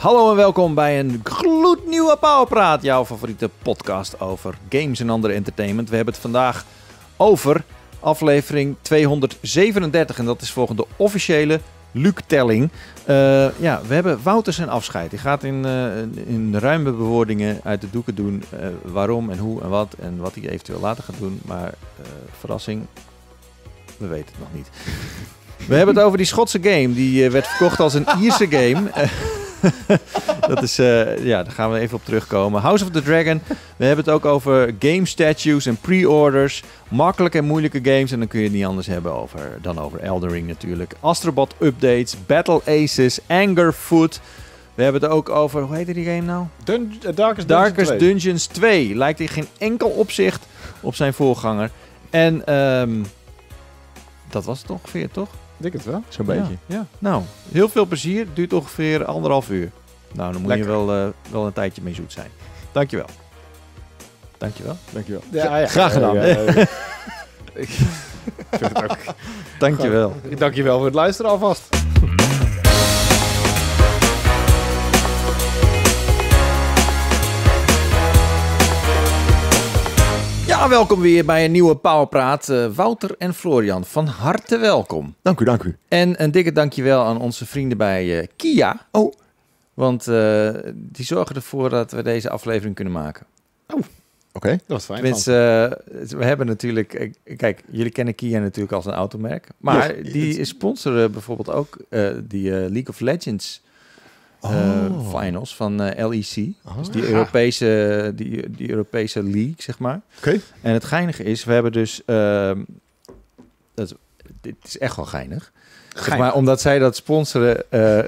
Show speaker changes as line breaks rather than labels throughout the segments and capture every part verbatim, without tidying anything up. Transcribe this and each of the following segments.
Hallo en welkom bij een gloednieuwe Powerpraat, jouw favoriete podcast over games en andere entertainment. We hebben het vandaag over aflevering tweehonderdzevenendertig en dat is volgens de officiële Luc-telling. Uh, ja, we hebben Wouter zijn afscheid. Die gaat in, uh, in ruime bewoordingen uit de doeken doen uh, waarom en hoe en wat en wat hij eventueel later gaat doen. Maar uh, verrassing, we weten het nog niet. We hebben het over die Schotse game. Die uh, werd verkocht als een Ierse game. Dat is, uh, ja, daar gaan we even op terugkomen. House of the Dragon. We hebben het ook over game statues en pre-orders. Makkelijke en moeilijke games. En dan kun je het niet anders hebben over, dan over Elden Ring natuurlijk. Astrobot updates, Battle Aces, Angerfoot. We hebben het ook over, hoe heet die game nou?
Dun- uh, Darkest,
Darkest
Dungeon
Dungeons twee. Lijkt in geen enkel opzicht op zijn voorganger. En um, dat was het ongeveer, toch?
Ik denk het wel.
Zo'n beetje.
Ja, ja. Nou, heel veel plezier. Het duurt ongeveer anderhalf uur. Nou, dan moet
Lekker.
je wel, uh, wel een tijdje mee zoet zijn. Dankjewel. Dankjewel.
Dankjewel.
Ja, ja.
Graag gedaan.
Ja, ja, ja. Ik vind het ook.
Dankjewel.
Ik dank je wel voor het luisteren alvast.
Ja, welkom weer bij een nieuwe Powerpraat. Uh, Wouter en Florian, van harte welkom.
Dank u, dank u.
En een dikke dankjewel aan onze vrienden bij uh, Kia.
Oh.
Want uh, die zorgen ervoor dat we deze aflevering kunnen maken.
Oké. Okay.
Dat was fijn.
Tenminste, uh, we hebben natuurlijk... Uh, kijk, jullie kennen Kia natuurlijk als een automerk. Maar
yes,
die
yes.
sponsoren bijvoorbeeld ook uh, die uh, League of Legends uh,
Oh.
finals van uh, L E C.
Oh.
Dus die Europese, die, die Europese league, zeg maar.
Oké. Okay.
En het geinige is, we hebben dus... Uh, dat, dit is echt wel geinig. Zeg maar, omdat zij dat sponsoren, uh,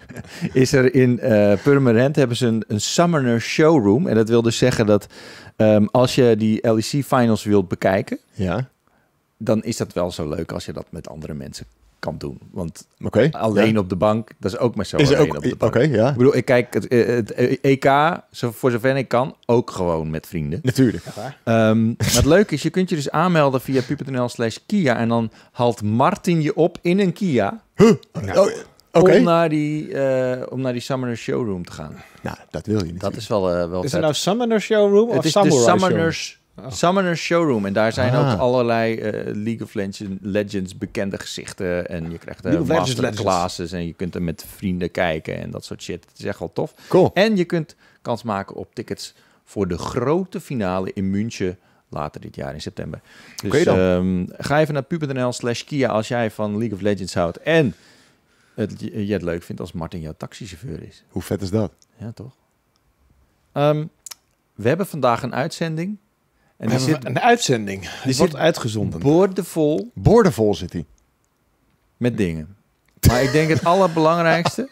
is er in uh, Purmerend hebben ze een, een Summoner Showroom. En dat wil dus zeggen dat um, als je die L E C finals wilt bekijken,
Ja.
dan is dat wel zo leuk als je dat met andere mensen kan doen. Want
Okay.
alleen
ja.
op de bank, dat is ook maar zo
Is er
alleen
ook
op de
Oké,
bank.
okay, ja.
Ik bedoel, ik kijk het, het E K, zo, voor zover ik kan, ook gewoon met vrienden.
Natuurlijk.
Um, maar het leuke is, je kunt je dus aanmelden via pu.nl slash Kia en dan haalt Martin je op in een Kia
Huh. Oh, Oké. Okay.
om, naar die, uh, om naar die Summoner Showroom te gaan.
Nou, dat wil je niet.
Dat is wel, uh, wel
Is
vet.
het nou Summoner Showroom
Het
of
is
Samurai
de
Showroom?
Summoners,
Oh.
Summoner Showroom. En daar zijn
Ah.
ook allerlei uh, League of Legends, Legends bekende gezichten. En je krijgt uh,
League of Legends
masterclasses en je kunt er met vrienden kijken en dat soort shit. Het is echt wel tof.
Cool.
En je kunt kans maken op tickets voor de grote finale in München later dit jaar in september. Dus
Oké dan.
um, ga even naar pu.nl slash Kia als jij van League of Legends houdt. En het, je het leuk vindt als Martin jouw taxichauffeur is.
Hoe vet is dat?
Ja, toch? Um, we hebben vandaag een uitzending. En die zit
een uitzending. Die
zit
wordt uitgezonden.
boordevol
Boordevol zit hij.
met dingen. Maar ik denk het allerbelangrijkste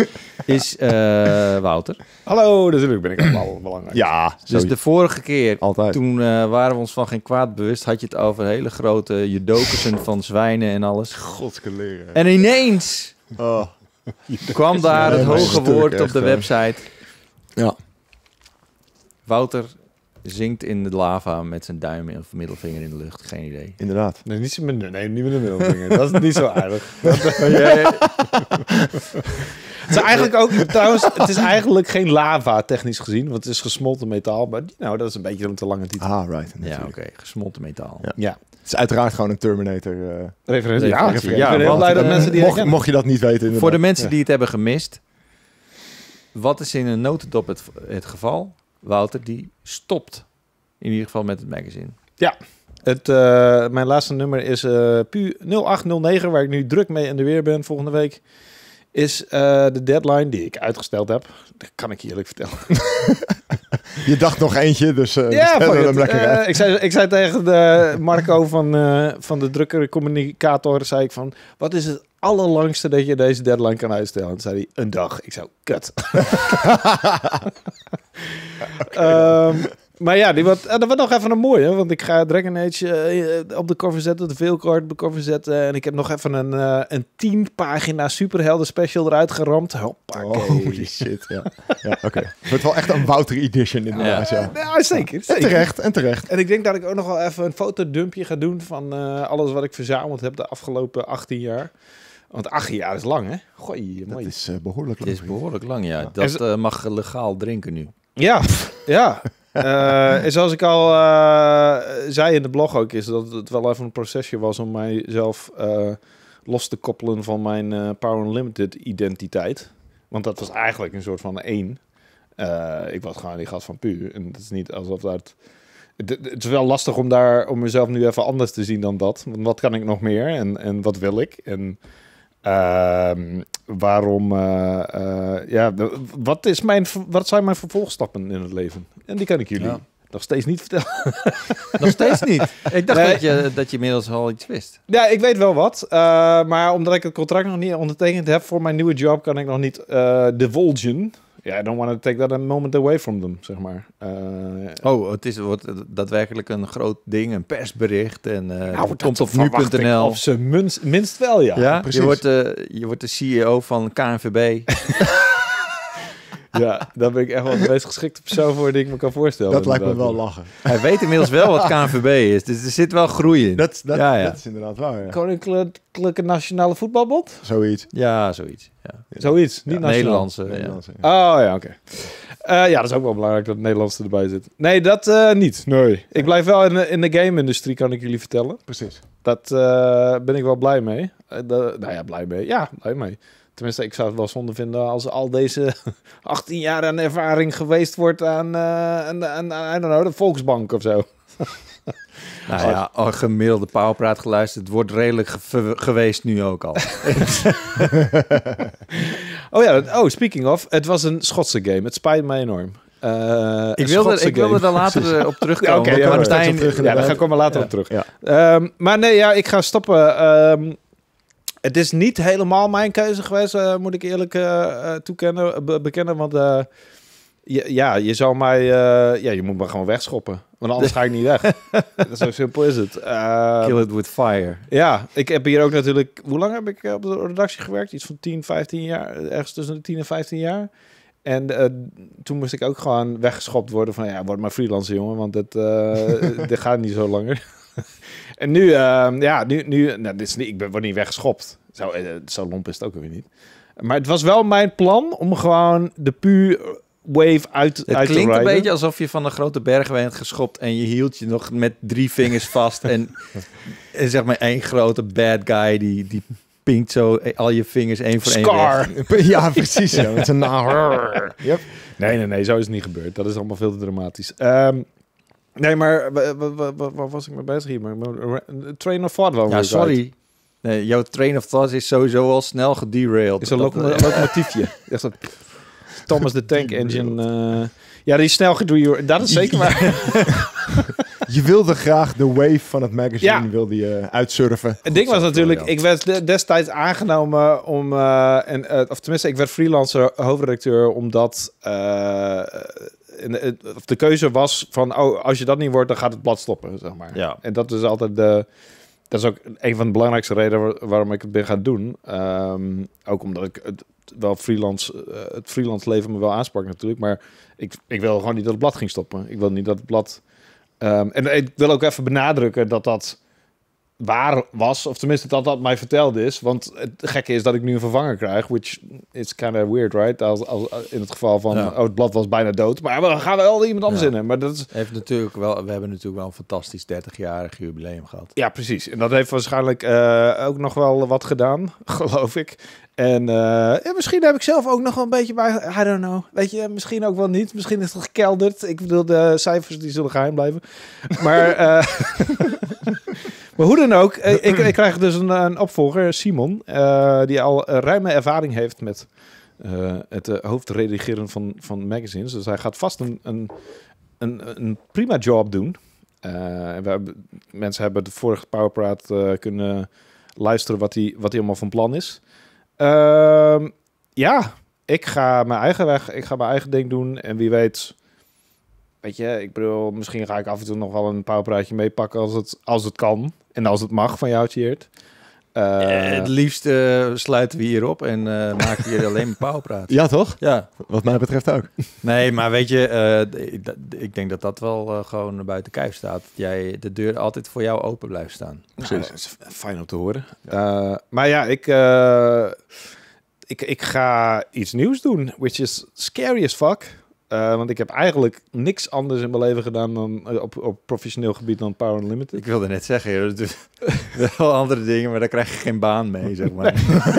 is uh, Wouter.
Hallo, natuurlijk ben ik allemaal belangrijk.
Ja.
Dus de vorige keer,
Altijd.
toen uh, waren we ons van geen kwaad bewust, had je het over hele grote judokussen van zwijnen en alles.
Godskeleren.
En ineens
Oh.
kwam daar het
Ja,
hoge
stuk
woord
echt,
op de
hè.
website.
Ja.
Wouter zinkt in de lava met zijn duim en middelvinger in de lucht. Geen idee.
Inderdaad.
Nee, niet, zo met, nee, niet met de middelvinger. Dat is niet zo aardig. Dat, het is eigenlijk ook, trouwens, het is eigenlijk geen lava technisch gezien, want het is gesmolten metaal. Maar nou, dat is een beetje een te lange titel.
Ah, right.
Ja, oké.
natuurlijk.
Gesmolten metaal.
Ja.
Ja.
Het is uiteraard gewoon een Terminator. Uh,
Referentie. Ja,
Referentie,
ik
ja,
ben heel
want,
blij dat
uh,
mensen die
mocht,
herkennen.
mocht je dat niet weten. Inderdaad.
Voor de mensen
Ja.
die het hebben gemist, wat is in een notendop het, het geval? Wouter, die stopt in ieder geval met het magazine.
Het, uh, mijn laatste nummer is uh, P U nul acht nul negen, waar ik nu druk mee in de weer ben volgende week. Is uh, de deadline die ik uitgesteld heb. Dat kan ik je eerlijk vertellen.
Je dacht nog eentje, dus uh,
Ja,
we
fuck
hem
it.
lekker
Uh,
uit.
ik, zei, ik zei tegen de Marco van, uh, van de drukkere communicator, zei ik van, wat is het allerlangste dat je deze deadline kan uitstellen? En toen zei hij, een dag. Ik zou, kut. okay, um, maar ja, die wordt, dat wordt nog even een mooie, want ik ga Dragon Age uh, op de cover zetten, de veelcard op de cover zetten. En ik heb nog even een, uh, een tien pagina superhelden special eruit geramd. Hoppakee.
Oh, holy shit, ja. Ja, oké. Okay. Het wordt wel echt een Wouter edition inderdaad, ja.
Ja, ja zeker,
En
zeker.
terecht, en terecht.
En ik denk dat ik ook nog wel even een fotodumpje ga doen van uh, alles wat ik verzameld heb de afgelopen achttien jaar. Want acht jaar is lang, hè? Goeie,
Dat
mooi.
is uh, behoorlijk
Het
lang.
is behoorlijk lang, ja.
Ja.
Dat uh, mag legaal drinken nu.
Ja, ja. Uh, en zoals ik al uh, zei in de blog ook, is dat het wel even een procesje was om mijzelf uh, los te koppelen van mijn uh, Power Unlimited identiteit. Want dat was eigenlijk een soort van één. Uh, ik was gewoon die gast van puur. En het is niet alsof dat... Het, het is wel lastig om daar om mezelf nu even anders te zien dan dat. Want wat kan ik nog meer en, en wat wil ik? En uh, waarom... Uh, uh, ja, wat, is mijn, wat zijn mijn vervolgstappen in het leven? En die kan ik jullie ja. nog steeds niet vertellen.
Nog steeds niet? Ik dacht
nee.
dat, je, dat je inmiddels al iets wist.
Ja, ik weet wel wat. Uh, maar omdat ik het contract nog niet ondertekend heb voor mijn nieuwe job, kan ik nog niet uh, divulgen. Ja, yeah, I don't want to take that a moment away from them, zeg maar. Uh,
oh, het is, wordt daadwerkelijk een groot ding, een persbericht. En uh,
nou,
het komt op nu punt n l.
Of ze minst, minst wel, ja.
Ja, precies. Je wordt, uh, je wordt de C E O van K N V B.
Ja, daar ben ik echt wel de meest geschikte persoon voor die ik me kan voorstellen.
Dat lijkt me wel lachen.
Hij weet inmiddels wel wat K N V B is, dus er zit wel groei in.
Dat, dat,
ja, ja.
dat is inderdaad waar, ja.
Koninklijke Nationale Voetbalbond?
Zoiets.
Ja, zoiets. Ja.
Zoiets, niet
ja,
nationaal.
Nederlandse.
Nederlandse
ja.
Ja. Oh ja, oké. Okay. Uh, ja, dat is ook wel belangrijk dat het Nederlandse erbij zit. Nee, dat uh, niet. Nee. Ik blijf wel in de, in de game-industrie, kan ik jullie vertellen.
Precies.
Dat uh, ben ik wel blij mee. Uh, de, nou ja, blij mee. Ja, blij mee. Tenminste, ik zou het wel zonde vinden als al deze achttien jaar aan ervaring geweest wordt aan, uh, aan, aan, aan I don't know, de Volksbank of zo.
Nou ja, al gemiddelde Powerpraat geluisterd. Het wordt redelijk ge- geweest nu ook al.
oh ja, oh, speaking of. Het was een Schotse game. Het spijt me enorm. Uh,
ik wilde, ik wilde er later op terugkomen.
Ja, okay, ja,
Martijn,
terug, ja, daar ga ik maar later
ja.
op terug.
Ja.
Um, maar nee, ja, ik ga stoppen. Um, het is niet helemaal mijn keuze geweest, uh, moet ik eerlijk uh, toekennen, be- bekennen. Want uh, je, ja, je zou mij... Uh, ja, je moet me gewoon wegschoppen. Want anders ga ik niet weg. Zo simpel is het. Uh,
Kill it with fire.
Ja, ik heb hier ook natuurlijk... Hoe lang heb ik op de redactie gewerkt? Iets van tien, vijftien jaar. Ergens tussen de tien en vijftien jaar. En uh, toen moest ik ook gewoon weggeschopt worden van... Ja, word maar freelancer, jongen. Want dit, uh, dit gaat niet zo langer. En nu, uh, ja, nu... nu nou, dit is niet, ik ben, word niet weggeschopt. Zo, uh, zo lomp is het ook weer niet. Maar het was wel mijn plan om gewoon de puur... wave uit,
het
uit te
klinkt
rijden.
een beetje alsof je van een grote berg bent geschopt en je hield je nog met drie vingers vast en, en zeg maar één grote bad guy die, die pinkt zo al je vingers één voor één
Scar.
Weg. Ja, precies. Ja, met zijn naam.
Yep. Nee, nee, nee, zo is het niet gebeurd. Dat is allemaal veel te dramatisch. Um, nee, maar waar was ik mee bezig hier? Train of thought wel.
Ja, sorry. Nee, jouw train of thought is sowieso al snel gederailed.
Is een loco- locomotiefje. Echt dat Thomas the Tank Engine. Uh, ja, die is snel gederailed. Dat is zeker waar.
Je wilde graag de wave van het magazine
ja.
wilde je uitsurfen.
Het ding was natuurlijk, ik werd destijds aangenomen om, uh, en, uh, of tenminste, ik werd freelancer hoofdredacteur omdat uh, de, de keuze was van, oh, als je dat niet wordt, dan gaat het blad stoppen, zeg maar.
Ja.
En dat is altijd de, dat is ook een van de belangrijkste redenen waarom ik het ben gaan doen. Um, ook omdat ik het wel freelance, uh, het freelance leven me wel aansprak natuurlijk, maar ik, ik wil gewoon niet dat het blad ging stoppen. Ik wil niet dat het blad... Um, en ik wil ook even benadrukken dat dat waar was, of tenminste dat dat mij verteld is. Want het gekke is dat ik nu een vervanger krijg, which is kind of weird, right? Als, als, in het geval van, ja. oh, het blad was bijna dood, maar we gaan wel iemand anders ja. in. Maar dat is...
heeft natuurlijk wel, we hebben natuurlijk wel een fantastisch dertigjarig jubileum gehad.
Ja, precies. En dat heeft waarschijnlijk uh, ook nog wel wat gedaan, geloof ik. En uh, ja, misschien heb ik zelf ook nog wel een beetje bij, I don't know. Weet je, misschien ook wel niet. Misschien is het gekelderd. Ik bedoel, de cijfers die zullen geheim blijven. Maar, uh, maar hoe dan ook, ik, ik krijg dus een, een opvolger, Simon, uh, die al uh, ruime ervaring heeft met uh, het uh, hoofdredigeren van, van magazines. Dus hij gaat vast een, een, een, een prima job doen. Uh, we hebben, mensen hebben de vorige Powerpraat uh, kunnen luisteren wat hij wat hij allemaal van plan is. Uh, ja, ik ga mijn eigen weg, ik ga mijn eigen ding doen. En wie weet, weet je, ik bedoel, misschien ga ik af en toe nog wel een powerpraatje meepakken als het, als het kan. En als het mag van jou, Tjeerd. Uh,
het liefst uh, sluiten we hierop en uh, maken we hier alleen maar pauwpraat.
Ja, toch?
Ja.
Wat mij betreft ook. Nee,
maar weet je, uh, ik, ik denk dat dat wel uh, gewoon buiten kijf staat. Dat jij de deur altijd voor jou open blijft staan.
Precies. Nou, dat is fijn om te horen. Uh, maar ja, ik, uh, ik, ik ga iets nieuws doen, which is scary as fuck. Uh, want ik heb eigenlijk niks anders in mijn leven gedaan dan uh, op, op professioneel gebied dan Power Unlimited.
Ik wilde net zeggen, joh, dus wel andere dingen, maar daar krijg je geen baan mee, zeg maar.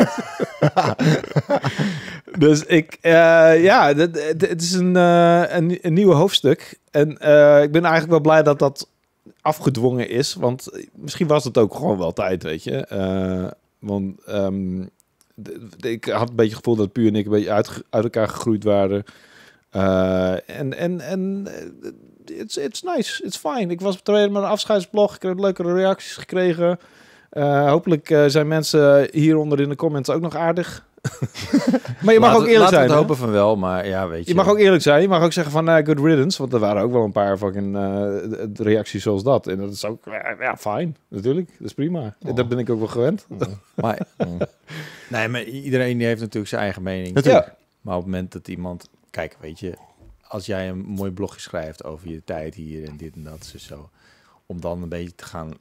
Dus ik, uh, ja, het is een, uh, een, een nieuwe hoofdstuk. En uh, ik ben eigenlijk wel blij dat dat afgedwongen is. Want misschien was het ook gewoon wel tijd, weet je. Uh, want um, de, de, ik had een beetje het gevoel dat Puur en ik een beetje uit, uit elkaar gegroeid waren. Uh, en en en it's, it's nice, it's fine. Ik was tevreden met een afscheidsblog. Ik heb leuke reacties gekregen. Uh, hopelijk uh, zijn mensen hieronder in de comments ook nog aardig. Maar je mag
laat,
ook eerlijk zijn.
Laten we hopen van wel, maar ja, weet je.
Je mag ook eerlijk zijn. Je mag ook zeggen van uh, good riddance. Want er waren ook wel een paar fucking uh, reacties zoals dat. En dat is ook, uh, ja, fijn. Natuurlijk. Dat is prima. Oh. Dat ben ik ook wel gewend.
Oh. Maar, oh. Nee, maar iedereen die heeft natuurlijk zijn eigen mening.
Natuurlijk. Ja.
Maar op het moment dat iemand... Kijk, weet je, als jij een mooi blogje schrijft over je tijd hier en dit en dat, dus zo, om dan een beetje te gaan...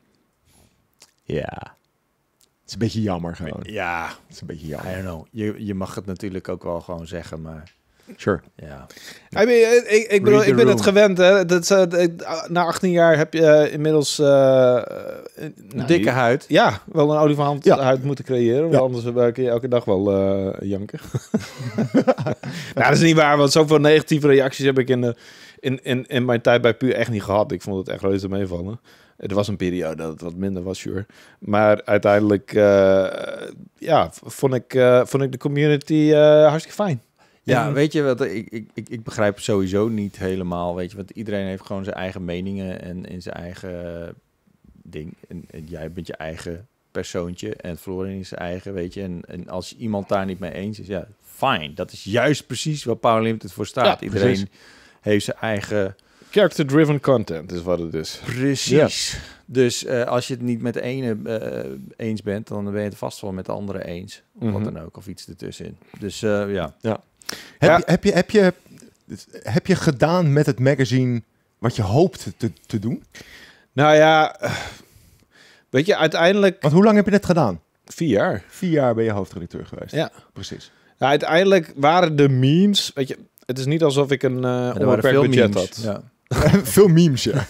Ja, het is een beetje jammer gewoon.
Ja,
het is een beetje jammer.
I don't know. Je, je mag het natuurlijk ook wel gewoon zeggen, maar...
Sure.
Ja.
I mean, ik, ik, bedoel, ik ben room. het gewend, hè. Dat, uh, na achttien jaar heb je uh, inmiddels... Uh,
nou, dikke huid.
Ja, wel een olifant ja. huid moeten creëren. Want ja. anders uh, kun je elke dag wel uh, janken. Nou, dat is niet waar, want zoveel negatieve reacties heb ik in, de, in, in, in mijn tijd bij Puur echt niet gehad. Ik vond het echt reuze meevallen. Er was een periode dat het wat minder was, sure. Maar uiteindelijk, uh, ja, vond ik, uh, vond ik de community uh, hartstikke fijn.
Ja, en, weet je wat, ik, ik, ik, ik begrijp sowieso niet helemaal, weet je, want iedereen heeft gewoon zijn eigen meningen en in zijn eigen ding. En, en jij bent je eigen persoontje en Florin is zijn eigen, weet je. En, en als iemand daar niet mee eens is, ja, fine. Dat is juist precies waar Power Unlimited voor staat. Ja, iedereen precies. heeft zijn eigen...
Character-driven content is wat het is.
Precies. Ja. Dus uh, als je het niet met de ene uh, eens bent, dan ben je het vast wel met de andere eens. Of mm-hmm. wat dan ook, of iets ertussenin. Dus uh, ja.
ja. Heb, ja. Je, heb, je, heb, je, heb je gedaan met het magazine wat je hoopt te, te doen?
Nou ja, weet je, uiteindelijk...
Want hoe lang heb je dit gedaan?
Vier jaar.
Vier jaar ben je hoofdredacteur geweest.
Ja.
Precies.
Nou, uiteindelijk waren de memes... Weet je, het is niet alsof ik een uh, onbeperkt budget
memes.
had.
Ja.
Veel memes, ja.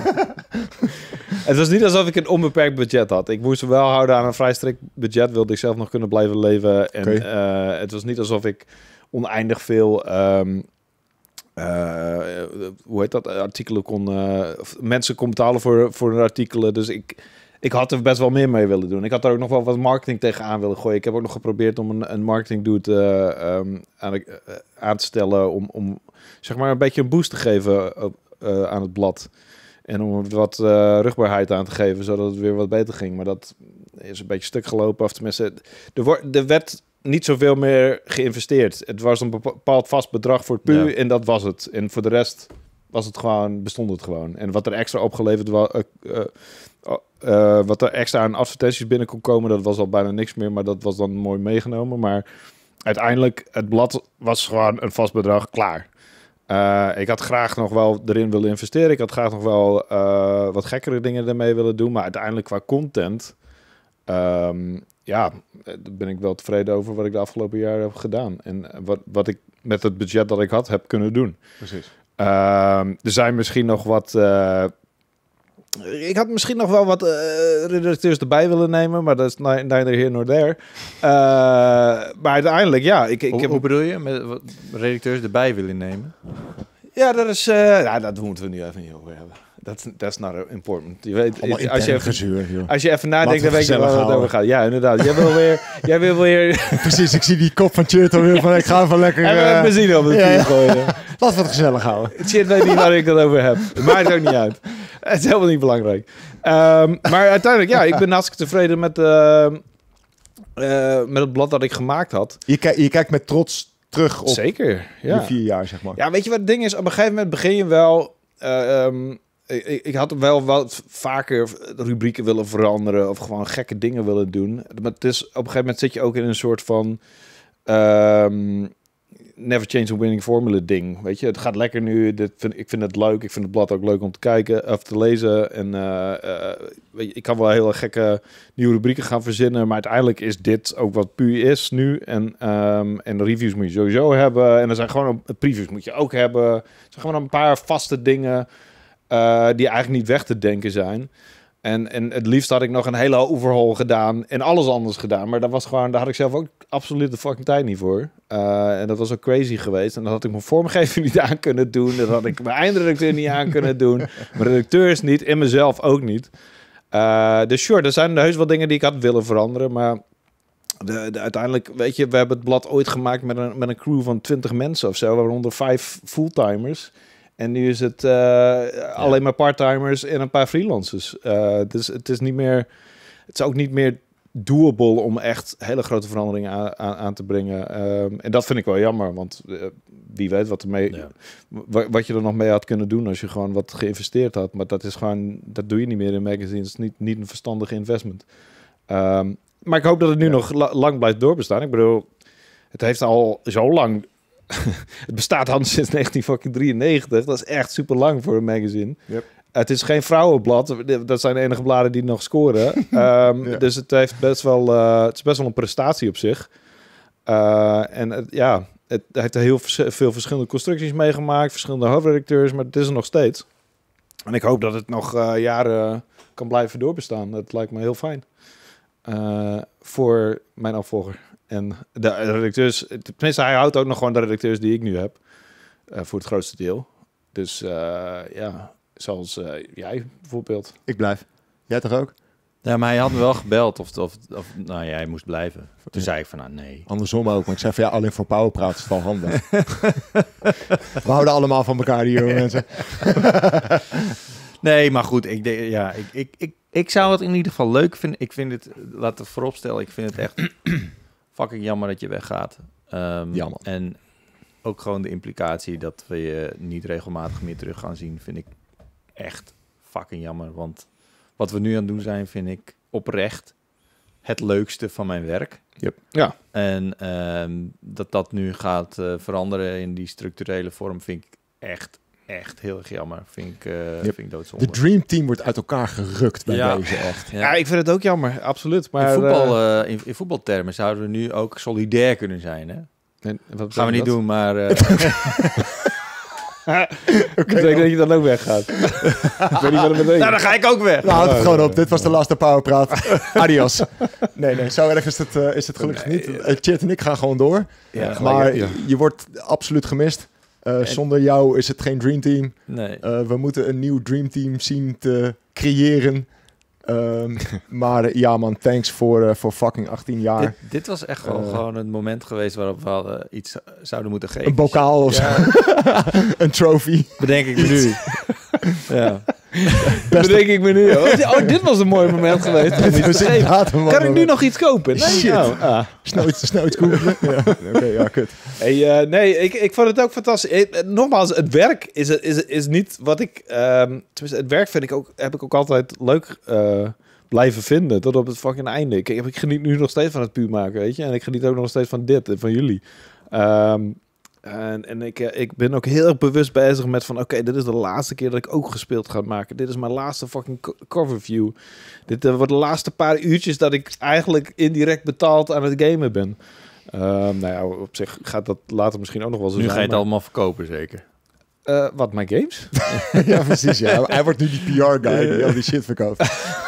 Het was niet alsof ik een onbeperkt budget had. Ik moest wel houden aan een vrij strikt budget. Wilde ik zelf nog kunnen blijven leven. En okay. uh, het was niet alsof ik oneindig veel... Um, uh, hoe heet dat? Artikelen kon... Uh, mensen kon betalen voor, voor hun artikelen. Dus ik... Ik had er best wel meer mee willen doen. Ik had er ook nog wel wat marketing tegenaan willen gooien. Ik heb ook nog geprobeerd om een, een marketing dude uh, um, aan, uh, aan te stellen... om, om zeg maar een beetje een boost te geven uh, aan het blad. En om wat uh, rugbaarheid aan te geven, zodat het weer wat beter ging. Maar dat is een beetje stuk gelopen. Of tenminste, er, wordt, er werd niet zoveel meer geïnvesteerd. Het was een bepaald vast bedrag voor het P U ja. en dat was het. En voor de rest was het gewoon, bestond het gewoon. En wat er extra opgeleverd was... Uh, uh, Uh, wat er extra aan advertenties binnen kon komen, dat was al bijna niks meer, maar dat was dan mooi meegenomen. Maar uiteindelijk, het blad was gewoon een vast bedrag, klaar. Uh, ik had graag nog wel erin willen investeren. Ik had graag nog wel uh, wat gekkere dingen ermee willen doen. Maar uiteindelijk qua content, um, ja, daar ben ik wel tevreden over wat ik de afgelopen jaren heb gedaan. En wat, wat ik met het budget dat ik had, heb kunnen doen.
Precies.
Uh, er zijn misschien nog wat... Uh, Ik had misschien nog wel wat uh, redacteurs erbij willen nemen, maar dat is neither here nor there. Uh, maar uiteindelijk, ja. Ik, ik
hoe,
heb...
hoe bedoel je? Met wat redacteurs erbij willen nemen?
Ja, dat is... Uh, ja, dat moeten we nu even niet over hebben. That's, that's not important. Je weet,
als,
als, je even,
gezuur,
als je even nadenkt, dan weet je wel wat het over gaat. Ja, inderdaad. Jij wil weer... jij wil weer...
Precies, ik zie die kop van Chert alweer van ik ga even lekker...
En we hebben benzine op het vuur ja, ja. gooien.
Laten we het gezellig houden.
Chert weet niet waar ik het over heb. Het maakt ook niet uit. Het is helemaal niet belangrijk. Um, maar uiteindelijk, ja, ik ben hartstikke tevreden met, uh, uh, met het blad dat ik gemaakt had.
Je, ki- je kijkt met trots terug op
Zeker, ja.
je vier jaar, zeg maar.
Ja, weet je wat het ding is? Op een gegeven moment begin je wel... Uh, um, ik, ik had wel wat vaker rubrieken willen veranderen of gewoon gekke dingen willen doen. Maar het is, op een gegeven moment zit je ook in een soort van um, never change a winning formula ding. Weet je, het gaat lekker nu. Dit vind, ik vind het leuk. Ik vind het blad ook leuk om te kijken of te lezen. En uh, uh, weet je, ik kan wel hele gekke nieuwe rubrieken gaan verzinnen. Maar uiteindelijk is dit ook wat puur is nu. En, um, en de reviews moet je sowieso hebben. En er zijn gewoon previews moet je ook hebben. Er zijn gewoon een paar vaste dingen uh, die eigenlijk niet weg te denken zijn. En, en het liefst had ik nog een hele overhaul gedaan en alles anders gedaan. Maar dat was gewoon, daar had ik zelf ook absoluut de fucking tijd niet voor. Uh, en dat was ook crazy geweest. En dan had ik mijn vormgever niet aan kunnen doen. Dat had ik mijn eindredacteur niet aan kunnen doen. Mijn redacteurs niet en mezelf ook niet. Uh, dus sure, er zijn heus wel dingen die ik had willen veranderen. Maar de, de, uiteindelijk, weet je, we hebben het blad ooit gemaakt met een, met een crew van twintig mensen of zo. Waaronder vijf fulltimers. En nu is het uh, ja. alleen maar parttimers en een paar freelancers. Uh, dus het is niet meer, het is ook niet meer doable om echt hele grote veranderingen aan, aan, aan te brengen. Um, en dat vind ik wel jammer, want uh, wie weet wat, ermee, ja. w- wat je er nog mee had kunnen doen als je gewoon wat geïnvesteerd had. Maar dat is gewoon, dat doe je niet meer in magazines. Het is niet, niet een verstandige investment. Um, maar ik hoop dat het nu ja. nog la- lang blijft doorbestaan. Ik bedoel, het heeft al zo lang. Het bestaat al sinds negentien drieënnegentig. Dat is echt super lang voor een magazine. Yep. Het is geen vrouwenblad. Dat zijn de enige bladen die nog scoren. um, ja. Dus het heeft best wel, uh, het is best wel een prestatie op zich. Uh, en het, ja, het heeft heel veel verschillende constructies meegemaakt, verschillende hoofdredacteurs, maar het is er nog steeds. En ik hoop dat het nog uh, jaren kan blijven doorbestaan. Dat lijkt me heel fijn uh, voor mijn opvolger. En de redacteurs, tenminste hij houdt ook nog gewoon de redacteurs die ik nu heb. Uh, voor het grootste deel. Dus uh, ja, zoals uh, jij bijvoorbeeld.
Ik blijf. Jij toch ook?
Ja, maar hij had me wel gebeld of, of, of nou ja, hij moest blijven. Toen zei ik van, nou nee.
Andersom ook, maar ik zei van ja, alleen voor Powerpraat is het wel handig. We houden allemaal van elkaar hier, mensen.
Nee, maar goed, ik, denk, ja, ik, ik, ik, ik zou het in ieder geval leuk vinden. Ik vind het, laat het vooropstellen, ik vind het echt fucking jammer dat je weggaat. Um,
ja, man.
En ook gewoon de implicatie dat we je niet regelmatig meer terug gaan zien, vind ik echt fucking jammer. Want wat we nu aan het doen zijn, vind ik oprecht het leukste van mijn werk.
Yep.
Ja. En um, dat dat nu gaat uh, veranderen in die structurele vorm, vind ik echt, echt heel erg jammer. Vind ik, uh, yep. vind ik doodzonde.
De Dream Team wordt uit elkaar gerukt bij
ja.
deze, echt.
Ja. ja, ik vind het ook jammer, absoluut. Maar
in, voetbal, uh, in, in voetbaltermen zouden we nu ook solidair kunnen zijn, hè?
En wat
gaan we niet
dat?
doen, maar... Uh,
Oké, okay, ik denk dat je dan ook weggaat. Ik weet niet wat het betekent.
Nou, dan ga ik ook weg.
Nou, houd het gewoon op. Dit was de laatste Powerpraat. Adios. Nee, nee, zo erg is het, uh, is het gelukkig niet. Uh, Chit en ik gaan gewoon door. Ja, maar ja. je wordt absoluut gemist. Uh, zonder jou is het geen Dream Team.
Nee.
Uh, we moeten een nieuw Dream Team zien te creëren. Um, maar uh, ja man, thanks voor, uh, voor fucking achttien jaar.
Dit, dit was echt gewoon, uh, gewoon een moment geweest waarop we hadden iets zouden moeten geven.
Een bokaal of ja. zo. Een trophy.
Bedenk ik me nu. Ja.
Bedenk ik me nu. Oh, oh, dit was een mooi moment geweest. Om iets te geven. Kan ik nu nog iets kopen? Nee,
shit. Oh, ah. Snel iets, snel iets kopen. Ja. Oké, okay, ja, kut.
Hey, uh, nee, ik, ik vond het ook fantastisch. Ik, nogmaals, het werk is, is, is niet wat ik... Um, tenminste, het werk vind ik ook, heb ik ook altijd leuk uh, blijven vinden. Tot op het fucking einde. Ik, ik geniet nu nog steeds van het puur maken, weet je. En ik geniet ook nog steeds van dit en van jullie. Um, En, en ik, ik ben ook heel erg bewust bezig met van... oké, okay, dit is de laatste keer dat ik ook gespeeld ga maken. Dit is mijn laatste fucking co- coverview. Dit uh, wordt de laatste paar uurtjes dat ik eigenlijk indirect betaald aan het gamen ben. Uh, nou ja, op zich gaat dat later misschien ook nog wel zo
nu
zijn.
Nu ga je het
maar...
allemaal verkopen, zeker?
Uh, wat, mijn games?
Ja, precies. Ja. Hij wordt nu die P R-guy die al die shit verkoopt.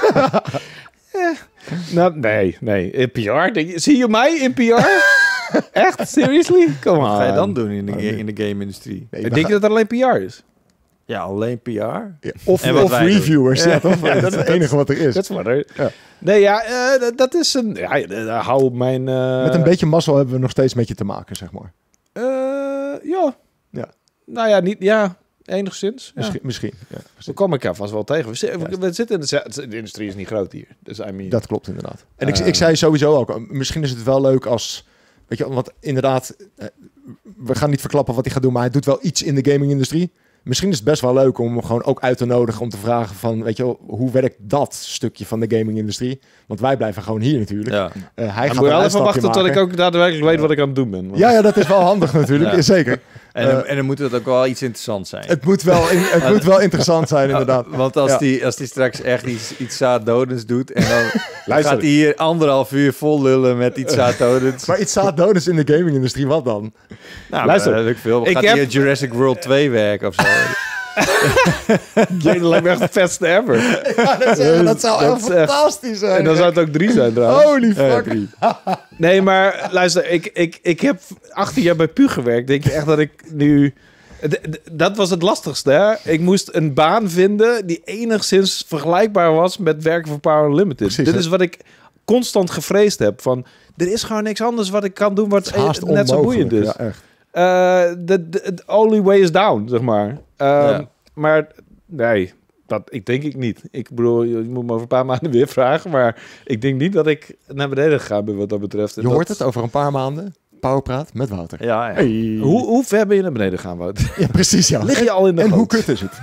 eh, nou, nee, nee. In P R? Denk je, zie je mij in P R? Echt? Seriously? Kom on.
Wat ga je dan doen in de, in de game-industrie?
Nee, denk ga... je dat het alleen P R is?
Ja, alleen P R. Ja.
Of, of reviewers. Ja, toch? Ja, dat is het enige wat er is.
Dat is wat er... Ja. Nee, ja, uh, dat is een... Ja, uh, hou mijn... Uh...
Met een beetje mazzel hebben we nog steeds met je te maken, zeg maar.
Uh, ja.
ja.
Nou ja, niet... Ja, enigszins.
Misschien.
Ja.
misschien ja,
dan kom ik er vast wel tegen. We, zitten, we zitten in de... De industrie is niet groot hier. Dus I mean,
dat klopt inderdaad. En
uh,
ik, ik zei sowieso ook... Misschien is het wel leuk als... Weet je, want inderdaad... We gaan niet verklappen wat hij gaat doen, maar hij doet wel iets in de gaming-industrie. misschien is het best wel leuk om hem gewoon ook uit te nodigen om te vragen van, weet je wel, hoe werkt dat stukje van de gaming-industrie? Want wij blijven gewoon hier natuurlijk.
Ja.
Uh, hij
Dan
gaat
moet je wel
een
even wachten
uitstapje
tot ik ook daadwerkelijk weet wat ik aan het doen ben. Want...
Ja, ja, dat is wel handig natuurlijk,
Ja.
zeker.
En,
Uh,
dan, en dan moet het ook wel iets interessants zijn.
Het moet wel, in, het moet wel interessant zijn, inderdaad.
Ja, want als,
Ja.
die, als die straks echt iets, iets zaaddodends doet... en dan
Luister.
gaat hij hier anderhalf uur vol lullen met iets zaaddodends.
Maar iets zaaddodends in de gaming-industrie, wat dan?
Nou,
Luister,
maar, weet ik veel.
ik
Gaat
heb-
hij in Jurassic World twee werken of zo?
Jee, dat lijkt me echt het vetste ever.
Ja, dat, is, dat zou
Dat
echt
is echt-
fantastisch zijn.
En dan zou het ook drie zijn trouwens.
Holy
Eh,
fuck.
drie.
Nee, maar luister, ik, ik, ik heb achttien jaar bij Pu gewerkt. Denk je echt dat ik nu... D- d- Dat was het lastigste, hè? Ik moest een baan vinden die enigszins vergelijkbaar was met werken voor Power Unlimited.
Precies,
Dit
hè?
is wat ik constant gevreesd heb. Van, er is gewoon niks anders wat ik kan doen wat
Het is haast
eh, net zo
onmogelijk.
boeiend is.
Ja, echt.
Eh, The the- the only way is down, zeg maar. Um,
Ja.
Maar nee, dat ik denk ik niet. Ik bedoel, je moet me over een paar maanden weer vragen. Maar ik denk niet dat ik naar beneden gegaan ben wat dat betreft. En
Je
dat-
hoort het over een paar maanden. Powerpraat met Wouter.
Ja, ja.
Hey.
Hoe, hoe ver ben je naar beneden gegaan, Wout?
Ja, precies, ja.
Lig je al in de
En
goot?
hoe kut is het?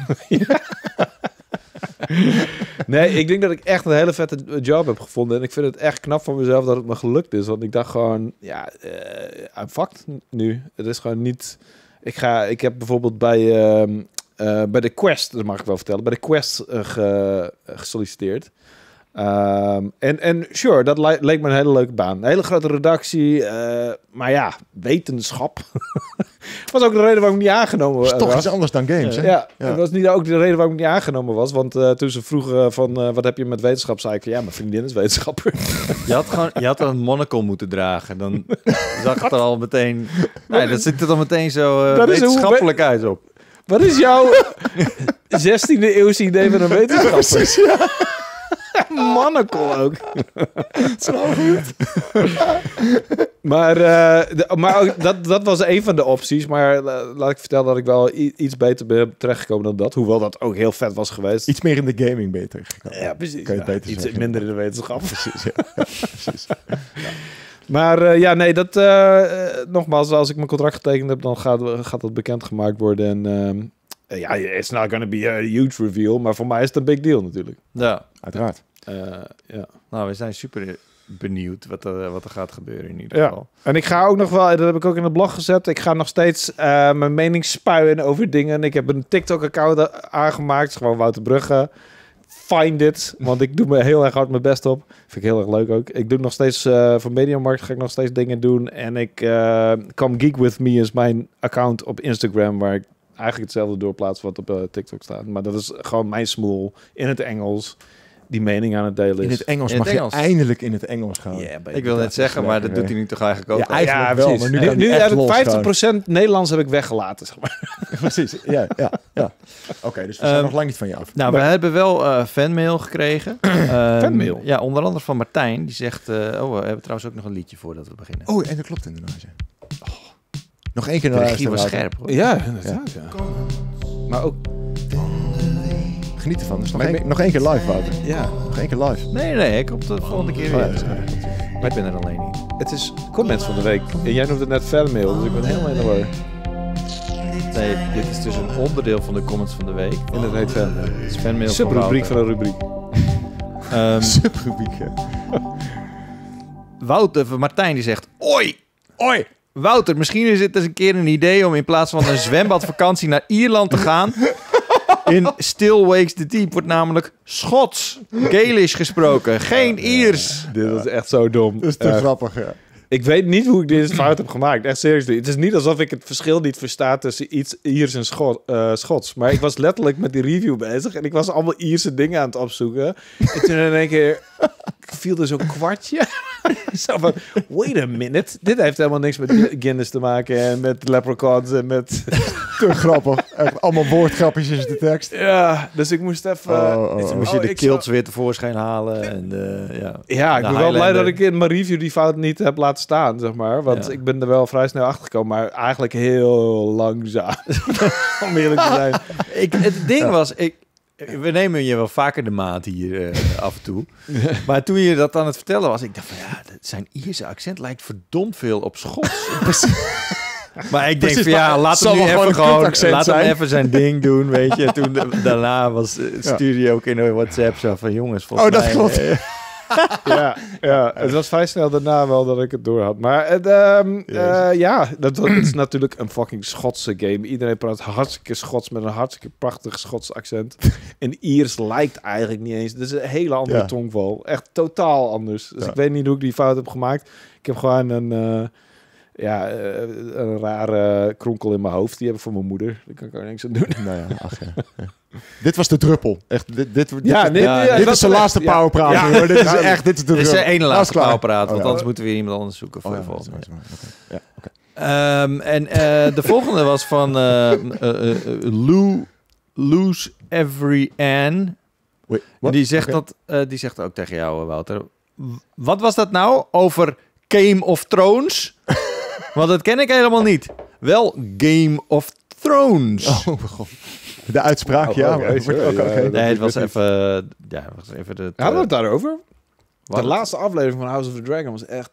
Nee, ik denk dat ik echt een hele vette job heb gevonden. En ik vind het echt knap van mezelf dat het me gelukt is. Want ik dacht gewoon, ja, uh, I'm fucked nu. Het is gewoon niet... Ik, ga, ik heb bijvoorbeeld bij, uh, uh, bij de Quest, dat mag ik wel vertellen, bij de Quest uh, ge, uh, gesolliciteerd. Um, en, en sure, dat le- leek me een hele leuke baan. Een hele grote redactie. Uh, maar ja, wetenschap. was ook de reden waarom ik niet aangenomen was.
is toch iets anders dan games, hè?
Ja,
Ja.
dat was niet ook de reden waarom ik niet aangenomen was. Want uh, toen ze vroegen van, uh, wat heb je met wetenschap? Zei ik van, ja, mijn vriendin is wetenschapper.
Je had gewoon je had een monocle moeten dragen. Dan zag het er al meteen... Nee, dat ziet er dan meteen zo uh,
Dat is hoe-
wetenschappelijk uit op.
Wat is jouw zestiende eeuwse idee van een wetenschapper?
Precies, ja.
Monocle ook. Zo goed. maar uh, de, maar ook, dat, dat was een van de opties. Maar uh, laat ik vertellen dat ik wel i- iets beter ben terechtgekomen dan dat. Hoewel dat ook heel vet was geweest.
Iets meer in de gaming beter gekomen.
Ja, precies.
Kan je het
Ja,
beter
iets
zeggen.
minder in de wetenschap.
Precies, ja. Ja, precies.
Maar uh, ja, nee, dat... Uh, nogmaals, als ik mijn contract getekend heb, dan gaat, gaat dat bekendgemaakt worden. En um, uh, ja, it's not gonna be a huge reveal. Maar voor mij is het een big deal natuurlijk.
Ja,
Uiteraard.
Uh, ja.
nou, we zijn super benieuwd wat er, wat er gaat gebeuren in ieder
Ja.
geval.
En ik ga ook nog wel, dat heb ik ook in de blog gezet, ik ga nog steeds uh, mijn mening spuien over dingen. Ik heb een TikTok-account aangemaakt, gewoon Wouter Brugge. Find it, want ik doe me heel erg hard mijn best op. Vind ik heel erg leuk ook. Ik doe nog steeds, uh, voor Mediamarkt ga ik nog steeds dingen doen. En ik, uh, Come Geek With Me is mijn account op Instagram, waar ik eigenlijk hetzelfde doorplaats wat op uh, TikTok staat. Maar dat is gewoon mijn smoel in het Engels, die mening aan het delen is.
In het Engels
In het
mag
Engels.
je eindelijk in het Engels gaan.
Yeah, baby.
Ik wil net zeggen, maar dat doet hij nu toch eigenlijk ook
Ja,
al?
eigenlijk
Ja,
wel,
precies.
maar nu
nu,
kan
nu
hij echt
heb ik
los
vijftig procent Nederlands heb ik weggelaten, zeg maar.
Precies, ja, ja, ja. Oké, okay, dus we zijn
Um,
nog lang niet van je af.
Nou, we hebben wel uh, fanmail gekregen. Um,
Fanmail?
Ja, onder andere van Martijn. Die zegt... Uh, oh, we hebben trouwens ook nog een liedje voordat we beginnen.
Oh, en dat klopt inderdaad. Ja. Oh. Nog één keer
de
naar
regie was
luisteren,
scherp, hoor.
Ja, inderdaad. Ja. Maar ook,
Geniet ervan. Dus nog één, nog één keer live, Wouter.
ja,
Nog één keer live.
Nee, nee, ik kom de volgende keer
Oh,
weer.
ja, dat is waar.
Maar ik ben er alleen niet.
het is comments van de week. En jij noemde het net fanmail, dus ik ben helemaal in de war.
Nee, dit is dus een onderdeel van de comments van de week.
En dat heet fanmail.
Het is fanmail van
Subrubriek
Wouter.
van een rubriek.
Um,
Subrubriek, ja.
Wouter, van Martijn, die zegt... Oi, oi. Wouter, misschien is het eens een keer een idee om in plaats van een zwembadvakantie naar Ierland te gaan. In Still Wakes the Deep wordt namelijk Schots, Gaelish gesproken, geen Iers.
Dit is echt zo dom.
Dat is te
Uh,
grappig, ja.
ik weet niet hoe ik dit fout heb gemaakt. Echt serieus. Het is niet alsof ik het verschil niet versta tussen iets Iers en Scho- uh, Schots. Maar ik was letterlijk met die review bezig. En ik was allemaal Ierse dingen aan het opzoeken. En toen in één keer viel er zo'n kwartje. Zo van, wait a minute. Dit heeft helemaal niks met Guinness te maken. En met leprechauns en met...
Te grappig. Echt allemaal woordgrapjes in de tekst.
Ja, dus ik moest even...
Oh, oh,
Dus
oh.
dan moest je
Oh,
de
ik
kilts weer tevoorschijn halen. En de, ja.
Ja, ik
de
ben wel blij
Highlander.
dat ik in mijn review die fout niet heb laten staan, zeg maar. Want
Ja.
ik ben er wel vrij snel achter gekomen, maar eigenlijk heel langzaam. Om eerlijk te zijn.
Ik, het ding was, ik, we nemen je wel vaker de maat hier uh, af en toe. Maar toen je dat aan het vertellen was, ik dacht van ja, dat zijn Ierse accent lijkt verdomd veel op Schots. Maar ik denk
Precies,
van ja,
maar
laat
het
hem
zal
nu
wel
even
gewoon een
gewoon,
kutaccent
laat hem
zijn.
even zijn ding doen, weet je. Toen de- daarna was, uh, stuurde je ook in de WhatsApp zo van jongens, volgens
Oh, dat
mij...
klopt.
eh,
ja, ja, het was vrij snel daarna wel dat ik het door had. Maar het, ehm, eh, ja, dat, dat is natuurlijk een fucking Schotse game. Iedereen praat hartstikke Schots met een hartstikke prachtig Schots accent. En Iers lijkt eigenlijk niet eens. Het is een hele andere
Ja.
tongval. Echt totaal anders. Dus
Ja.
ik weet niet hoe ik die fout heb gemaakt. Ik heb gewoon een, eh, ja, eh, een rare kronkel in mijn hoofd. Die heb ik van mijn moeder. Daar kan ik ook niks aan doen.
Nou ja, ach ja. ja. Dit was de druppel. Echt, dit, dit, dit,
Ja,
dit,
nee,
ja,
ja,
dit
dat
is de
is
laatste
echt- ja.
powerpraat.
Ja.
hoor. Dit is
Ja,
echt, dit is de
Dit is
druppel.
de ene
Nou,
laatste
is klaar.
pauwpraat, want
Oh, ja.
anders moeten we weer iemand anders zoeken voor
Oh,
de
ja, dat is
volgende.
waar, dat is waar. Oké. Ja, oké.
Ehm, en eh, de volgende was van uh, uh, uh, Lou, Lose Every Ann.
Wait,
En
what?
die zegt,
Oké.
dat, uh, die zegt ook tegen jou, Wouter. W- Wat was dat nou over Game of Thrones? Want dat ken ik helemaal niet. Wel Game of Thrones.
Oh, mijn god. De uitspraak,
Oh,
ja.
oké,
maar-
sorry,
oké,
ja,
oké.
dat-
nee, het
ik
was
weet
even... Ja, het was even de...
Hadden we het daarover?
wat?
De laatste aflevering van House of the Dragon was echt...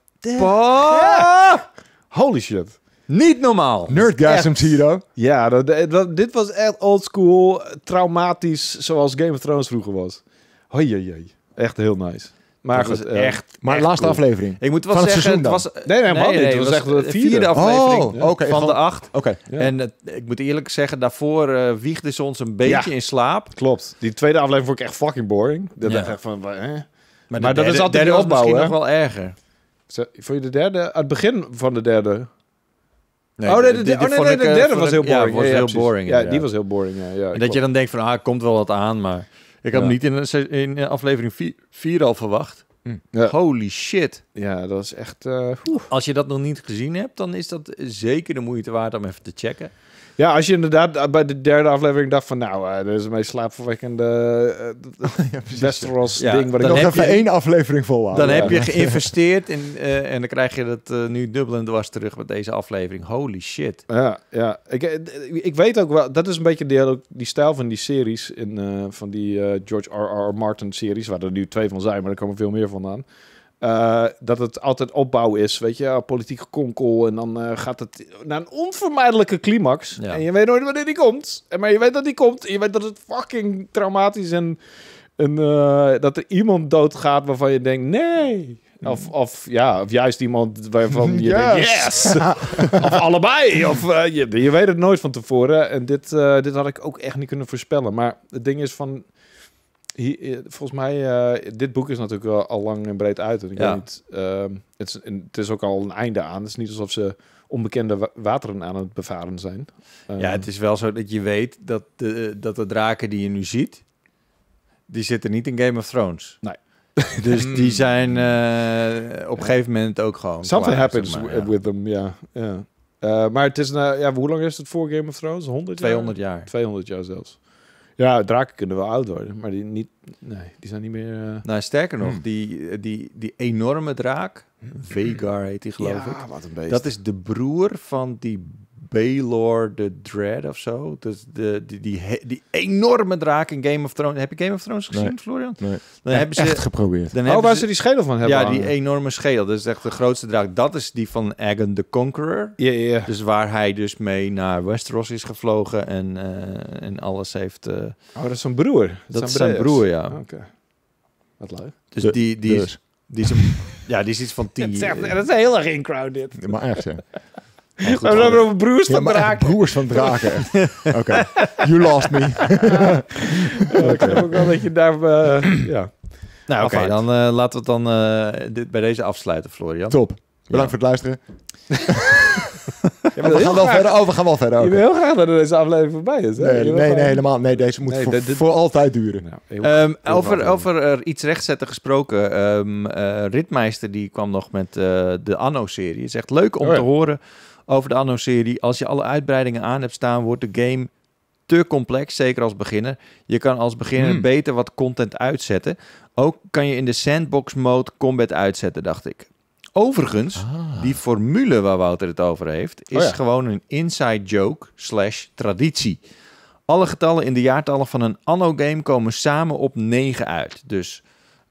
Pa!
Holy shit.
Niet normaal.
Nerdgasms hier, hoor.
Ja, dat, dat- dit was echt oldschool, traumatisch, zoals Game of Thrones vroeger was. Hoi, hoi, hoi. Echt heel nice. Maar
Dat
goed,
was
eh,
echt...
Maar
echt
laatste
cool.
aflevering.
Ik moet wel
Van het
zeggen, het
seizoen
was...
Nee, nee, helemaal niet. Het was echt de
de
vierde.
vierde aflevering
Oh, oké,
van
van-
de acht.
Oké.
Ja.
En het- ik moet eerlijk zeggen, daarvoor eh wiegden ze ons een beetje
Ja.
in slaap.
Klopt. Die tweede aflevering vond ik echt fucking boring. Dat
Ja.
dacht ik echt van, hè?
Maar,
Maar
de
dat
derde-
is altijd
derde
de
was
opbouw,
misschien
hè?
nog wel erger.
Zo, vond je de derde? Het begin van de derde.
Nee,
oh, nee, de,
die-
de,
die
oh, nee,
vond
nee,
ik,
de
eh,
derde
vond
was
ik-
heel boring.
Ja, was
ja,
heel
precies.
boring.
Ja, die
inderdaad.
was heel boring. Ja, ja,
En dat je dan denkt van, ah, komt wel wat aan, maar ik had
Ja.
hem niet in, een se- in eh, aflevering vier al verwacht.
Ja.
Holy shit.
Ja, dat is echt... eh, oeh.
Als je dat nog niet gezien hebt, dan is dat zeker de moeite waard om even te checken.
Ja, als je inderdaad bij de derde aflevering dacht van... Nou, eh, dit is het meest slaapverwekkende uh, Westeros
Ja,
ding wat ik
dan
Nog
heb
even
je-
één aflevering volhouden.
Dan
ja.
heb je geïnvesteerd in, eh, en dan krijg je dat eh, nu dubbel en dwars terug met deze aflevering. Holy shit.
Ja, ja. Ik, ik weet ook wel, dat is een beetje die, die stijl van die series, in, uh, van die uh, George R R. Martin series, waar er nu twee van zijn, maar er komen veel meer van aan. Uh, dat het altijd opbouw is, weet je, politieke konkel en dan uh, gaat het naar een onvermijdelijke climax.
Ja.
En je weet nooit wanneer die komt. En maar je weet dat die komt en je weet dat het fucking traumatisch en, en uh, dat er iemand doodgaat waarvan je denkt, nee. Of, of ja, of juist iemand waarvan je
Yes.
denkt, yes! Of allebei! Of, uh, je, je weet het nooit van tevoren. En dit, uh, dit had ik ook echt niet kunnen voorspellen. Maar het ding is van... Hier, volgens mij, uh, dit boek is natuurlijk wel al lang en breed uit. En ik
Ja.
weet niet, uh, het, is, het is ook al een einde aan. Het is niet alsof ze onbekende wa- wateren aan het bevaren zijn. Uh,
Ja, het is wel zo dat je weet dat de, dat de draken die je nu ziet, die zitten niet in Game of Thrones.
Nee.
Dus die zijn uh, op een gegeven moment ook gewoon
Something
klaar,
happens
zeg maar,
with,
ja.
with them, ja. ja. Uh, maar het is, uh, ja, hoe lang is het voor Game of Thrones? honderd jaar?
tweehonderd jaar.
tweehonderd jaar zelfs. Ja, draken kunnen wel oud worden, maar die, niet, nee, die zijn niet meer... Uh...
Nou, sterker nog,
Hmm.
die, die, die enorme draak, Vhagar heet die geloof
ja,
ik.
wat een beest.
Dat is de broer van die Baelor the Dread of zo. Dus de, die, die, he- die enorme draak in Game of Thrones. Heb je Game of Thrones gezien,
Nee.
Florian?
Nee.
Dan hebben ze,
Echt geprobeerd.
dan
Oh,
hebben
waar
ze-
ze die schedel van hebben
ja, die
hangen.
enorme schedel. Dat is echt de grootste draak. Dat is die van Aegon the Conqueror.
Ja, ja, ja.
Dus waar hij dus mee naar Westeros is gevlogen en, uh, en alles heeft... Uh,
Oh, dat is zijn broer.
dat is
broers.
zijn broer, ja.
Oké. Okay. Wat leuk.
Dus
De-
die, die,
dus.
is, die is... een- ja, die is iets van tien...
Dat is, echt, dat is heel erg in crowd dit.
Ja, maar echt, ja.
We hebben het over broers
Ja,
van
maar echt
draken.
broers van draken. echt. Oké. You lost me.
Ja, ik snap ook wel dat je daar... Uh, ja.
Nou, oké,
Afhaakt.
dan uh, laten we het dan uh, dit, bij deze afsluiten, Florian.
Top. Bedankt
Ja.
voor het luisteren.
Je
Oh, we gaan wel verder. Oh, we gaan wel verder.
Je
oké.
wil heel graag dat deze aflevering voorbij is. Hè?
Nee,
Je wil
nee, nee,
gewoon-
helemaal. Nee, deze moet
Nee,
voor,
dit- dit-
voor altijd duren.
Nou, heel-
Um,
heel
over,
graag.
over er iets rechtzetten gesproken. Um, uh, Ritmeister die kwam nog met uh, de Anno-serie. Het is echt leuk om
Oh ja.
te horen over de Anno-serie. Als je alle uitbreidingen aan hebt staan, wordt de game te complex. Zeker als beginner. Je kan als beginner
Hmm.
beter wat content uitzetten. Ook kan je in de sandbox mode combat uitzetten, dacht ik. Overigens,
Ah.
die formule waar Wouter het over heeft, is
Oh ja.
gewoon een inside joke slash traditie. Alle getallen in de jaartallen van een anno-game komen samen op negen uit. Dus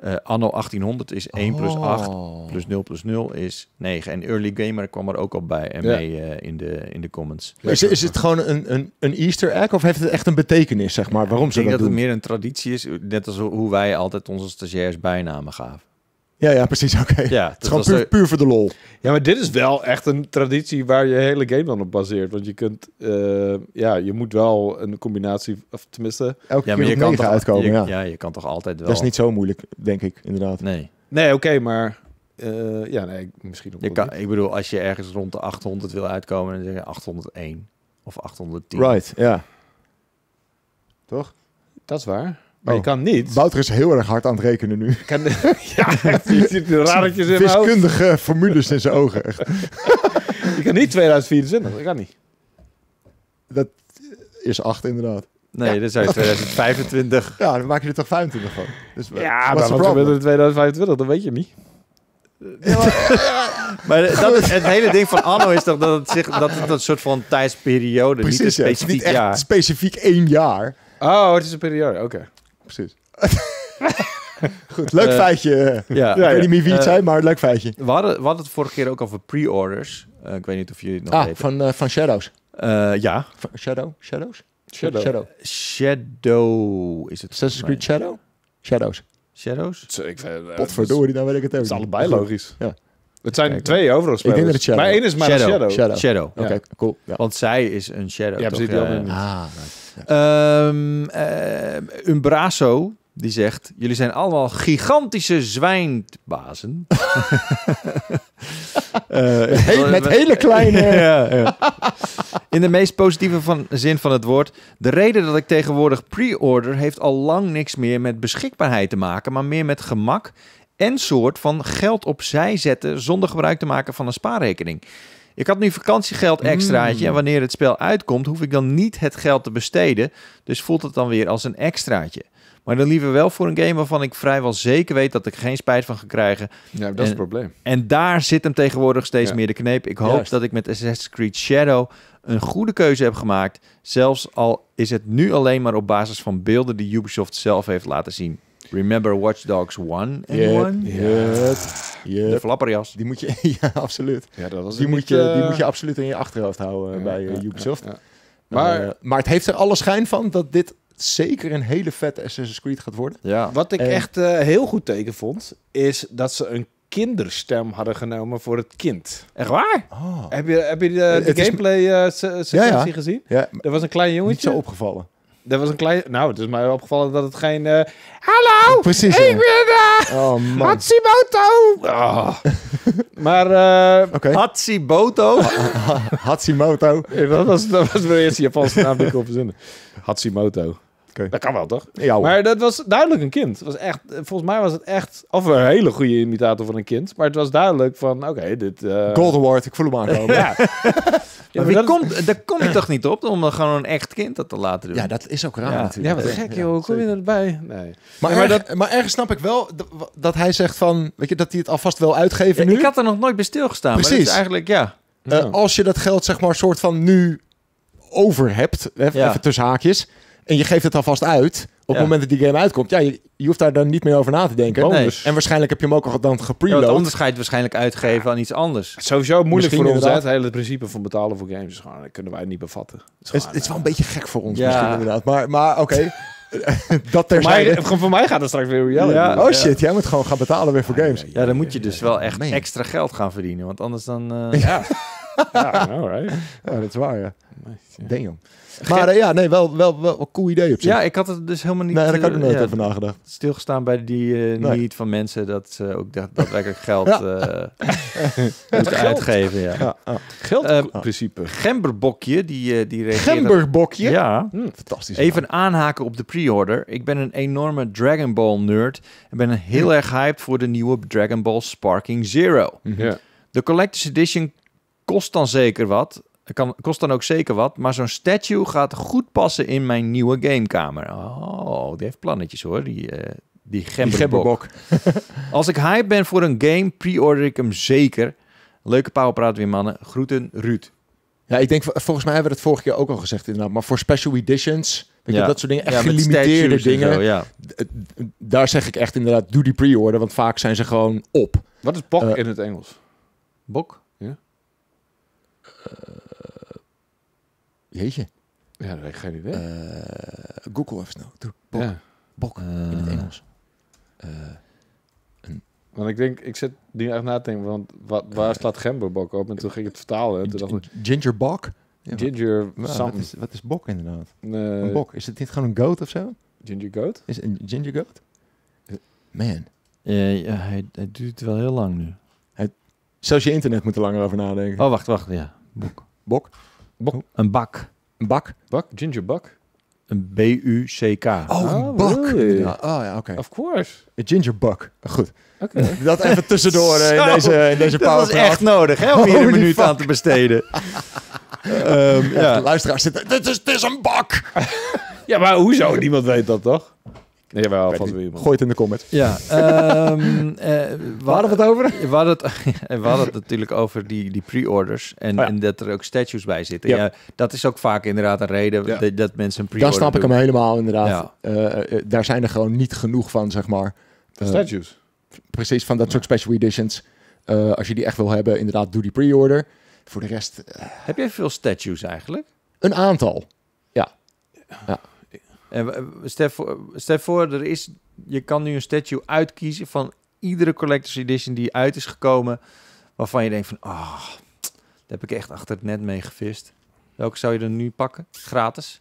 Uh, Anno achttienhonderd is één plus acht,
Oh.
plus nul plus nul is negen. En Early Gamer kwam er ook al bij en
Ja.
mee uh, in, de, in de comments.
Is, is het gewoon een, een, een Easter egg of heeft het echt een betekenis, zeg maar? Waarom
Ik
ze
denk
dat
dat
doen?
het meer een traditie is, net als hoe wij altijd onze stagiairs bijnamen gaven.
Ja, ja, precies. Oké. Okay.
Ja,
Het is gewoon puur,
de...
puur voor de lol.
Ja, maar dit is wel echt een traditie waar je hele game dan op baseert. Want je kunt, uh, ja, je moet wel een combinatie, of tenminste...
Elke
ja,
keer
maar je kan toch
uitkomen,
je,
ja.
ja, je kan toch altijd wel...
Dat is niet zo moeilijk, denk ik, inderdaad.
Nee.
Nee, oké, okay, maar... Uh, ja, nee, misschien ook
je kan, Ik bedoel, als je ergens rond de achthonderd wil uitkomen, dan zeg je achthonderdéén of achthonderdtien.
Right, ja. Toch?
Dat is waar. Maar
oh.
je kan niet...
Wouter is heel erg hard aan het rekenen nu.
Kan de... ja, je ziet de radertjes in mijn hoofd.
Wiskundige formules in zijn ogen. Echt.
Je kan niet tweeduizend vierentwintig, dat kan niet.
Dat is acht inderdaad.
Nee,
ja.
dat zou je tweeduizend vijfentwintig...
Ja, dan maak je er toch vijfentwintig van. Dus
ja, maar wat gebeurt er in tweeduizend vijfentwintig, dat weet je niet.
Ja, maar, maar dat is, het hele ding van Anno is toch dat het zich dat het een soort van tijdsperiode,
precies,
niet een
specifiek
specifiek
ja, het is niet
jaar.
echt specifiek één jaar.
Oh, het is een periode, oké. Okay.
Precies. Goed, leuk uh, feitje.
Ja,
ik weet niet meer wie het uh, zei, maar leuk feitje.
We hadden, we hadden het vorige keer ook over pre-orders. Uh, ik weet niet of jullie het nog
ah,
weten.
Van, uh, van Shadows.
Uh, ja.
Van Shadow? Shadows?
Shadow.
Shadow.
Shadow is het.
Assassin's Creed Shadow? Shadows.
Shadows?
Zo, ik vind, uh,
Potverdorie, dan weet ik het ook.
Het is allebei logisch.
Ja.
Het zijn
Kijk,
twee overal spelers.
Ik denk dat het Shadow.
Maar één is maar
Shadow.
een Shadow.
Shadow.
Shadow.
Oké, okay,
ja.
cool. Ja.
Want zij is een Shadow.
Ja, precies. Die
uh,
niet.
Ah, right. Ja.
Um, uh, Umbraso, die zegt... Jullie zijn allemaal gigantische zwijnbazen. uh,
He- met hele kleine...
ja, ja. In de meest positieve van, zin van het woord. De reden dat ik tegenwoordig pre-order... heeft al lang niks meer met beschikbaarheid te maken... maar meer met gemak en soort van geld opzij zetten... zonder gebruik te maken van een spaarrekening. Ik had nu vakantiegeld extraatje... Mm. en wanneer het spel uitkomt... hoef ik dan niet het geld te besteden. Dus voelt het dan weer als een extraatje. Maar dan liever wel voor een game waarvan ik vrijwel zeker weet... dat ik geen spijt van ga krijgen.
Ja, dat
en,
is het probleem.
En daar zit hem tegenwoordig steeds
ja.
meer de kneep. Ik hoop
Juist.
dat ik met Assassin's Creed Shadow... een goede keuze heb gemaakt. Zelfs al is het nu alleen maar op basis van beelden... die Ubisoft zelf heeft laten zien. Remember Watch Dogs one?
Yep, yep, yep.
De flapperjas.
Die moet je... Ja, absoluut.
Ja, dat was
die, moet
niet,
je,
uh...
die moet je absoluut in je achterhoofd houden
ja,
bij uh,
ja,
Ubisoft.
Ja, ja.
Maar, uh, maar het heeft er alle schijn van dat dit zeker een hele vette Assassin's Creed gaat worden.
Ja.
Wat ik
en...
echt uh, heel goed teken vond, is dat ze een kinderstem hadden genomen voor het kind.
Echt waar?
Oh.
Heb je, heb je de, de gameplay uh, sequentie ja, ja. gezien?
Ja.
Er was een klein jongetje.
Niet zo opgevallen.
Er was een klein... Nou, het is mij opgevallen dat het geen... Uh, Hallo!
Precies.
Ik ben uh,
oh, man.
Hatsimoto! Oh. maar... Uh,
okay.
Hatsimoto?
Hatsimoto.
dat, was, dat was mijn eerste Japanse naam die ik kon verzinnen. Hatsimoto.
Okay.
Dat kan wel, toch?
Ja,
maar dat was duidelijk een kind. Het was echt, volgens mij was het echt... Of een hele goede imitator van een kind. Maar het was duidelijk van... Oké, okay, dit... Uh...
Gold Award, ik voel hem aankomen.
ja.
Ja, maar dat komt, daar kom je toch niet op om gewoon een echt kind dat te laten doen?
Ja, dat is ook raar
ja.
natuurlijk.
Ja, wat gek joh. Hoe kom je erbij? Nee.
Maar,
ja, maar,
erg,
dat...
maar ergens snap ik wel dat, dat hij zegt van... Weet je, dat hij het alvast wil uitgeven
ja,
nu.
Ik had er nog nooit bij stilgestaan.
Precies.
Maar dat is eigenlijk, ja.
Uh, ja. Als je dat geld zeg maar soort van nu over hebt, even, ja. even tussen haakjes... En je geeft het alvast uit. Op ja. het moment dat die game uitkomt. Ja, je, je hoeft daar dan niet meer over na te denken.
Nee.
En waarschijnlijk heb je hem ook al dan gepreload.
Ja, het onderscheid waarschijnlijk uitgeven aan iets anders.
Sowieso moeilijk
misschien
voor ons.
inderdaad.
Het hele principe van betalen voor games. Gewoon, dat kunnen wij niet bevatten. Het
is, het is wel een beetje gek voor ons
ja.
misschien inderdaad. Maar, maar oké. Okay. dat
voor, mij, voor mij gaat het straks weer reality.
Ja.
Oh shit, jij moet gewoon gaan betalen weer voor games.
Ja, ja dan moet je dus wel echt Man. extra geld gaan verdienen. Want anders dan... Uh...
Ja. ja, no, right.
ja, dat is waar, ja. Damn. Maar uh, ja, nee, wel, wel, wel een cool idee op zich.
Ja, ik had het dus helemaal niet...
Nee, daar kan ik er nooit
uh,
over nagedacht.
Stilgestaan bij die uh,
nee.
need van mensen dat ze ook daadwerkelijk geld ja. uh, moeten uitgeven. Ja.
Ja, ja.
Geldprincipe. Uh,
Gemberbokje, die, uh, die reageert...
Gemberbokje?
Ja.
Hm, fantastisch.
Even man. aanhaken op de pre-order. Ik ben een enorme Dragon Ball nerd en ben heel hm. erg hyped voor de nieuwe Dragon Ball Sparking Zero.
Hm. Ja.
De Collector's Edition kost dan zeker wat... Kan, kost dan ook zeker wat, maar zo'n statue gaat goed passen in mijn nieuwe gamekamer. Oh, die heeft plannetjes hoor, die, uh, die gemberbok. Als ik hype ben voor een game, pre-order ik hem zeker. Leuke powerpraat weer mannen. Groeten, Ruud.
Ja, ik denk, volgens mij hebben we het vorige keer ook al gezegd inderdaad. Maar voor special editions, weet je,
Ja.
dat soort dingen, echt
Ja, met
gelimiteerde
statues en
dingen.
zo, ja.
d- d- Daar zeg ik echt inderdaad, doe die pre-order. Want vaak zijn ze gewoon op.
Wat is bok
Uh,
in het Engels?
Bok?
Jeetje.
Ja, dat heb ik geen idee.
Uh, Google even snel. Doe, bok.
Ja.
Bok
Uh,
in het Engels. Uh,
Want ik denk, ik zit nu echt na te denken, want wat, waar staat gemberbok op? En toen ging ik het vertalen. En toen dacht ik,
Ginger bok? Ja,
ginger
wat, wat,
something.
is, wat is bok inderdaad?
Uh,
Een bok. Is het niet gewoon een goat of zo?
Ginger goat?
Is het een ginger goat? Man.
Ja, ja, hij, hij duurt wel heel lang nu.
Zelfs je internet moet er langer over nadenken.
Oh, wacht, wacht. Ja, bok.
Bok?
Een bak.
Een bak?
Bak? Ginger bak?
Een B U C K.
Oh,
Oh,
een bak.
really?
Ja, oh ja, oké.
Of course.
Een ginger bak. Goed.
Oké.
Okay. Dat even tussendoor uh, in
Zo,
deze, in deze
Dat was
powerpraat.
echt nodig, hè? Om hier
Holy
een minuut
fuck.
aan te besteden. um,
Ja.
ja.
De luisteraars zitten, dit is, dit is een bak!
Ja, maar hoezo? Niemand weet dat, toch? Nee, wel,
Weet
vast
niet.
weer iemand.
Gooi het in de comments.
Ja, um, uh, we
Waar hadden we het over?
We hadden het, we hadden het natuurlijk over die, die pre-orders en,
Oh ja.
en dat er ook statues bij zitten.
Ja.
Ja. Dat is ook vaak inderdaad een reden
Ja.
dat, dat mensen een pre-order
Dan snap ik
doen.
hem helemaal inderdaad.
Ja.
Uh, uh, daar zijn er gewoon niet genoeg van, zeg maar. Uh,
Statues.
precies, van dat soort special editions. Uh, als je die echt wil hebben, inderdaad, doe die pre-order. Voor de rest, uh,
Heb jij veel statues eigenlijk?
een aantal.
En we- we- stel voor, stel voor, er is, je kan nu een statue uitkiezen van iedere collector's edition die uit is gekomen, waarvan je denkt van, ah, daar heb ik echt achter het net mee gevist. Welke zou je dan nu pakken? Gratis?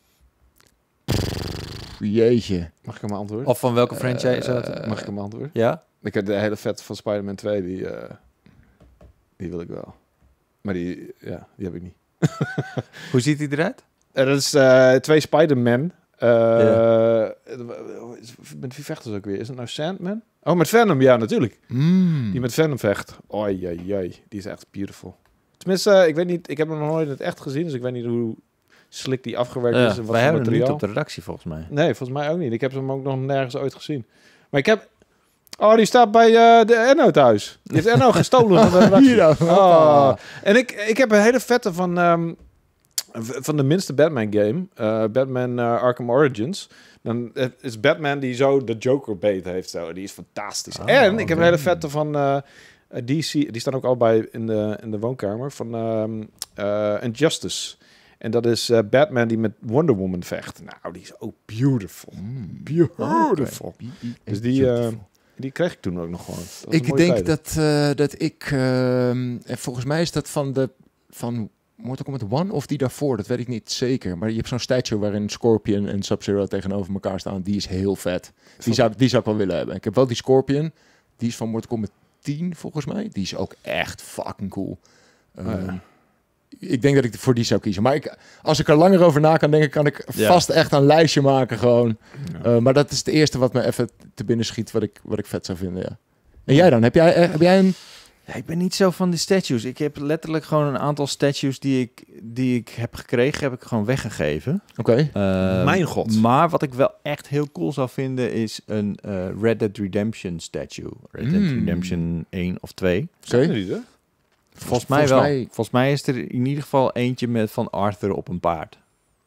Jeetje.
Mag ik hem antwoorden?
Of van welke franchise? zou het-
Uh,
Mag ik hem antwoorden?
ja?
Ik heb de hele vet van Spider-Man twee, die, uh, die wil ik wel. Maar die, ja, die heb ik niet.
Hoe ziet hij eruit?
En dat is uh, twee Spider-Man. Uh,
Ja.
Met wie vechten ze ook weer? Is het nou Sandman? Oh, met Venom, ja, natuurlijk.
Mm.
Die met Venom vecht. Oei, oei, oei. Die is echt beautiful. Tenminste, uh, ik weet niet, ik heb hem nog nooit in het echt gezien, dus ik weet niet hoe slik die afgewerkt
Ja,
is. En wat
wij
voor
hebben hem niet
materiaal.
op de redactie volgens mij.
Nee, volgens mij ook niet. Ik heb hem ook nog nergens ooit gezien. Maar ik heb... Oh, die staat bij uh, de Enno thuis. Die heeft Enno gestolen van de redactie.
Hier dan.
Oh. En ik, ik heb een hele vette van, um, van de minste Batman game. Uh, Batman uh, Arkham Origins. Dan is Batman die zo de Joker beet heeft. Zo. Die is fantastisch.
Oh,
en ik heb een hele
oké.
vette van uh, D C. Die staan ook allebei in de, in de woonkamer. Van um, uh, Injustice. En dat is uh, Batman die met Wonder Woman vecht. Nou, die is ook beautiful.
Mm.
Beautiful.
Okay.
Dus die, uh, die kreeg ik toen ook nog gewoon. Dat was een
Ik
mooie
denk
tijd.
dat, uh, dat ik... Uh, en volgens mij is dat van de... Van Mortal Kombat One of die daarvoor, dat weet ik niet zeker. Maar je hebt zo'n statue waarin Scorpion en Sub-Zero tegenover elkaar staan. Die is heel vet. Die zou, die zou ik wel willen hebben. Ik heb wel die Scorpion. Die is van Mortal Kombat tien volgens mij. Die is ook echt fucking cool. Uh,
Oh ja.
Ik denk dat ik voor die zou kiezen. Maar ik, als ik er langer over na kan denken, kan ik
Ja.
vast echt een lijstje maken gewoon.
Ja.
Uh, maar dat is het eerste wat me even te binnen schiet, wat ik, wat ik vet zou vinden, ja. En jij dan? Heb jij, eh, heb jij een...
Ja, ik ben niet zo van de statues. Ik heb letterlijk gewoon een aantal statues die ik, die ik heb gekregen, heb ik gewoon weggegeven.
Oké.
Uh,
Mijn god.
Maar wat ik wel echt heel cool zou vinden is een uh, Red Dead Redemption statue. Red Dead
Mm.
Redemption één of twee.
Zijn er niet, hè?
Volgens mij
volgens
wel.
mij-
Volgens mij is er in ieder geval eentje met van Arthur op een paard.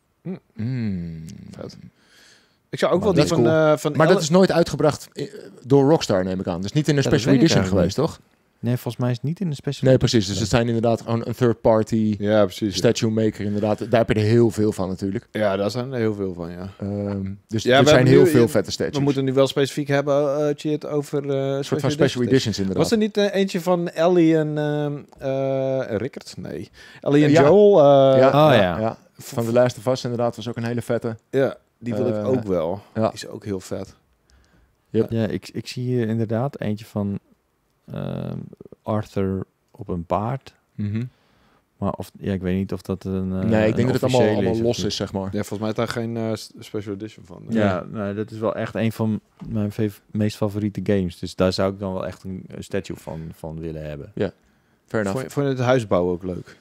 Mm.
Vet. Ik zou ook
Maar
wel die
dat is
van...
cool.
uh, van
Maar
Elle-
dat is nooit uitgebracht eh, door Rockstar, neem ik aan. Dus niet in een
Ja, dat
special
weet ik
edition
eigenlijk
geweest, toch?
Nee, volgens mij is het niet in de special.
Nee, precies. Dus het zijn inderdaad gewoon een third party
Ja, precies.
statue maker, inderdaad. Daar heb je er heel veel van natuurlijk.
Ja, daar zijn er heel veel van, ja.
Um, dus
Ja,
er
we
zijn
hebben
heel
nu-
veel
je-
vette statues.
We moeten nu wel specifiek hebben, uh, Chit, over... Uh,
een soort van special editions inderdaad.
Was er niet uh, eentje van Ellie en um, uh, Rickert? Nee. Ellie en
Ja.
Joel. Uh,
ja,
Oh,
ja,
ja.
Van The Last of Us inderdaad was ook een hele vette.
Ja, die wil ik
Uh,
ook wel.
ja.
Die is ook heel vet.
Ja, ik, ik zie hier inderdaad eentje van ehm, Arthur op een paard.
Mhm.
Maar of, ja, ik weet niet of dat een. eh,
nee, ik
een
denk dat het allemaal,
officiële
allemaal
of
los
niet.
is, zeg maar.
Ja, volgens mij is daar geen uh, s- special edition van.
Ja, nou, dat is wel echt een van mijn fa- meest favoriete games. Dus daar zou ik dan wel echt een, een statue van, van willen hebben.
Fair enough.
Vond je, vond je het huisbouwen ook leuk?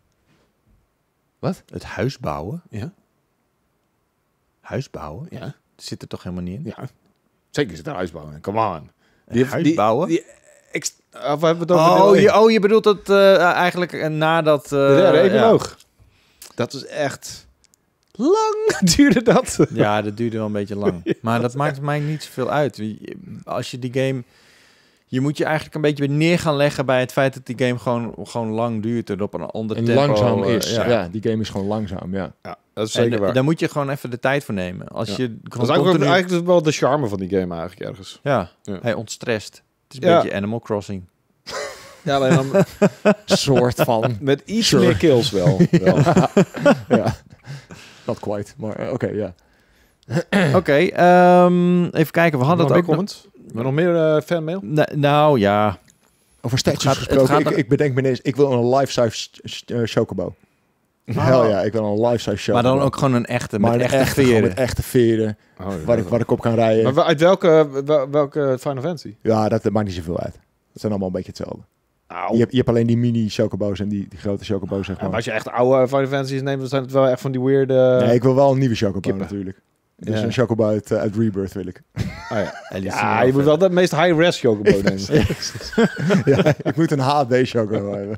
Het huis bouwen?
Ja.
Huis bouwen?
Ja.
Dat zit er toch helemaal niet in?
Ja. Zeker is het een huisbouwen. Come on.
Een huis bouwen?
Die, Ik, of we hebben het over
Oh,
deel
je,
één.
oh, je bedoelt dat uh, eigenlijk uh, nadat... Uh,
De derde
ja.
epiloog. Dat is echt... Lang duurde dat.
Ja, dat duurde wel een beetje lang. Ja, maar dat maakt mij niet zoveel uit. Als je die game... Je moet je eigenlijk een beetje weer neer gaan leggen bij het feit dat die game gewoon, gewoon lang duurt en op een ander
en
tempo.
langzaam is.
Uh, ja.
ja, die game is gewoon langzaam, ja.
Ja, dat is zeker
en,
waar.
Daar moet je gewoon even de tijd voor nemen. Als
ja.
je
dat is
gewoon
eigenlijk,
continu...
eigenlijk wel de charme van die game eigenlijk ergens.
Ja,
ja.
hij ontstrest. Het is een
ja.
beetje Animal Crossing.
Ja, alleen dan...
soort van.
Met iets
Sure.
meer kills wel. wel.
ja. Not quite, maar uh, oké, okay, ja.
Oké, okay, um, even kijken. We hadden
nog
het ook...
Nog, nog meer uh, fanmail?
Na, nou, ja...
Over statues
gaat,
gesproken, ik,
nog...
ik bedenk me ineens, ik wil een life-size uh, chocobo. Oh. Hell ja, ik wil een life-size chocobo.
Maar dan ook gewoon een echte,
maar
met
een
echte,
echte
veren.
Met echte veren, oh, ja, waar, ik, waar ik op kan rijden.
Maar uit welke, wel, welke Final Fantasy?
Ja, dat, dat maakt niet zoveel uit. Het zijn allemaal een beetje hetzelfde.
Au.
Je, hebt, je hebt alleen die mini chocobo's en die, die grote chocobo's, zeg maar.
Ja, maar als je echt oude Final Fantasy's neemt, dan zijn het wel echt van die weirde...
Nee, ik wil wel een nieuwe chocobo
kippen.
natuurlijk. Dus
ja.
een chocobo uit, uh, uit Rebirth wil ik.
Oh, ja,
ja
je moet wel de meest high-res chocobo nemen.
Ja, ik moet een H D chocobo hebben.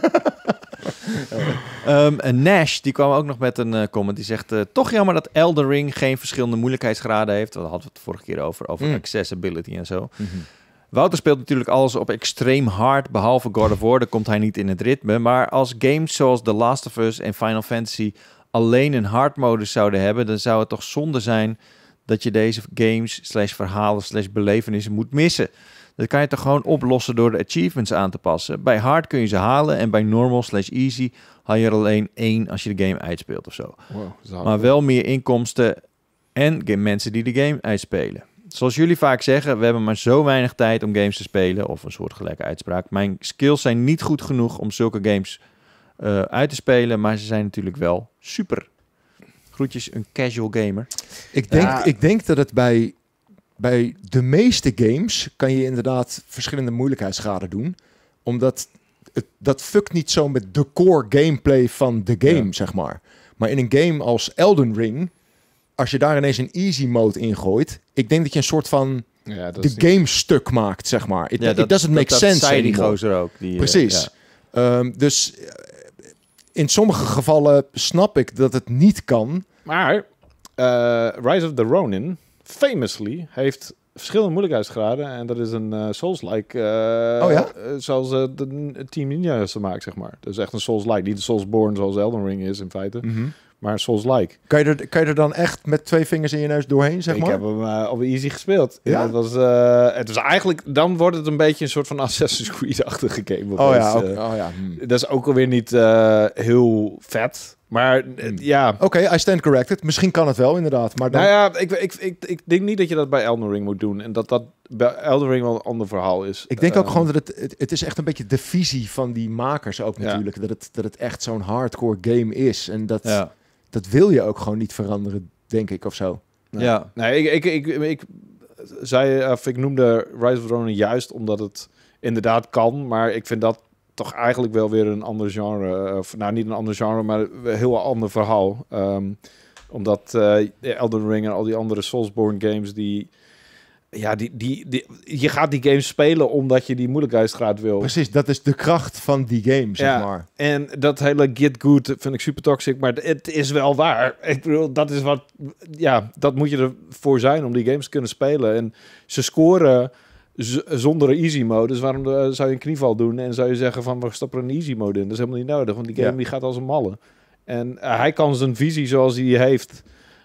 um, en Nash, die kwam ook nog met een uh, comment. Die zegt, uh, toch jammer dat Elden Ring geen verschillende moeilijkheidsgraden heeft. Daar hadden we het de vorige keer over, over mm. accessibility en zo. Mm-hmm. Wouter speelt natuurlijk alles op extreem hard, behalve God of War. Daar komt hij niet in het ritme. Maar als games zoals The Last of Us en Final Fantasy alleen een hard modus zouden hebben, dan zou het toch zonde zijn dat je deze games slash verhalen slash belevenissen moet missen. Dat kan je toch gewoon oplossen door de achievements aan te passen. Bij hard kun je ze halen en bij normal slash easy haal je er alleen één als je de game uitspeelt of zo. Wow, maar wel meer inkomsten en mensen die de game uitspelen. Zoals jullie vaak zeggen, we hebben maar zo weinig tijd om games te spelen, of een soortgelijke uitspraak. Mijn skills zijn niet goed genoeg om zulke games uh, uit te spelen, maar ze zijn natuurlijk wel super. Groetjes, een casual gamer.
Ik denk,
Ja.
ik denk dat het bij, bij de meeste games kan je inderdaad verschillende moeilijkheidsgraden doen. Omdat het, dat fuckt niet zo met de core gameplay van de game, ja. zeg maar. Maar in een game als Elden Ring, als je daar ineens een easy mode ingooit, ik denk dat je een soort van
ja, dat
de
game
niet... stuk maakt, zeg maar. It,
ja,
it
dat,
doesn't make
dat,
sense
dat zei die
anymore.
gozer ook. Die,
Precies.
Uh, ja.
Um, dus in sommige gevallen snap ik dat het niet kan.
Maar uh, Rise of the Ronin, famously, heeft verschillende moeilijkheidsgraden. En dat is een uh, Souls-like, uh,
oh, ja?
uh, zoals uh, de Team Ninja ze maakt, zeg maar. Dus echt een Souls-like. Niet de Soulsborne zoals Elden Ring is in feite.
Mm-hmm.
Maar Souls-like.
Kan je, er, kan je er dan echt met twee vingers in je neus doorheen, zeg
ik
maar?
Ik heb hem uh, op easy gespeeld.
Ja?
Het was, uh, het was eigenlijk... Dan wordt het een beetje een soort van Assassin's Creed-achtige game.
Oh ja, ook,
uh,
oh ja. Hm.
Dat is ook alweer niet uh, heel vet. Maar uh, ja...
Oké, okay, I stand corrected. Misschien kan het wel, inderdaad. Maar dan...
Nou ja, ik, ik, ik, ik denk niet dat je dat bij Elden Ring moet doen. En dat dat bij Elden Ring wel een ander verhaal is.
Ik denk ook
uh,
gewoon dat het, het... Het is echt een beetje de visie van die makers ook natuurlijk. Ja. Dat, het, dat het echt zo'n hardcore game is. En dat... Ja. Dat wil je ook gewoon niet veranderen, denk ik, of zo.
Nee. Ja. Nee, ik, ik, ik, ik, zei, of ik noemde Rise of the Ronin juist omdat het inderdaad kan, maar ik vind dat toch eigenlijk wel weer een ander genre. Of, nou, niet een ander genre, maar een heel ander verhaal. Um, omdat uh, Elden Ring en al die andere Soulsborne games, die... Ja, die, die, die, je gaat die games spelen omdat je die moeilijkheidsgraad wil.
Precies, dat is de kracht van die game, zeg
ja,
maar.
En dat hele get good vind ik super toxic, maar het is wel waar. Ik bedoel, dat is wat... Ja, dat moet je ervoor zijn om die games te kunnen spelen. En ze scoren z- zonder een easy mode. Dus waarom de, zou je een knieval doen en zou je zeggen van, we stoppen er een easy mode in? Dat is helemaal niet nodig, want die game ja. die gaat als een malle. En uh, hij kan zijn visie zoals hij die heeft...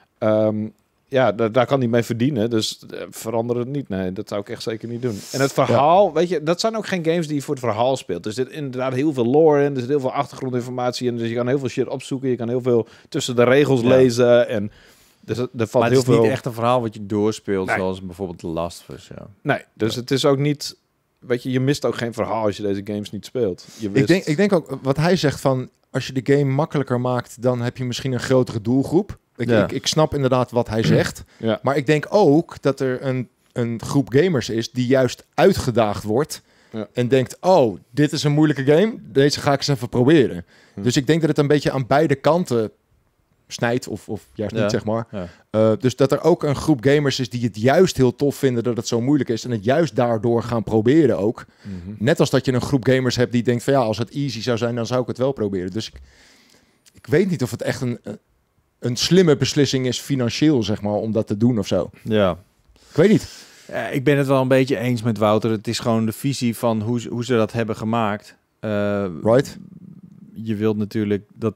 Um, Ja, daar, daar kan hij mee verdienen. Dus uh, verander het niet. Nee, dat zou ik echt zeker niet doen. En het verhaal, ja. weet je, dat zijn ook geen games die je voor het verhaal speelt. Er zit inderdaad heel veel lore in. Er zit heel veel achtergrondinformatie in. Dus je kan heel veel shit opzoeken. Je kan heel veel tussen de regels ja. lezen. En dus, er valt
maar
heel
het is
veel...
niet echt een verhaal wat je doorspeelt,
nee.
zoals bijvoorbeeld The Last of Us. Ja.
Nee, dus ja. het is ook niet... Weet je, je mist ook geen verhaal als je deze games niet speelt. Je wist...
ik, denk, ik denk ook, wat hij zegt van... Als je de game makkelijker maakt, dan heb je misschien een grotere doelgroep. Ik, ja. ik, ik snap inderdaad wat hij zegt.
Ja.
Maar ik denk ook dat er een, een groep gamers is die juist uitgedaagd wordt. Ja. En denkt, oh, dit is een moeilijke game. Deze ga ik eens even proberen. Hm. Dus ik denk dat het een beetje aan beide kanten snijdt of, of juist
Ja.
niet, zeg maar.
Ja.
Uh, dus dat er ook een groep gamers is die het juist heel tof vinden dat het zo moeilijk is en het juist daardoor gaan proberen ook.
Mm-hmm.
Net als dat je een groep gamers hebt die denkt van ja, als het easy zou zijn, dan zou ik het wel proberen. Dus ik, ik weet niet of het echt een, een slimme beslissing is financieel, zeg maar, om dat te doen of zo.
Ja.
Ik weet niet.
Ja, ik ben het wel een beetje eens met Wouter. Het is gewoon de visie van hoe, ze- hoe ze dat hebben gemaakt. Uh,
Right?
je wilt natuurlijk dat...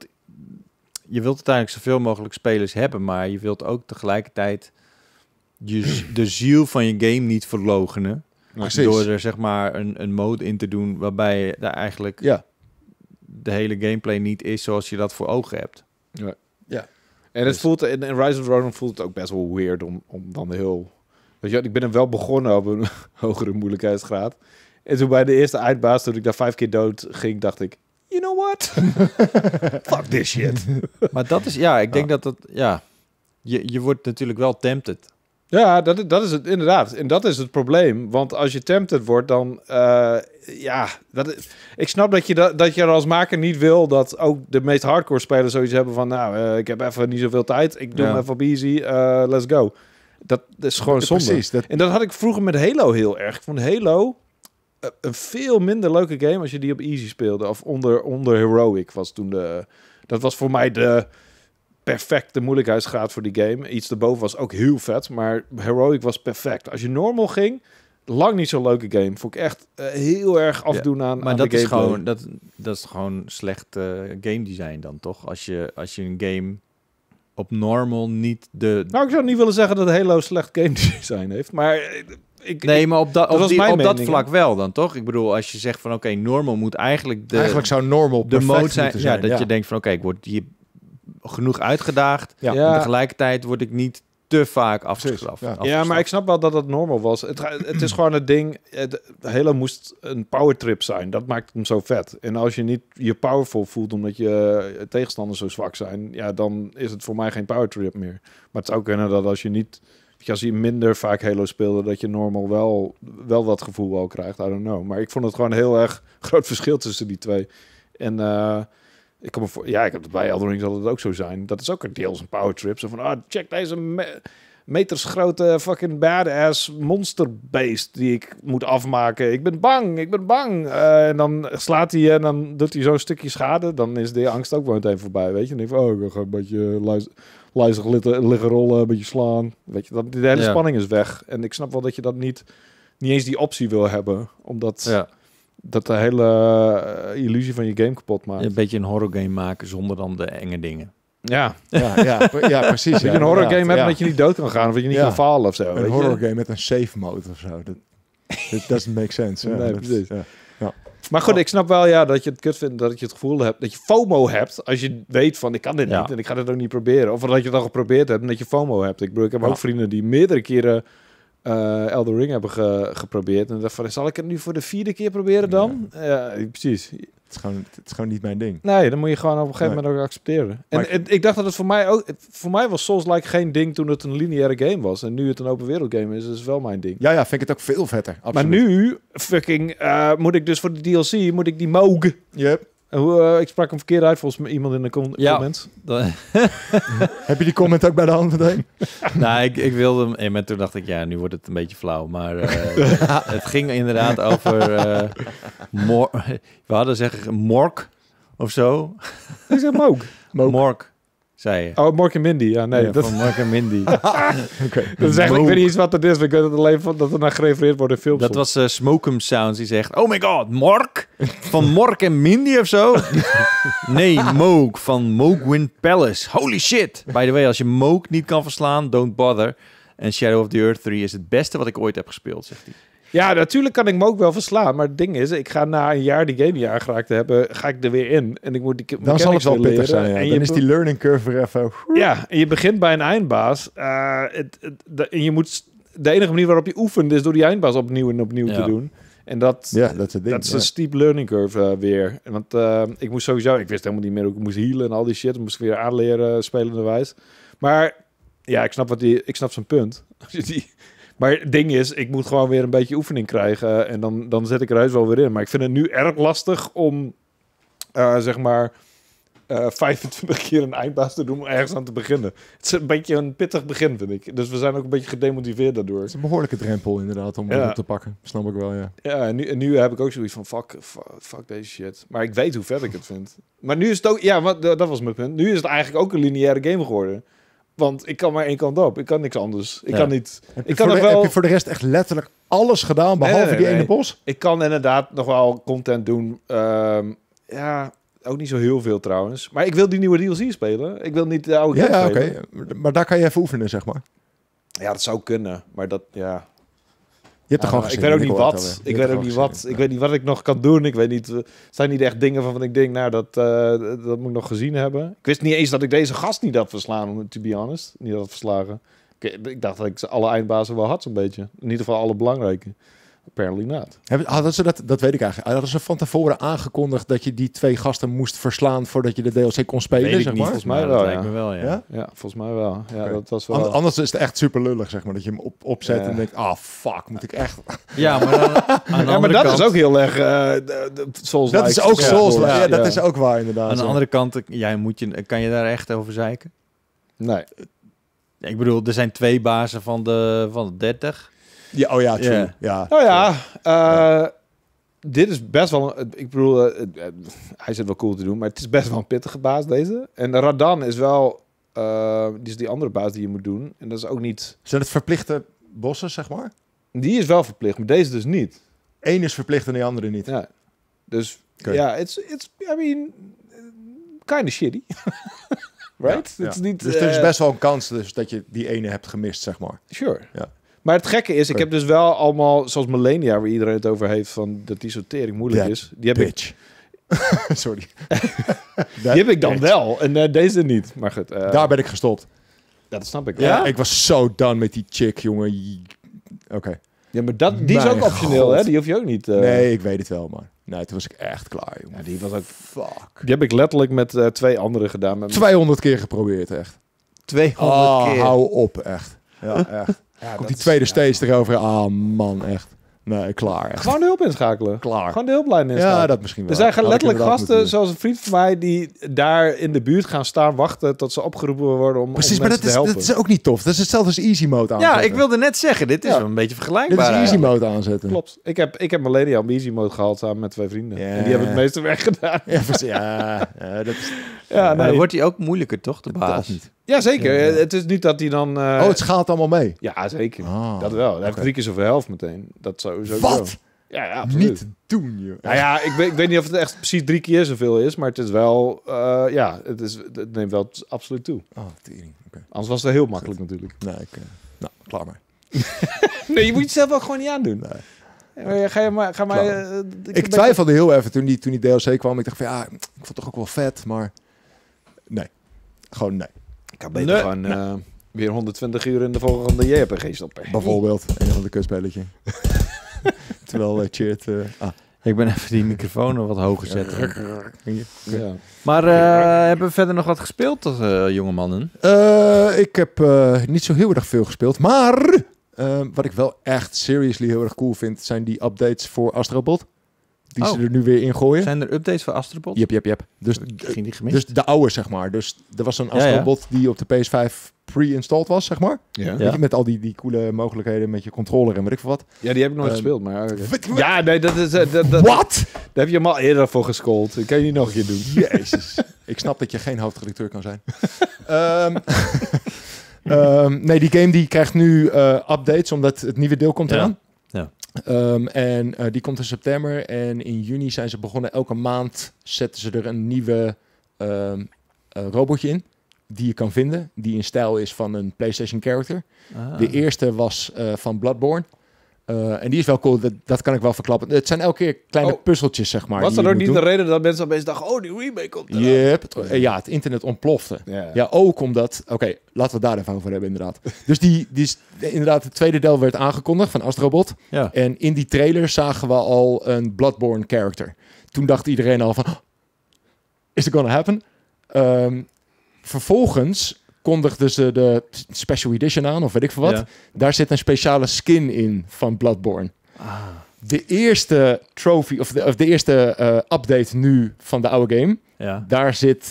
Je wilt uiteindelijk zoveel mogelijk spelers hebben, maar je wilt ook tegelijkertijd je, de ziel van je game niet verloochenen.
Precies.
Door er zeg maar een, een mode in te doen waarbij je daar eigenlijk
Ja.
de hele gameplay niet is zoals je dat voor ogen hebt.
Ja.
Ja.
En het
Dus-
voelt, in, in Rise of the Ronin voelt het ook best wel weird om, om dan heel... Weet je, ik ben er wel begonnen op een hogere moeilijkheidsgraad. En toen bij de eerste eindbaas, toen ik daar vijf keer dood ging, dacht ik, you know what? Fuck this shit.
Maar dat is, ja, ik denk dat dat, ja, je, je wordt natuurlijk wel tempted.
Ja, dat, is- dat is het inderdaad. En dat is het probleem. Want als je tempted wordt, dan... Uh, ja, dat is, ik snap dat je, dat, dat je er als maker niet wil dat ook de meest hardcore spelers zoiets hebben van... Nou, uh, ik heb even niet zoveel tijd. Ik doe
Ja.
hem even op easy. Uh, let's go. Dat is gewoon zonde.
Precies. Dat,
En dat had ik vroeger met Halo heel erg. Ik vond Halo uh, een veel minder leuke game als je die op easy speelde. Of onder, onder Heroic was toen de... Dat was voor mij de perfecte moeilijkheidsgraad voor die game. Iets erboven was ook heel vet, maar Heroic was perfect. Als je normal ging, lang niet zo'n leuke game. Vond ik echt uh, heel erg afdoen aan,
Maar
aan
dat
de
is
gameplay.
gewoon, dat, dat is gewoon slecht uh, game design dan, toch? Als je, als je een game op normal niet de...
Nou, ik zou niet willen zeggen dat Halo slecht game design heeft, maar uh, ik...
Nee,
ik,
maar op, da,
dat
op,
was
die,
mijn
op dat
mening,
vlak wel dan, toch? Ik bedoel, als je zegt van oké, okay, normal moet eigenlijk de,
eigenlijk zou normal
de
perfect
mode zijn.
moeten
Ja,
zijn.
dat
ja.
je denkt van oké, okay, ik word hier genoeg uitgedaagd.
Ja.
Ja.
En tegelijkertijd word ik niet te vaak afgestraft.
ja.
afgestraft.
Ja, maar ik snap wel dat het normal was. Het, ga- het is gewoon het ding... Het, Halo moest een powertrip zijn. Dat maakt hem zo vet. En als je niet je powerful voelt omdat je tegenstanders zo zwak zijn... Ja, dan is het voor mij geen powertrip meer. Maar het zou kunnen dat als je niet... Als je minder vaak Halo speelde... dat je normal wel, wel dat gevoel wel krijgt. I don't know. Maar ik vond het gewoon heel erg groot verschil tussen die twee. En... Uh, Ik kom voor, ja, ik heb het bij Elden Ring zal het ook zo zijn. Dat is ook een deels een powertrip. Zo van, ah, check deze me- metersgrote fucking badass monsterbeest die ik moet afmaken. Ik ben bang, ik ben bang. Uh, en dan slaat hij en dan doet hij zo'n stukje schade. Dan is de angst ook wel meteen voorbij, weet je. Dan denk ik van, oh, ik ga een beetje luis- luizig liggen, liggen rollen, een beetje slaan. Weet je, dat, de hele
Ja.
spanning is weg. En ik snap wel dat je dat niet, niet eens die optie wil hebben. Omdat...
Ja.
Dat de hele uh, illusie van je game kapot maakt.
Een beetje een horror game maken zonder dan de enge dingen.
Ja.
Ja, ja, pre- ja, precies.
Dat
ja,
je een horror game
inderdaad,
hebt
ja.
dat je niet dood kan gaan of dat je niet
Ja.
kan falen of zo.
Een
weet je?
horror game met een save mode of zo. Dat that doesn't make sense. Ja,
Nee,
dat-
precies.
ja.
Maar goed, ik snap wel ja, dat je het kut vindt, dat je het gevoel hebt, dat je FOMO hebt als je weet van ik kan dit
Ja.
niet en ik ga dit ook niet proberen. Of dat je het al geprobeerd hebt en dat je FOMO hebt. Ik bedoel, ik heb
Ja.
ook vrienden die meerdere keren uh, Elden Ring hebben ge- geprobeerd. En dacht van, zal ik het nu voor de vierde keer proberen dan? Ja, precies.
Het is, gewoon, het is gewoon niet mijn ding.
Nee, dan moet je gewoon op een gegeven
Nee.
moment ook accepteren. En
Maar ik-
ik, ik dacht dat het voor mij ook... het- Voor mij was Souls-like geen ding toen het een lineaire game was. En nu het een open wereld game is, is wel mijn ding.
Ja, ja, vind ik het ook veel vetter. Absoluut.
Maar nu, fucking, uh, moet ik dus voor de D L C, moet ik die Moog...
Yep.
Uh, ik sprak hem verkeerd uit, volgens mij iemand in de com-
Ja.
comments.
Dat-
Heb je die comment ook bij de hand meteen?
nou, ik, ik wilde hem... En toen dacht ik, ja, nu wordt het een beetje flauw. Maar uh, het ging inderdaad over... Uh, mor- we hadden zeggen mork of zo.
Ik zeg Moog.
Moog.
Mork, zei je.
Oh, Mork en Mindy. Ja, nee.
Ja,
dat,
van Mork en Mindy.
Oké.
dat is eigenlijk, ik weet niet eens wat het is, maar ik weet het alleen van dat er naar gerefereerd wordt in films.
Dat was uh, Smokum Sounds die zegt... Oh my god, Mork? Van Mork en Mindy of zo? Nee, Moog van Moogwind Palace. Holy shit! By the way, als je Moog niet kan verslaan, don't bother. En Shadow of the Earth drie is het beste wat ik ooit heb gespeeld, zegt hij.
Ja, natuurlijk kan ik Moog wel verslaan, maar het ding is, ik ga na een jaar die game niet aangeraakt te hebben, ga ik er weer in. En ik moet die
Dan zal het wel pittig zijn. Ja.
En
Dan
je
is die learning curve weer even...
Ja, en je begint bij een eindbaas. Uh, het, het, de, en je moet, de enige manier waarop je oefent is door die eindbaas opnieuw en opnieuw
Ja.
te doen. En dat,
Ja, dat is het ding.
dat is
ja.
een steep learning curve uh, weer. En Want uh, ik moest sowieso, ik wist helemaal niet meer hoe ik moest healen en al die shit. Dat moest ik weer aanleren, spelende wijs. Maar ja, ik snap, wat die, ik snap zijn punt. die, maar het ding is, ik moet gewoon weer een beetje oefening krijgen. En dan, dan zet ik er heus wel weer in. Maar ik vind het nu erg lastig om, uh, zeg maar... uh, vijfentwintig keer een eindbaas te doen om ergens aan te beginnen. Het is een beetje een pittig begin, vind ik. Dus we zijn ook een beetje gedemotiveerd daardoor.
Het is een behoorlijke drempel inderdaad om
ja.
op te pakken. Snap ik wel, ja.
Ja, en nu, en nu heb ik ook zoiets van, fuck, fuck, fuck deze shit. Maar ik weet hoe vet ik het vind. Maar nu is het ook, ja, wat, dat was mijn punt. Nu is het eigenlijk ook een lineaire game geworden. Want ik kan maar één kant op. Ik kan niks anders. Ik
ja.
kan niet...
Heb je,
ik kan
voor
nog
de,
wel...
heb je voor de rest echt letterlijk alles gedaan, behalve
nee, nee,
die
nee.
ene bos?
Ik kan inderdaad nog wel content doen. Um, ja, ook niet zo heel veel trouwens. Maar ik wil die nieuwe D L C spelen. Ik wil niet de oude
Ja,
game
ja oké.
spelen.
Okay. Maar daar kan je even oefenen, zeg maar.
Ja, dat zou kunnen. Maar dat, ja...
Je hebt er
Ja,
gewoon
ik
gezien,
weet ook niet
ik hoor het
wat.
alweer. Je
Ik
hebt
weet
er
ook niet
gewoon
wat.
gezien,
Ik
ja.
weet niet wat ik nog kan doen. Ik weet niet. Het zijn niet echt dingen waarvan ik denk, nou, dat, uh, dat moet ik nog gezien hebben. Ik wist niet eens dat ik deze gast niet had verslaan, to be honest. Niet had verslagen. Ik, ik dacht dat ik alle eindbazen wel had, zo'n beetje. In ieder geval alle belangrijke. Apparently not.
Hebben, hadden ze dat, dat weet ik eigenlijk. Hadden ze van tevoren aangekondigd dat je die twee gasten moest verslaan voordat je de D L C kon spelen,
Weet ik
zeg
niet,
maar?
volgens mij
maar
wel,
dat
ja.
lijkt me wel, ja.
Ja?
Ja, volgens mij wel. Ja,
Oké.
dat was wel...
An- Anders is het echt super lullig, zeg maar. Dat je hem op, opzet
Ja.
en denkt, ah, fuck, moet ik echt...
Ja, maar dan, aan de
ja, maar
andere
dat
kant,
is ook heel erg uh, de, de Souls.
Dat is ook
ja,
Souls. Ja,
ja,
dat
ja.
is ook waar, inderdaad.
aan de
ja.
andere kant, jij moet je, kan je daar echt over zeiken?
Nee.
Ik bedoel, er zijn twee bazen van de, van de dertig.
Ja, oh ja, true.
Ja.
Ja.
Nou ja, uh, dit is best wel... een- Ik bedoel, uh, uh, hij zit wel cool te doen, maar het is best wel een pittige baas, deze. En Radan is wel... Uh, die is die andere baas die je moet doen. En dat is ook niet...
Zijn het verplichte bossen, zeg maar?
Die is wel verplicht, maar deze dus niet.
Eén is verplicht en de andere niet.
Ja. Dus
Oké.
ja, it's, it's, I mean, kind of shitty. Right?
Ja,
Het is
ja.
niet,
Dus er is
eh,
best wel een kans dus, dat je die ene hebt gemist, zeg maar.
Sure.
Ja.
Maar het gekke is, ik
Oké.
heb dus wel allemaal, zoals Millennia, waar iedereen het over heeft, van dat die sortering moeilijk
That
is. Die heb, ik,
Bitch. Sorry.
die heb ik dan wel. En uh, deze niet. Maar goed. Uh,
Daar ben ik gestopt.
ja, dat snap ik.
Ja?
Ja,
Ik was zo done met die chick, jongen. J- Oké.
ja maar dat, die is
Mijn
ook optioneel,
God.
hè? Die hoef je ook niet... uh,
Nee, ik weet het wel, maar... Nee, toen was ik echt klaar, jongen.
Ja, die was ook...
Fuck.
Die heb ik letterlijk met uh, twee anderen gedaan. Met
tweehonderd keer geprobeerd, echt.
tweehonderd
Oh,
keer.
hou op, echt. Ja, echt.
Ja,
Komt die tweede stage erover. Ah, man, echt. Nee, klaar, echt.
Gewoon de hulp inschakelen.
Klaar.
Gewoon de hulplijn inschakelen.
Ja, dat misschien wel.
Er zijn
Had ik
letterlijk
inderdaad
gasten,
moeten doen.
zoals een vriend van mij, die daar in de buurt gaan staan wachten tot ze opgeroepen worden om,
Precies,
om
maar
mensen
dat
te
is,
helpen.
dat is ook niet tof. Dat is hetzelfde als easy mode aanzetten.
Ja, ik wilde net zeggen, dit is
Ja.
wel een beetje
Dit
vergelijkbaar.
is easy
eigenlijk.
mode aanzetten.
Klopt. Ik heb, ik heb Millennia op easy mode gehaald samen met twee vrienden.
Ja.
En die hebben het meeste werk gedaan.
Ja, precies. ja, ja, dat is...
Ja,
Maar
nee.
dan wordt hij ook moeilijker, toch, de
Dat
baas?
niet.
ja zeker.
Ja.
Het is niet dat hij dan... uh,
Oh, het schaalt allemaal mee.
Ja, zeker.
Ah,
Dat wel. Hij heeft
oké.
drie keer zoveel helft meteen. Dat sowieso.
Wat?
Ja, ja, absoluut.
Niet doen, joh.
Nou ja, ik weet, ik weet niet of het echt precies drie keer zoveel is, maar het is wel... uh, ja, het, is, het neemt wel t- absoluut toe.
Oh, tering. Oké.
Anders was het heel makkelijk natuurlijk.
Nee, ik... eh, nou, klaar maar.
Nee, je moet jezelf ook gewoon niet aandoen.
Nee.
Maar Ga je maar... Ga maar
Klaar.
uh,
Ik twijfelde heel even toen die, toen die D L C kwam. Ik dacht van ja, ik vond het toch ook wel vet, maar... Nee. Gewoon nee.
Ik kan beter
Nee.
gewoon uh, weer honderdtwintig uur in de volgende J R P G stoppen.
Bijvoorbeeld een of de kutspelletje. Terwijl uh, cheert... uh, ah.
Ik ben even die microfoon nog wat hoger zetten.
Ja.
Maar uh, hebben we verder nog wat gespeeld, toch, uh, jonge mannen?
Uh, ik heb uh, niet zo heel erg veel gespeeld, maar uh, wat ik wel echt seriously heel erg cool vind, zijn die updates voor Astrobot. Die
Oh.
ze er nu weer in gooien.
Zijn er updates voor Astrobot?
Jep, jep, jep. Dus,
Ik ging die gemist.
dus de oude, zeg maar. Dus er was een
Ja, ja.
Astrobot die op de P S vijf pre-installed was, zeg maar.
Ja.
Ja.
Weet je, met al die, die coole mogelijkheden met je controller en weet ik veel wat.
ja, die heb ik nooit
Um,
gespeeld, maar... oké.
Wat?
Ja, nee, dat is... uh, dat, dat,
Wat?
Daar heb je hem al eerder voor gescoold. Dat kan je niet nog een keer doen.
Jezus. Ik snap dat je geen hoofdredacteur kan zijn. Ehm, ehm, nee, die game die krijgt nu uh, updates, omdat het nieuwe deel komt
Ja.
eraan.
Ja.
Ehm, en uh, die komt in september. En in juni zijn ze begonnen. Elke maand zetten ze er een nieuwe um, uh, robotje in. Die je kan vinden. Die in stijl is van een PlayStation character.
Ah.
De eerste was uh, van Bloodborne. Uh, en die is wel cool, dat, dat kan ik wel verklappen. Het zijn elke keer kleine
Oh.
puzzeltjes, zeg maar.
Was
die
dat
je
ook niet
moet
de
doen.
reden dat mensen opeens dachten... Oh, die remake komt eraan.
Yep. Het, uh, ja, het internet ontplofte.
Ja.
Ja, ook omdat... Oké, okay, laten we het daar even over hebben, inderdaad. Dus die, die is, inderdaad, het tweede deel werd aangekondigd van Astrobot.
Ja.
En in die trailer zagen we al een Bloodborne character. Toen dacht iedereen al van... "Oh, is it gonna happen? Um, vervolgens kondigden ze de Special Edition aan, of weet ik veel wat.
Ja.
Daar zit een speciale skin in van Bloodborne.
Ah.
De eerste trophy, of de, of de eerste uh, update nu van de oude game...
Ja.
Daar zit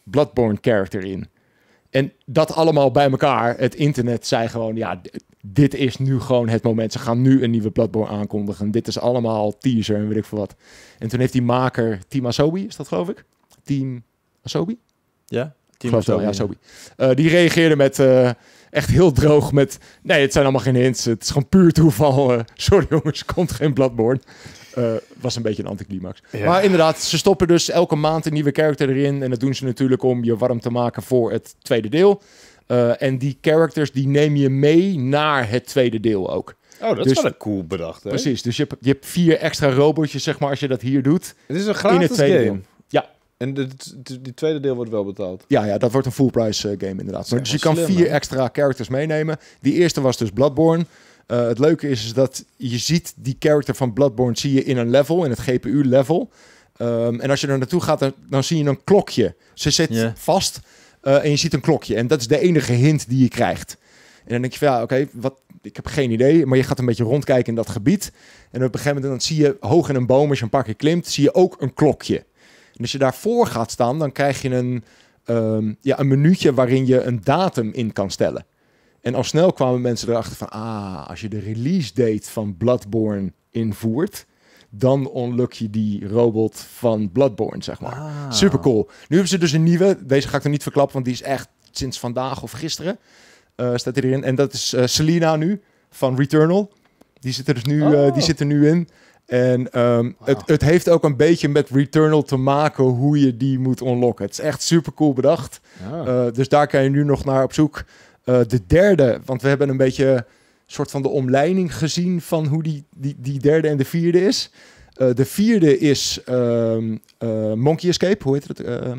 Bloodborne character in. En dat allemaal bij elkaar. Het internet zei gewoon, ja, d- dit is nu gewoon het moment. Ze gaan nu een nieuwe Bloodborne aankondigen. Dit is allemaal teaser en weet ik veel wat. En toen heeft die maker, Team Asobi, is dat geloof ik? Team Asobi?
Ja, Team
Geloof wel, ja,
Asobi.
Asobi. Uh, die reageerde met uh, echt heel droog met... Nee, het zijn allemaal geen hints. Het is gewoon puur toeval. Uh, sorry jongens, komt geen Bloodborne. Uh, was een beetje een anticlimax. Ja. Maar inderdaad, ze stoppen dus elke maand een nieuwe character erin. En dat doen ze natuurlijk om je warm te maken voor het tweede deel. Uh, en die characters, die neem je mee naar het tweede deel ook.
Oh, dat
dus,
is wel een cool bedacht, hè?
Precies, dus je hebt, je hebt vier extra robotjes, zeg maar, als je dat hier doet.
Het is een gratis
in het tweede
game.
Deel. Ja.
En de, de, die tweede deel wordt wel betaald.
Ja, ja, dat wordt een full price uh, game inderdaad. Maar, dus je kan
slim,
vier
man.
extra characters meenemen. Die eerste was dus Bloodborne. Uh, het leuke is, is dat je ziet die character van Bloodborne zie je in een level, in het G P U-level. Um, en als je er naartoe gaat, dan, dan zie je een klokje. Ze zit yeah. vast uh, en je ziet een klokje. En dat is de enige hint die je krijgt. En dan denk je van, ja, oké, okay, wat? Ik heb geen idee. Maar je gaat een beetje rondkijken in dat gebied. En op een gegeven moment dan zie je hoog in een boom, als je een paar keer klimt, zie je ook een klokje. En als je daarvoor gaat staan, dan krijg je een, um, ja, een minuutje waarin je een datum in kan stellen. En al snel kwamen mensen erachter van, ah, als je de release date van Bloodborne invoert, dan unlock je die robot van Bloodborne, zeg maar. Ah. Super cool. Nu hebben ze dus een nieuwe, deze ga ik er niet verklappen, want die is echt sinds vandaag of gisteren, uh, staat hij erin. En dat is uh, Selena nu, van Returnal. Die zit er dus nu, oh. uh, die zit er nu in. En um, wow. het, het heeft ook een beetje met Returnal te maken hoe je die moet unlocken. Het is echt super cool bedacht. Oh. Uh, dus daar kan je nu nog naar op zoek. Uh, de derde, want we hebben een beetje een soort van de omleiding gezien van hoe die, die, die derde en de vierde is. Uh, de vierde is um, uh, Monkey Escape, hoe heet het? Uh,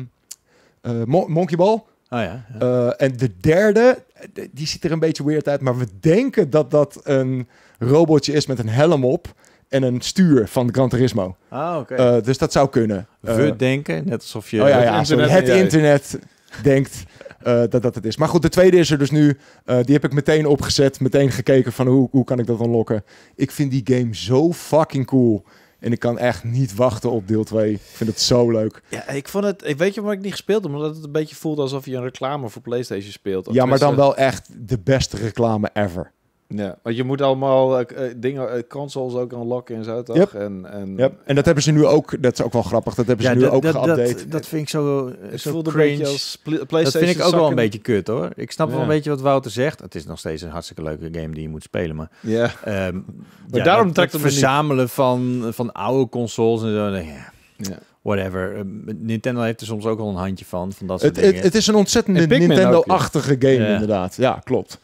uh, Mo- Monkey Ball.
Oh ja, ja.
Uh, en de derde, die ziet er een beetje weird uit, maar we denken dat dat een robotje is met een helm op en een stuur van Gran Turismo.
Ah, oké. Okay.
Uh, dus dat zou kunnen.
We
uh,
denken, net alsof je...
Oh ja, ja, sorry, het internet denkt uh, dat dat het is. Maar goed, de tweede is er dus nu. Uh, die heb ik meteen opgezet, meteen gekeken van hoe, hoe kan ik dat unlocken. Ik vind die game zo fucking cool. En ik kan echt niet wachten op deel twee. Ik vind het zo leuk.
Ja, ik vond het... Ik weet je waarom ik niet gespeeld heb? Omdat het een beetje voelt alsof je een reclame voor PlayStation speelt.
Ja, maar dan wel echt de beste reclame ever.
Ja, want je moet allemaal uh, dingen, uh, consoles ook unlocken en zo, toch?
Yep.
En, en,
yep. en dat hebben ze nu ook, dat is ook wel grappig, dat hebben ze
ja,
nu
dat,
ook
dat,
geüpdate.
Dat, dat vind ik zo,
het
zo
voelde
cringe.
Een beetje als pl- PlayStation
dat vind ik ook
zakken.
wel een beetje kut, hoor. Ik snap
ja.
wel een beetje wat Wouter zegt. Het is nog steeds een hartstikke leuke game die je moet spelen, maar...
Ja.
Um,
maar
ja,
daarom
dat,
trekt
het
het
verzamelen van, van oude consoles en zo. Ja.
Ja.
Whatever. Uh, Nintendo heeft er soms ook al een handje van, van dat soort
het,
dingen.
Het, het is een ontzettende Nintendo-achtige game,
ja.
inderdaad. Ja, klopt.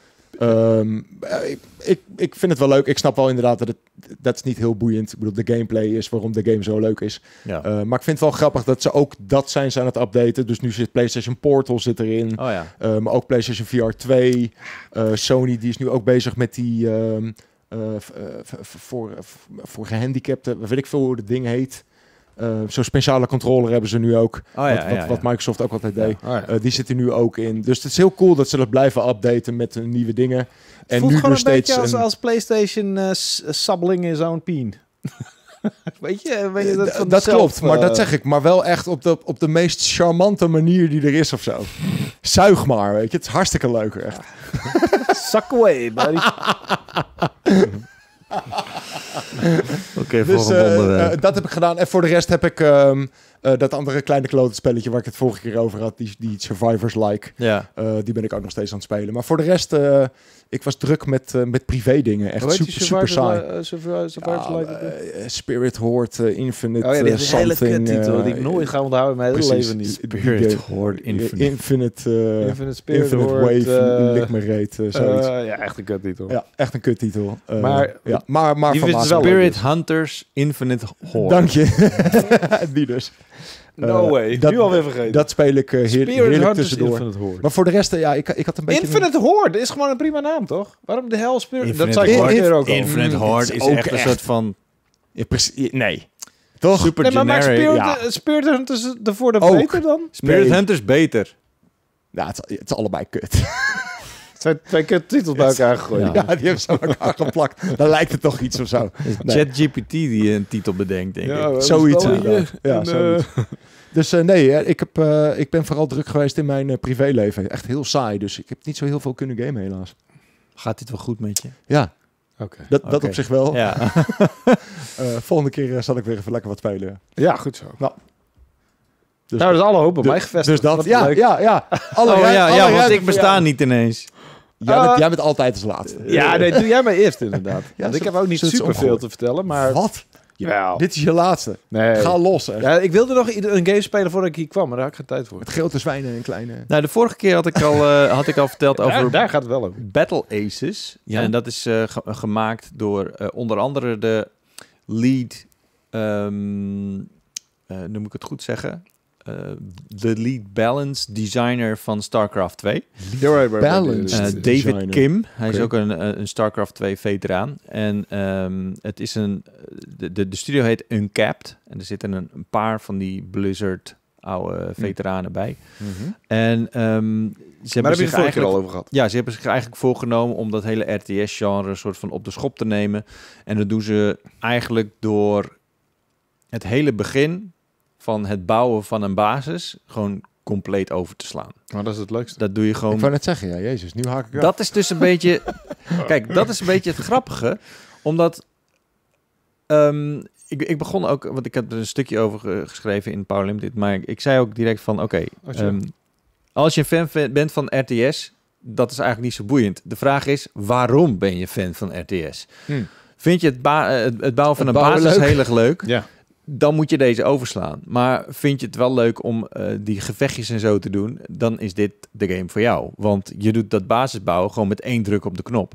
Um, ik, ik, ik vind het wel leuk. Ik snap wel inderdaad dat het dat is niet heel boeiend. Ik bedoel, de gameplay is waarom de game zo leuk is.
Ja.
Uh, maar ik vind het wel grappig dat ze ook dat zijn ze aan het updaten. Dus nu zit PlayStation Portal zit erin.
Oh ja.
Uh, maar ook PlayStation V R twee. Uh, Sony die is nu ook bezig met die um, uh, f- uh, f- voor, f- voor gehandicapten. Weet ik veel hoe het ding heet. Uh, Zo'n speciale controller hebben ze nu ook.
Oh, ja,
wat, wat,
ja, ja.
wat Microsoft ook altijd deed.
Ja. Oh, ja.
Uh, die zit er nu ook in. Dus het is heel cool dat ze dat blijven updaten met uh, nieuwe dingen.
Het
en
voelt
nu
gewoon
dus
een
steeds
beetje als,
een...
als PlayStation uh, s- sabbeling in zo'n pien. Weet je? Weet je dat
D-
van
dat
zelf,
klopt, maar
uh,
dat zeg ik. Maar wel echt op de, op de meest charmante manier die er is of zo. Zuig maar, weet je. Het is hartstikke leuk, echt.
Suck away, buddy.
Oké, okay,
Dus
volgende
uh,
onderwerp.
uh, dat heb ik gedaan. En voor de rest heb ik um, uh, dat andere kleine klote spelletje waar ik het vorige keer over had. Die, die Survivors-like.
Ja.
Uh, die ben ik ook nog steeds aan het spelen. Maar voor de rest, uh, ik was druk met, uh, met privé dingen. Echt super, super saai.
Uh, survivor, survivors
Ja,
like
uh, Spirit Horde, uh, Infinite,
oh ja, die
uh,
heeft een hele
something.
kuttitel
uh,
die ik nooit ga onthouden in mijn hele
precies.
leven niet.
Spirit Horde Infinite.
Infinite, uh,
Infinite Spirit
Infinite
Horde,
Wave,
uh,
lik me reet, uh, zoiets.
Uh, ja, echt een kuttitel.
Ja, echt een kuttitel. Uh,
Maar-
ja, maar, maar
die
van
vindt
maat-
het wel leuk.
Spirit Hunters Infinite Horde.
Dank je. Die dus.
No
Uh,
way.
dat-
nu alweer vergeten.
Dat speel ik uh, heer,
Spirit
heerlijk
Hunters
tussendoor.
Infinite Horde.
Maar voor de rest, uh, ja, ik, ik had een beetje...
Infinite Horde is gewoon een prima naam, toch? Waarom de hell Spirit?
Infinite
dat zei ik
Horde.
vorige keer ook al.
Infinite
Mm,
Horde
het
is,
is ook
echt een
echt-
soort van
Ja, precies, nee. Toch?
super
Nee, maar maak
generic.
Spirit,
ja.
uh, Spirit Hunters ervoor de
Ook.
beter dan?
Spirit
Nee.
Hunters beter.
Ja, het, is- het is allebei kut.
Het zijn twee keer titels bij elkaar gegooid.
Ja.
Ja, die hebben ze aan elkaar geplakt. Dan lijkt het toch iets of zo. Nee.
ChatGPT die een titel bedenkt, denk ik.
we
Zoiets,
hebben
inderdaad.
wel
Ja,
een,
zoiets.
uh,
Dus uh, nee, ik, heb, uh, ik ben vooral druk geweest in mijn uh, privéleven. Echt heel saai, dus ik heb niet zo heel veel kunnen gamen helaas.
Gaat dit wel goed met je?
Ja,
okay.
dat, dat okay. op zich wel.
Ja.
uh, volgende keer uh, zal ik weer even lekker wat spelen.
Ja, goed zo.
Nou,
dus nou, dat is alle hoop op
dus,
mij gevestigd.
Dus dat, ja, ja, ja.
Alle oh, ja, alle ja, want ik besta niet ineens.
Jij bent, uh, jij bent altijd als laatste.
Ja, nee, doe jij maar eerst inderdaad.
Ja,
want ik heb ook niet super veel te vertellen, maar...
Wat?
Jawel.
Dit is je laatste. Nee. Ga los. Hè.
Ja, ik wilde nog een game spelen voordat ik hier kwam, maar daar had ik geen tijd voor.
Met grote zwijnen en kleine...
Nou, de vorige keer had ik al, uh, had ik al verteld over...
Daar, daar gaat het wel over.
Battle Aces. Ja. En dat is uh, ge- gemaakt door uh, onder andere de lead... Um, uh, nu moet ik het goed zeggen... Uh, de lead balance designer van StarCraft twee.
Balance
uh, David Kim. Hij okay. is ook een, een StarCraft twee veteraan. En um, het is een... De, de, de studio heet Uncapped. En er zitten een, een paar van die Blizzard oude veteranen mm. bij.
Mm-hmm.
En um, ze
maar
hebben
heb je het al over gehad?
Ja, ze hebben zich eigenlijk voorgenomen om dat hele R T S-genre een soort van op de schop te nemen. En dat doen ze eigenlijk door het hele begin van het bouwen van een basis gewoon compleet over te slaan.
Maar dat is het leukste.
Dat doe je gewoon...
Ik wou net zeggen, ja, jezus, nu haak ik af.
Dat is dus een beetje... Kijk, dat is een beetje het grappige, omdat... Um, ik, ik begon ook, want ik heb er een stukje over geschreven in Power Limited, maar ik, ik zei ook direct van, oké, okay, um, als je een fan bent van R T S, dat is eigenlijk niet zo boeiend. De vraag is, waarom ben je fan van R T S?
Hmm.
Vind je het, ba- het, het bouwen van
het
een
bouwen
basis
leuk?
heel erg leuk?
Ja.
Dan moet je deze overslaan. Maar vind je het wel leuk om uh, die gevechtjes en zo te doen, dan is dit de game voor jou. Want je doet dat basisbouwen gewoon met één druk op de knop.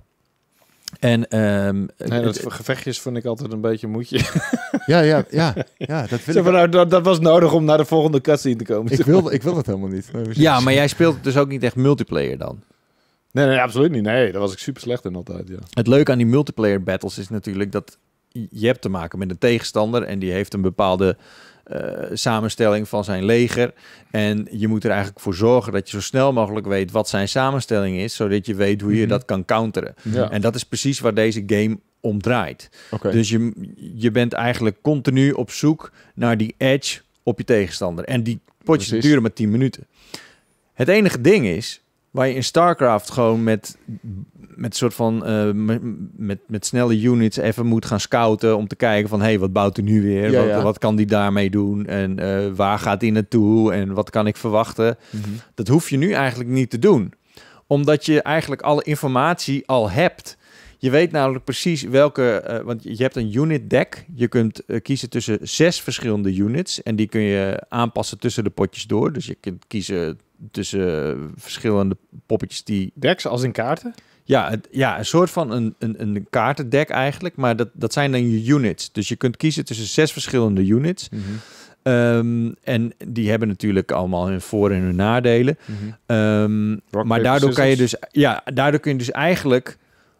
En um,
nee, dat het, gevechtjes vond ik altijd een beetje moedje.
Ja, ja, ja, ja. Dat, wil
zeg maar, nou, dat, dat was nodig om naar de volgende cutscene te komen.
Ik wil, ik wil het helemaal niet.
Ja, maar jij speelt dus ook niet echt multiplayer dan?
Nee, nee, absoluut niet. Nee, daar was ik super slecht in altijd. Ja.
Het leuke aan die multiplayer battles is natuurlijk dat je hebt te maken met een tegenstander en die heeft een bepaalde uh, samenstelling van zijn leger. En je moet er eigenlijk voor zorgen dat je zo snel mogelijk weet wat zijn samenstelling is, zodat je weet hoe je mm-hmm. dat kan counteren. Ja. En dat is precies waar deze game om draait.
Okay.
Dus je, je bent eigenlijk continu op zoek naar die edge op je tegenstander. En die potjes precies. duren maar tien minuten. Het enige ding is, waar je in StarCraft gewoon met, met soort van uh, met, met, met snelle units even moet gaan scouten om te kijken van, hé, hey, wat bouwt hij nu weer?
Ja,
wat,
ja.
wat kan die daarmee doen? En uh, waar gaat hij naartoe? En wat kan ik verwachten?
Mm-hmm.
Dat hoef je nu eigenlijk niet te doen. Omdat je eigenlijk alle informatie al hebt. Je weet namelijk precies welke... Uh, want je hebt een unit deck. Je kunt uh, kiezen tussen zes verschillende units. En die kun je aanpassen tussen de potjes door. Dus je kunt kiezen tussen uh, verschillende poppetjes die...
Decks als in kaarten?
Ja, het, ja, een soort van een, een, een kaartendek eigenlijk. Maar dat, dat zijn dan je units. Dus je kunt kiezen tussen zes verschillende units.
Mm-hmm.
Um, en die hebben natuurlijk allemaal hun voor- en hun nadelen.
Mm-hmm.
Um, maar daardoor kan je dus... Ja, daardoor kun je dus eigenlijk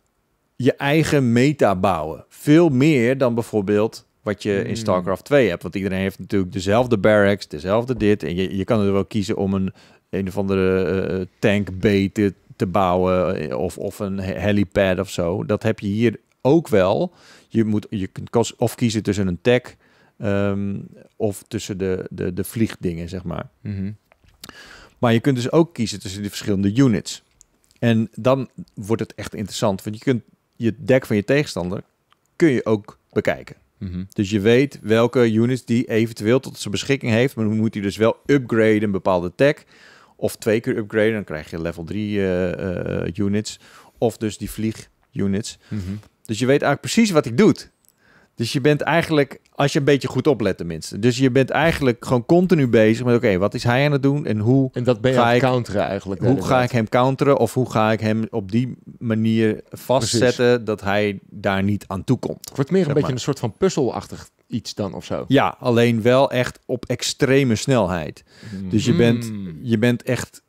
je eigen meta bouwen. Veel meer dan bijvoorbeeld wat je in StarCraft twee hebt. Want iedereen heeft natuurlijk dezelfde barracks, dezelfde dit. En je, je kan er wel kiezen om een, een of andere uh, tank B te, te bouwen. Of, of een helipad of zo. Dat heb je hier ook wel. Je, moet, je kunt of kiezen tussen een tech... Um, of tussen de, de, de vliegdingen, zeg maar.
Mm-hmm.
Maar je kunt dus ook kiezen tussen die verschillende units. En dan wordt het echt interessant. Want je kunt je deck van je tegenstander kun je ook bekijken.
Mm-hmm.
Dus je weet welke units die eventueel tot zijn beschikking heeft. Maar dan moet hij dus wel upgraden een bepaalde tech. Of twee keer upgraden, dan krijg je level drie uh, uh, units. Of dus die vliegunits.
Mm-hmm.
Dus je weet eigenlijk precies wat hij doet. Dus je bent eigenlijk, als je een beetje goed oplet tenminste. Dus je bent eigenlijk gewoon continu bezig met, oké, okay, wat is hij aan het doen en hoe
en dat ben je
ga
aan het
ik,
counteren eigenlijk.
Hoe ga ik hem counteren of hoe ga ik hem op die manier vastzetten Precies. dat hij daar niet aan toe komt.
Het wordt meer een
zeg
beetje
maar.
een soort van puzzelachtig iets dan of zo.
Ja, alleen wel echt op extreme snelheid. Mm. Dus je bent, je bent echt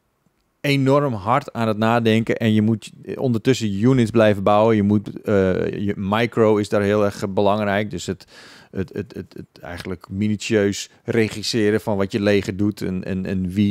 enorm hard aan het nadenken en je moet ondertussen units blijven bouwen. Je moet, uh, je micro is daar heel erg belangrijk. Dus het, het, het, het, het eigenlijk minutieus regisseren van wat je leger doet en, en, en wie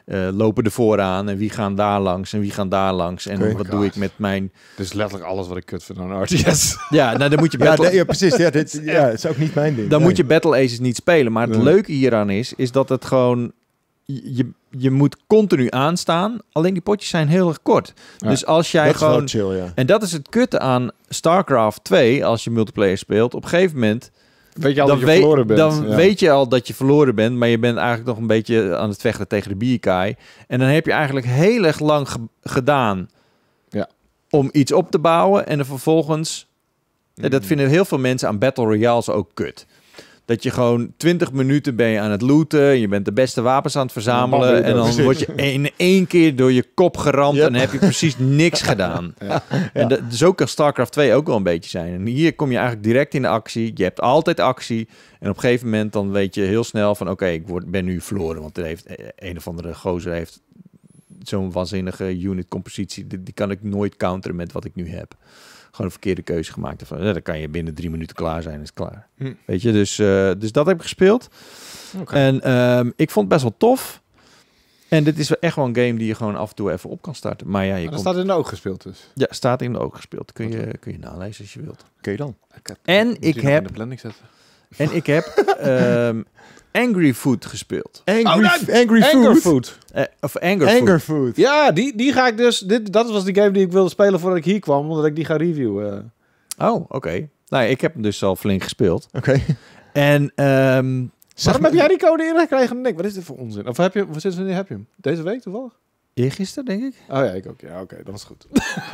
uh, lopen er vooraan en wie gaan daar langs en wie gaan daar langs. En
Okay,
wat
God.
doe ik met mijn...
Dus letterlijk alles wat ik kut vind aan een R T S.
Ja, nou dan moet je
Ja,
battle...
nee, ja, precies. Ja, dit, ja, het is ook niet mijn ding.
Dan
Nee.
moet je Battle Aces niet spelen. Maar het
Nee.
leuke hieraan is, is dat het gewoon... Je, je moet continu aanstaan. Alleen die potjes zijn heel erg kort.
Ja,
dus als jij
Dat is wel
gewoon...
chill, ja.
En dat is het kutte aan StarCraft twee, als je multiplayer speelt. Op een gegeven moment...
Weet je al
dan
dat je
weet,
verloren bent.
dan
ja.
weet je al dat je verloren bent, maar je bent eigenlijk nog een beetje aan het vechten tegen de bierkaai. En dan heb je eigenlijk heel erg lang ge- gedaan
Ja.
om iets op te bouwen. En dan vervolgens... En dat vinden heel veel mensen aan Battle Royales ook kut. Dat je gewoon twintig minuten ben je aan het looten. Je bent de beste wapens aan het verzamelen.
Ja,
En dan
precies.
word je in één keer door je kop geramd.
Yep.
En dan heb je precies niks gedaan.
Ja.
En dat, zo kan StarCraft twee ook wel een beetje zijn. En hier kom je eigenlijk direct in de actie. Je hebt altijd actie. En op een gegeven moment dan weet je heel snel van... Oké, ik word, ben nu verloren. Want er heeft, een of andere gozer heeft zo'n waanzinnige unit compositie. Die, die kan ik nooit counteren met wat ik nu heb. Gewoon een verkeerde keuze gemaakt. Van, ja, dan kan je binnen drie minuten klaar zijn, is klaar.
Hm.
Weet je, dus, uh, dus dat heb ik gespeeld.
Okay.
En um, ik vond het best wel tof. En dit is wel echt wel een game die je gewoon af en toe even op kan starten. Maar ja, je
Maar dat
komt...
staat in de oog gespeeld dus.
Ja, staat in de oog gespeeld. Kun je, kun je nalezen als je wilt.
Oké okay, dan.
Ik heb,
En
moet
ik
die nog
heb-
in de planning zetten.
En ik heb um, Angry Food gespeeld.
Angry,
Oh,
f- angry Food.
Angerfood.
Uh, of Anger Food.
Anger Food.
Ja, die, die ga ik dus... Dit, dat was de game die ik wilde spelen voordat ik hier kwam. Omdat ik die ga reviewen.
Oh, oké. Okay. Nou, ik heb hem dus al flink gespeeld.
Oké. Okay.
En... Um,
Waarom heb jij die code ingekregen? Nick, wat is dit voor onzin? Of heb je, sinds wanneer heb je hem? Deze week toevallig?
Eergisteren, denk ik.
Oh ja, ik ook. Ja, oké, okay, dat was goed.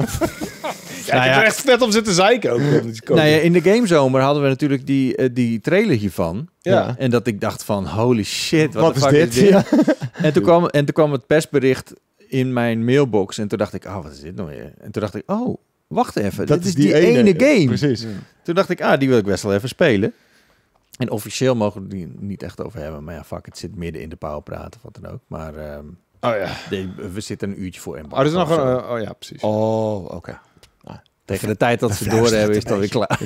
ja,
Nou
ik heb
ja.
er echt vet op zitten zeiken ook. op die code.
Nou ja, in de gamezomer hadden we natuurlijk die, uh, die trailer hiervan.
Ja.
En dat ik dacht van, holy shit, wat,
Wat
de
is
fuck
dit?
is dit?
Ja.
En, toen kwam, en toen kwam het persbericht in mijn mailbox. En toen dacht ik, oh, wat is dit nou weer? En toen dacht ik, oh, wacht even.
Dat
dit is die, ene, game.
Precies.
Ja.
Toen dacht ik, ah, die wil ik best wel even spelen. En officieel mogen we die niet echt over hebben. Maar ja, fuck, het zit midden in de pauw praten of wat dan ook. Maar um,
Oh ja.
nee, we zitten een uurtje voor embargo.
Oh, dat is nog
of zo.
een... uh, oh ja, precies.
Oh, oké. Okay.
Tegen de tijd dat ze
Fluistert
doorhebben is
een
het alweer klaar.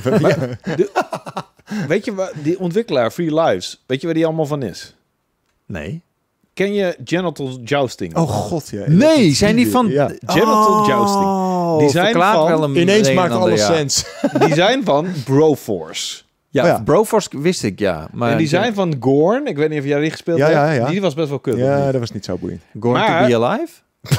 Weet je wat, die ontwikkelaar Free Lives, weet je waar die allemaal van is?
Nee.
Ken je Genital Jousting?
Oh god, ja.
Nee,
Dat-
zijn die van...
Ja.
Genital jousting. Die zijn
verklaart
van-
wel een
Ineens
een
maakt
en ander,
alles
ja.
sens.
Die zijn van Broforce.
Ja,
Oh ja.
Broforce wist ik, ja. Maar
en die zijn van Gorn. Ik weet niet of jij die gespeeld
Ja,
hebt.
ja, ja.
Die was best wel kut. of
Ja,
niet?
dat was niet zo boeiend.
Going
Maar-
to be Alive?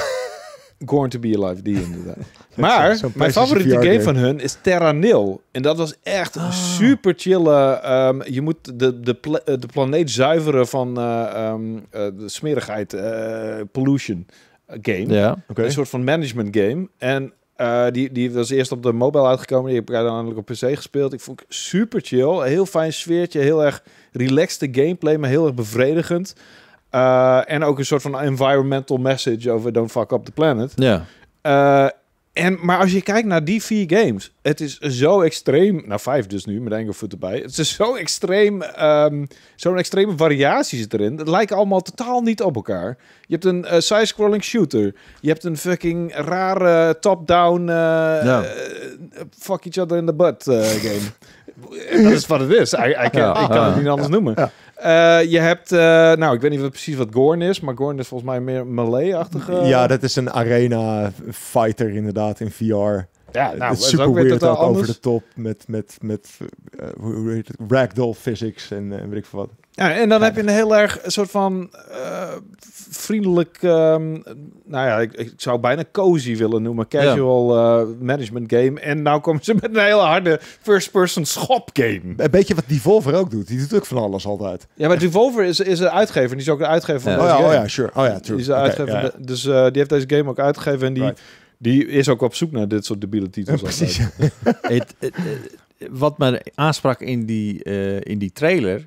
Gorn to be Alive, die inderdaad. Maar
zo'n
mijn
PlayStation
favoriete
V R
game
game.
van hun is Terra Nil. En dat was echt een super chille... Um, je moet de, de, pla- eh, de planeet zuiveren van uh, um, uh, de smerigheid, uh, pollution game.
Ja.
Oké.
Een soort van management game. En uh, die, die was eerst op de mobile uitgekomen. Die heb ik uiteindelijk op P C gespeeld. Ik vond het super chill. Een heel fijn sfeertje. Heel erg relaxed gameplay, maar heel erg bevredigend. Uh, en ook een soort van environmental message over don't fuck up the planet.
Ja.
Uh, en, maar als je kijkt naar die vier games, het is zo extreem, nou vijf dus nu, met Angerfoot erbij. Het is zo extreem, um, zo'n extreme variatie zit erin. Het lijken allemaal totaal niet op elkaar. Je hebt een uh, side-scrolling shooter. Je hebt een fucking rare top-down uh,
Ja.
uh, fuck each other in the butt uh, game. Dat is wat het is. I, I can,
Ja.
ik kan het niet anders noemen.
Ja.
Uh, je hebt, uh, nou, ik weet niet wat, precies wat Gorn is, maar Gorn is volgens mij meer Melee-achtige.
Ja, dat is een arena fighter inderdaad in V R.
Ja, nou,
het
het
is
is
super
ook weer
weird,
totaal
ook over
anders.
de top met, met, met uh, hoe hoe heet het? Ragdoll physics en uh, weet ik veel wat.
Ja, en dan heb je een heel erg een soort van uh, vriendelijk, um, nou ja, ik, ik zou bijna cozy willen noemen, casual uh, management game. En nou komen ze met een hele harde first-person schop game.
Een beetje wat Devolver ook doet. Die doet ook van alles altijd.
Ja, maar Devolver is, is een uitgever. Die is ook de uitgever van
Ja.
deze
Oh ja,
game.
oh ja, sure. Oh ja, true.
Die is de
Oké,
uitgever
ja,
van
ja.
de- dus uh, die heeft deze game ook uitgegeven en die,
Right.
die is ook op zoek naar dit soort debiele
Ja,
titels.
precies.
altijd.
Het, het, het- wat me aansprak in die, uh, in die trailer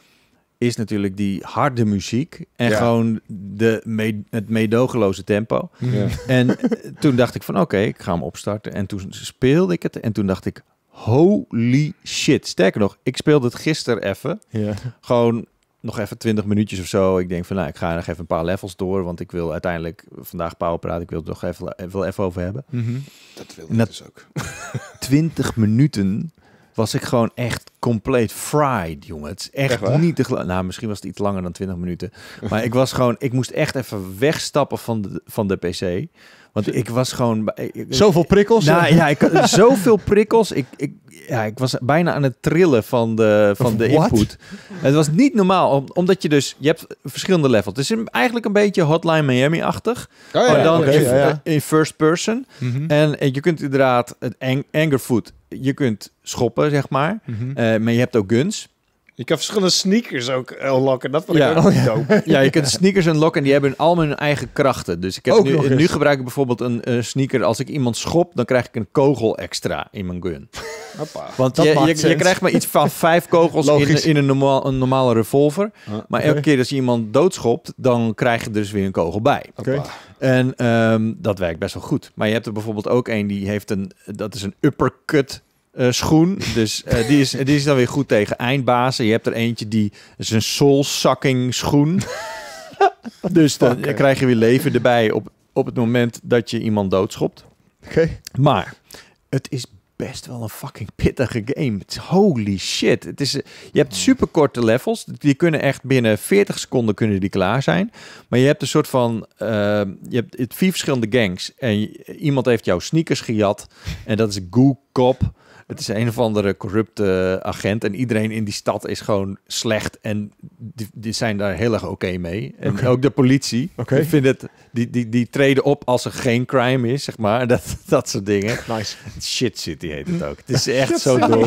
is natuurlijk die harde muziek en
Ja.
gewoon de me- het meedogenloze tempo.
Ja.
En uh, toen dacht ik van oké, ik ga hem opstarten. En toen speelde ik het en toen dacht ik holy shit. Sterker nog, ik speelde het gisteren even.
Ja.
Gewoon nog even twintig minuutjes of zo. Ik denk van nou, ik ga nog even een paar levels door, want ik wil uiteindelijk vandaag power praten. Ik wil het nog even, wil even over hebben.
Dat wil ik
Dat-
dus ook.
twintig minuten was ik gewoon echt compleet fried, jongen. Het is echt,
echt
niet te geloven. Nou, misschien was het iets langer dan twintig minuten. Maar ik was gewoon... Ik moest echt even wegstappen van de, van de P C. Want ik was gewoon... Ik,
Zoveel prikkels?
Nou ja, ik, zoveel prikkels. Ik, ik, ja, ik was bijna aan het trillen van de, van de input. Het was niet normaal. Omdat je dus... Je hebt verschillende levels. Het is eigenlijk een beetje Hotline Miami-achtig.
Oh, ja,
maar dan
okay,
in,
ja, ja.
in first person.
Mm-hmm.
En, en je kunt inderdaad... Het ang- Angerfoot. Je kunt schoppen, zeg maar.
Mm-hmm.
Uh, maar je hebt ook guns.
Je kan verschillende sneakers ook unlocken. Dat vond ik
Ja.
ook nog dope.
Ja, je kunt sneakers unlocken en die hebben allemaal hun eigen krachten. Dus ik heb
Ook
nu,
nog eens.
nu gebruik ik bijvoorbeeld een uh, sneaker. Als ik iemand schop, dan krijg ik een kogel extra in mijn gun.
Hoppa.
Want
Dat
je,
maakt
je, je
sens.
krijgt maar iets van vijf kogels in, in een, normaal, een normale revolver.
Ah,
Maar
oké.
elke keer als je iemand doodschopt, dan krijg je er dus weer een kogel bij.
Oké.
Hoppa.
En um, dat werkt best wel goed. Maar je hebt er bijvoorbeeld ook een die heeft een... Dat is een uppercut uh, schoen. Dus uh, die, is, die is dan weer goed tegen eindbazen. Je hebt er eentje die is een soul-sucking schoen. Dus dan
Fuck,
krijg je weer leven erbij op, op het moment dat je iemand doodschopt.
Oké.
Maar het is best wel een fucking pittige game. Het is holy shit. Het is, je hebt superkorte levels. Die kunnen echt binnen veertig seconden kunnen die klaar zijn. Maar je hebt een soort van... Uh, je hebt het vier verschillende gangs. En je, iemand heeft jouw sneakers gejat. En dat is Goo Cop. Het is een of andere corrupte agent. En iedereen in die stad is gewoon slecht. En die, die zijn daar heel erg oké okay mee. En okay. ook de politie.
Okay.
Die, vinden het, die, die, die treden op als er geen crime is, zeg maar. Dat, dat soort dingen.
Nice.
Shit City heet het ook. Het is echt zo dom.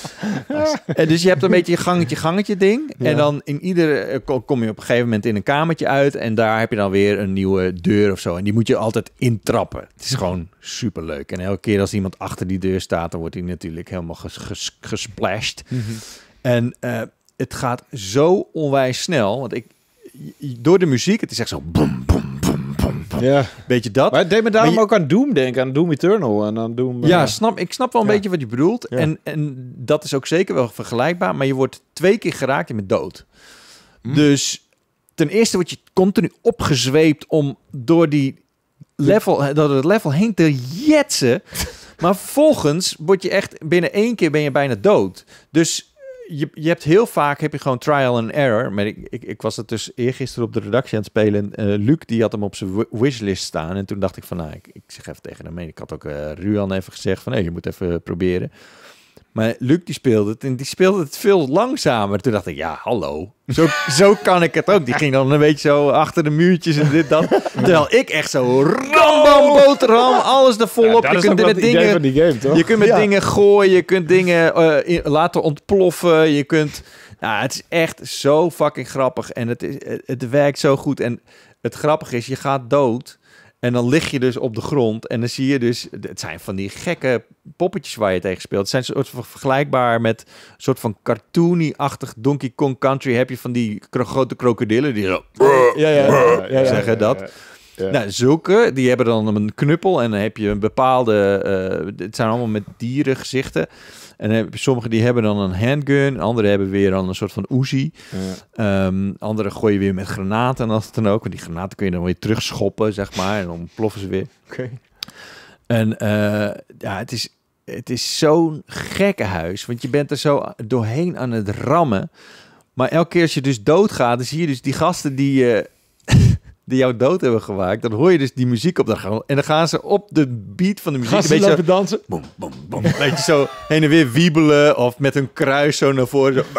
En dus je hebt een beetje een gangetje, gangetje ding. Ja. En dan in iedere kom je op een gegeven moment in een kamertje uit. En daar heb je dan weer een nieuwe deur of zo. En die moet je altijd intrappen. Het is gewoon superleuk. En elke keer als iemand achter die deur staat, dan wordt hij natuurlijk helemaal ges, ges, gesplashed. Mm-hmm. En uh, het gaat zo onwijs snel. Want ik, door de muziek, het is echt zo boom, boom, boom, boom, boom.
Ja.
Weet je dat?
Maar het deed me daarom
je,
ook aan Doom denken, aan Doom Eternal en aan Doom...
Ja,
uh,
snap, ik snap wel een ja. beetje wat je bedoelt. Ja. En, en dat is ook zeker wel vergelijkbaar. Maar je wordt twee keer geraakt en je bent dood. Mm. Dus ten eerste word je continu opgezweept om door die level, door het level heen te jetsen. Maar vervolgens word je echt... Binnen één keer ben je bijna dood. Dus je, je hebt heel vaak... heb je gewoon trial and error. Maar ik, ik, ik was het dus eergisteren op de redactie aan het spelen. Uh, Luc, die had hem op zijn wishlist staan. En toen dacht ik van... Nou, ik, ik zeg even tegen hem. Ik had ook uh, Ruan even gezegd van... Hey, je moet even proberen. Maar Luc die speelde het. En die speelde het veel langzamer. Toen dacht ik... Ja, hallo. Zo, zo kan ik het ook. Die ging dan een beetje zo achter de muurtjes en dit, dat. Terwijl ik echt zo... Rambam, boterham, alles er volop.
Ja,
je kunt met dingen,
van die game, toch?
Je kunt met
ja.
dingen gooien. Je kunt dingen uh, in, laten ontploffen. Je kunt... Nou, het is echt zo fucking grappig. En het, is, het, het werkt zo goed. En het grappige is, je gaat dood... En dan lig je dus op de grond en dan zie je dus... Het zijn van die gekke poppetjes waar je tegen speelt. Het zijn soort van vergelijkbaar met een soort van cartoony-achtig Donkey Kong Country. Heb je van die kro- grote krokodillen die zo...
Ja, ja, ja, ja,
zeggen
ja, ja,
dat.
ja, ja.
Nou, zulke, die hebben dan een knuppel en dan heb je een bepaalde... Uh, het zijn allemaal met dierengezichten. En dan heb je, sommigen die hebben dan een handgun. Anderen hebben weer dan een soort van Uzi. Ja. Um, anderen gooien weer met granaten en dat dan ook. Want die granaten kun je dan weer terugschoppen, zeg maar. En dan ploffen ze weer.
Okay.
En uh, ja, het is, het is zo'n gekke huis. Want je bent er zo doorheen aan het rammen. Maar elke keer als je dus doodgaat, dan zie je dus die gasten die... Uh, die jou dood hebben gemaakt, dan hoor je dus die muziek op de grond. En dan gaan ze op de beat van de muziek...
Gaan ze
een beetje
lopen dansen?
Boom, boom, boom. Weet je, zo heen en weer wiebelen of met een kruis zo naar voren. Zo.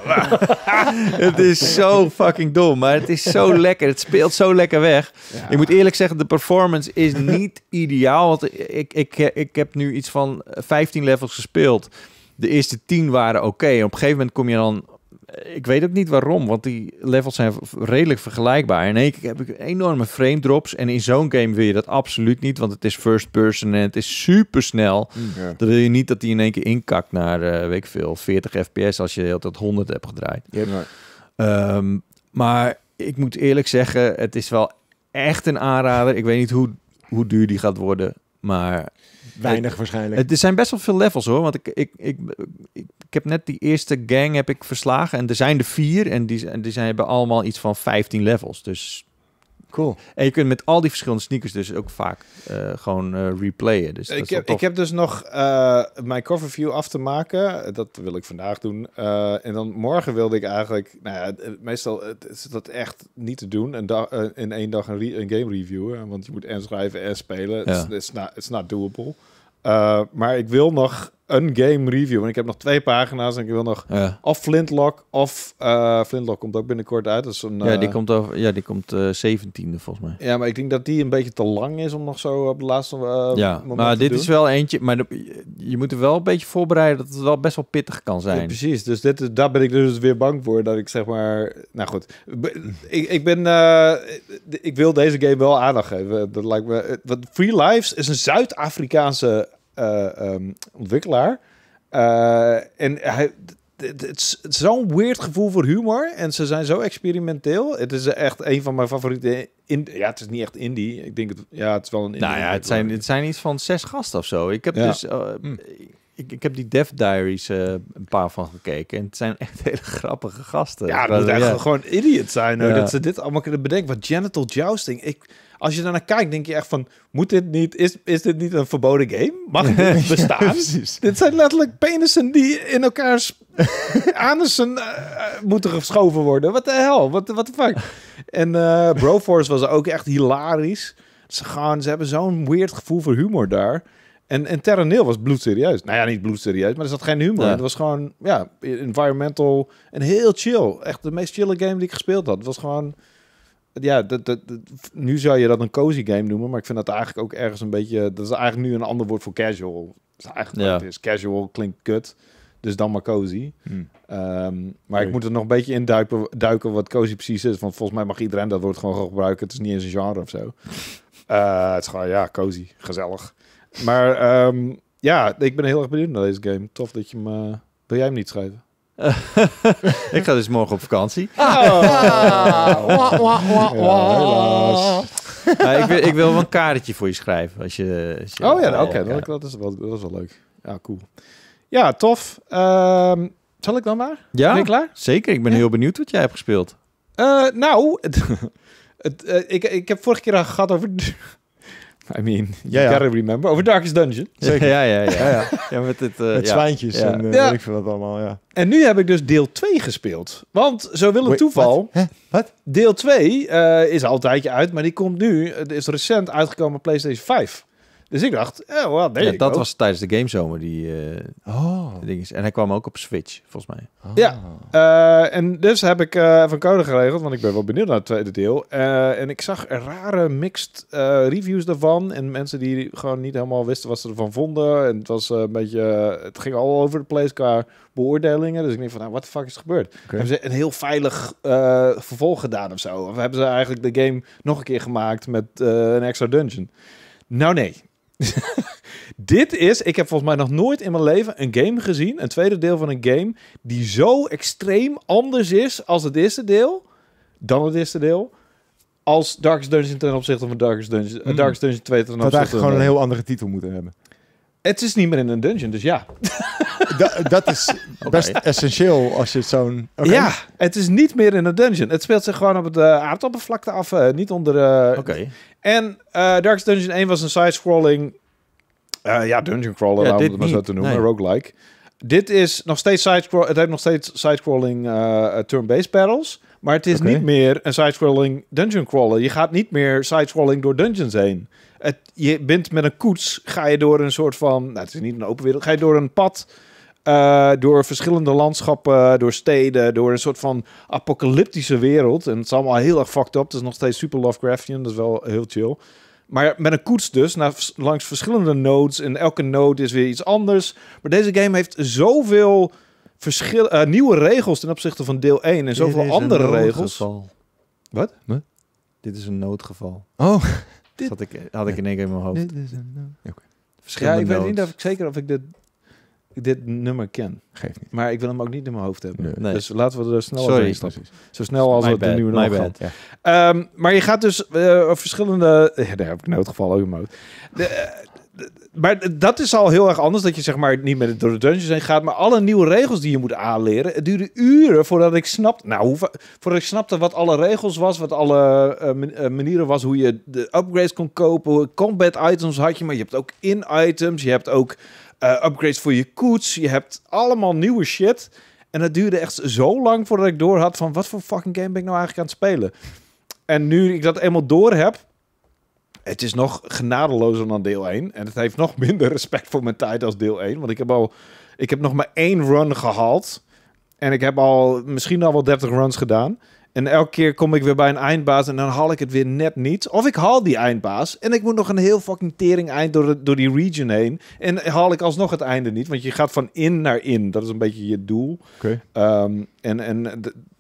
Het is zo fucking dom, maar het is zo lekker. Het speelt zo lekker weg. Ja. Ik moet eerlijk zeggen, de performance is niet ideaal. Want ik, ik, ik heb nu iets van vijftien levels gespeeld. De eerste tien waren oké. Okay. Op een gegeven moment kom je dan... Ik weet ook niet waarom, want die levels zijn redelijk vergelijkbaar. In één keer heb ik enorme frame drops. En in zo'n game wil je dat absoluut niet, want het is first person en het is super snel. Ja. Dan wil je niet dat die in één keer inkakt naar, uh, weet ik veel, veertig F P S als je heel tot honderd hebt gedraaid. Ja. Um, maar ik moet eerlijk zeggen, het is wel echt een aanrader. Ik weet niet hoe, hoe duur die gaat worden, maar...
Weinig waarschijnlijk.
Er zijn best wel veel levels hoor. Want ik, ik, ik, ik, ik heb net die eerste gang heb ik verslagen. En er zijn er vier. En die, die zijn, hebben allemaal iets van vijftien levels. Dus
Cool.
En je kunt met al die verschillende sneakers dus ook vaak uh, gewoon uh, replayen. Dus
ik, heb, ik heb dus nog uh, mijn coverview af te maken. Dat wil ik vandaag doen. Uh, en dan morgen wilde ik eigenlijk... Nou ja, meestal is dat echt niet te doen. Een dag, uh, in één dag een, re- een game reviewen. Want je moet en schrijven en spelen. Ja. It's, it's, not, it's not doable. Uh, maar ik wil nog een game review. En ik heb nog twee pagina's. En ik wil nog ja. of Flintlock of... Uh, Flintlock komt ook binnenkort uit. Dat is een, uh,
ja, die komt, over, ja, die komt uh, zeventiende volgens mij.
Ja, maar ik denk dat die een beetje te lang is om nog zo op de laatste uh,
ja,
moment
maar
te
dit
doen.
is wel eentje... Maar de, je moet er wel een beetje voorbereiden dat het wel best wel pittig kan zijn.
Ja, precies. Dus dit, daar ben ik dus weer bang voor. Dat ik zeg maar... Nou goed. Ik, ik ben... Uh, ik wil deze game wel aandacht geven. Dat lijkt me... Wat Free Lives is een Zuid-Afrikaanse uh, um, ontwikkelaar. Uh, en hij... Het is zo'n weird gevoel voor humor. En ze zijn zo experimenteel. Het is echt een van mijn favoriete... In, ja, het is niet echt indie. Ik denk het... Ja, het is wel een indie.
Nou ja, het zijn, het zijn iets van zes gasten of zo. Ik heb
ja.
dus... Uh, hm. ik, ik heb die Dev Diaries uh, een paar van gekeken. En het zijn echt hele grappige gasten.
Ja, dat moet eigenlijk ja. gewoon idiot zijn. Ja. Dat ze dit allemaal kunnen bedenken. Wat genital jousting. Ik... Als je daarnaar kijkt, denk je echt van... Moet dit niet... Is, is dit niet een verboden game? Mag dit niet bestaan? Ja, dit zijn letterlijk penissen die in elkaars anussen uh, moeten geschoven worden. Wat de hel? Wat de fuck? En uh, Broforce was ook echt hilarisch. Ze, gaan, ze hebben zo'n weird gevoel voor humor daar. En, en Terra Nil was bloedserieus. Nou ja, niet bloedserieus, maar er zat geen humor. Ja. Het was gewoon, ja, environmental en heel chill. Echt de meest chille game die ik gespeeld had. Het was gewoon... Ja, dat, dat, dat, nu zou je dat een cozy game noemen, maar ik vind dat eigenlijk ook ergens een beetje... Dat is eigenlijk nu een ander woord voor casual. Dat is eigenlijk ja. wat het is. Casual klinkt kut, dus dan maar cozy. Hmm. Um, maar okay. ik moet er nog een beetje in duiken, duiken wat cozy precies is. Want volgens mij mag iedereen dat woord gewoon gebruiken. Het is niet eens een genre of zo. Uh, het is gewoon, ja, cozy, gezellig. Maar um, ja, ik ben heel erg benieuwd naar deze game. Tof dat je me... Uh, wil jij hem niet schrijven?
Ik ga dus morgen op vakantie.
Oh. Ja, helaas.
uh, ik, wil, ik wil wel een kaartje voor je schrijven. Als je, als je
oh ja, oké. Okay, dat, dat, is wel, dat is wel leuk. Ja, cool. Ja, tof. Um, zal ik dan maar?
Ja,
ben je klaar?
Zeker. Ik ben ja. heel benieuwd wat jij hebt gespeeld.
Uh, nou, het, het, uh, ik, ik heb vorige keer al gehad over... I mean, you ja, ja. gotta remember. Over Darkest Dungeon.
Zeker. Ja, ja, ja. ja, ja. ja met het, uh,
met
ja.
zwijntjes
ja.
en uh,
ja.
weet ik veel wat allemaal, ja.
En nu heb ik dus deel twee gespeeld. Want, zo wil het toeval...
Wat? Wat?
Deel twee uh, is al een tijdje uit, maar die komt nu... Het is recent uitgekomen op PlayStation vijf. Dus ik dacht, oh, well, nee,
ja, dat was tijdens de gamezomer die uh, oh. ding is. En hij kwam ook op Switch, volgens mij.
Oh. Ja, uh, en dus heb ik uh, even een code geregeld, want ik ben wel benieuwd naar het tweede deel. Uh, en ik zag rare mixed uh, reviews daarvan. En mensen die gewoon niet helemaal wisten wat ze ervan vonden. En het was uh, een beetje, uh, het ging al over de place qua beoordelingen. Dus ik denk van, nou, wat de fuck is er gebeurd? Okay. Hebben ze een heel veilig uh, vervolg gedaan of zo? Of hebben ze eigenlijk de game nog een keer gemaakt met uh, een extra dungeon? Nou, nee. Dit is, ik heb volgens mij nog nooit in mijn leven een game gezien, een tweede deel van een game, die zo extreem anders is als het eerste deel, dan het eerste deel, als Darkest Dungeon ten opzichte van Darkest Dungeon, mm. Darkest Dungeon twee ten opzichte van...
Dat eigenlijk gewoon een heel andere titel moeten hebben.
Het is niet meer in een dungeon, dus ja.
Da, dat is best okay. essentieel als je het zo'n...
Okay. Ja, het is niet meer in een dungeon. Het speelt zich gewoon op het uh, aardoppervlakte af, uh, niet onder... Uh,
Oké. Okay.
En uh, Darkest Dungeon één was een side-scrolling... Uh, ja, dungeon crawler, ja, om het maar zo te noemen, nee. roguelike. Dit is nog steeds side-scrolling... Het heeft nog steeds side-scrolling uh, turn-based battles... Maar het is okay. niet meer een side-scrolling dungeon crawler. Je gaat niet meer side-scrolling door dungeons heen. Het, je bent met een koets, ga je door een soort van... Nou, het is niet een open wereld. Ga je door een pad, uh, door verschillende landschappen, door steden, door een soort van apocalyptische wereld. En het is allemaal heel erg fucked up. Het is nog steeds super Lovecraftian, dat is wel heel chill. Maar met een koets dus, naar, langs verschillende nodes. En elke node is weer iets anders. Maar deze game heeft zoveel... Verschil, uh, nieuwe regels ten opzichte van deel één en zoveel andere regels. Wat? Huh?
Dit is een noodgeval.
Oh,
dit had ik, had ik in één keer in mijn hoofd.
Dit is een no-
okay. Ja, ik weet niet of ik zeker of ik dit, dit nummer ken.
Geeft niet.
Maar ik wil hem ook niet in mijn hoofd hebben. Nee.
Nee.
Dus laten we er snel
Sorry.
over stappen. Zo snel als
My
het
bad.
nu nog gaat.
Ja.
Um, maar je gaat dus uh, verschillende... Ja, daar heb ik noodgeval ook in mijn hoofd. De, uh, maar dat is al heel erg anders, dat je zeg maar niet met door de dungeons heen gaat, maar alle nieuwe regels die je moet aanleren, het duurde uren voordat ik snapte, nou, hoe, voordat ik snapte wat alle regels was, wat alle uh, manieren was, hoe je de upgrades kon kopen, combat items had je, maar je hebt ook in-items, je hebt ook uh, upgrades voor je koets, je hebt allemaal nieuwe shit. En het duurde echt zo lang voordat ik door had van wat voor fucking game ben ik nou eigenlijk aan het spelen. En nu ik dat eenmaal door heb, het is nog genadelozer dan deel één. En het heeft nog minder respect voor mijn tijd als deel één. Want ik heb al, ik heb nog maar één run gehaald. En ik heb al misschien al wel dertig runs gedaan. En elke keer kom ik weer bij een eindbaas en dan haal ik het weer net niet. Of ik haal die eindbaas en ik moet nog een heel fucking tering eind door, de, door die region heen. En haal ik alsnog het einde niet. Want je gaat van in naar in. Dat is een beetje je doel.
Okay.
Um, en, en,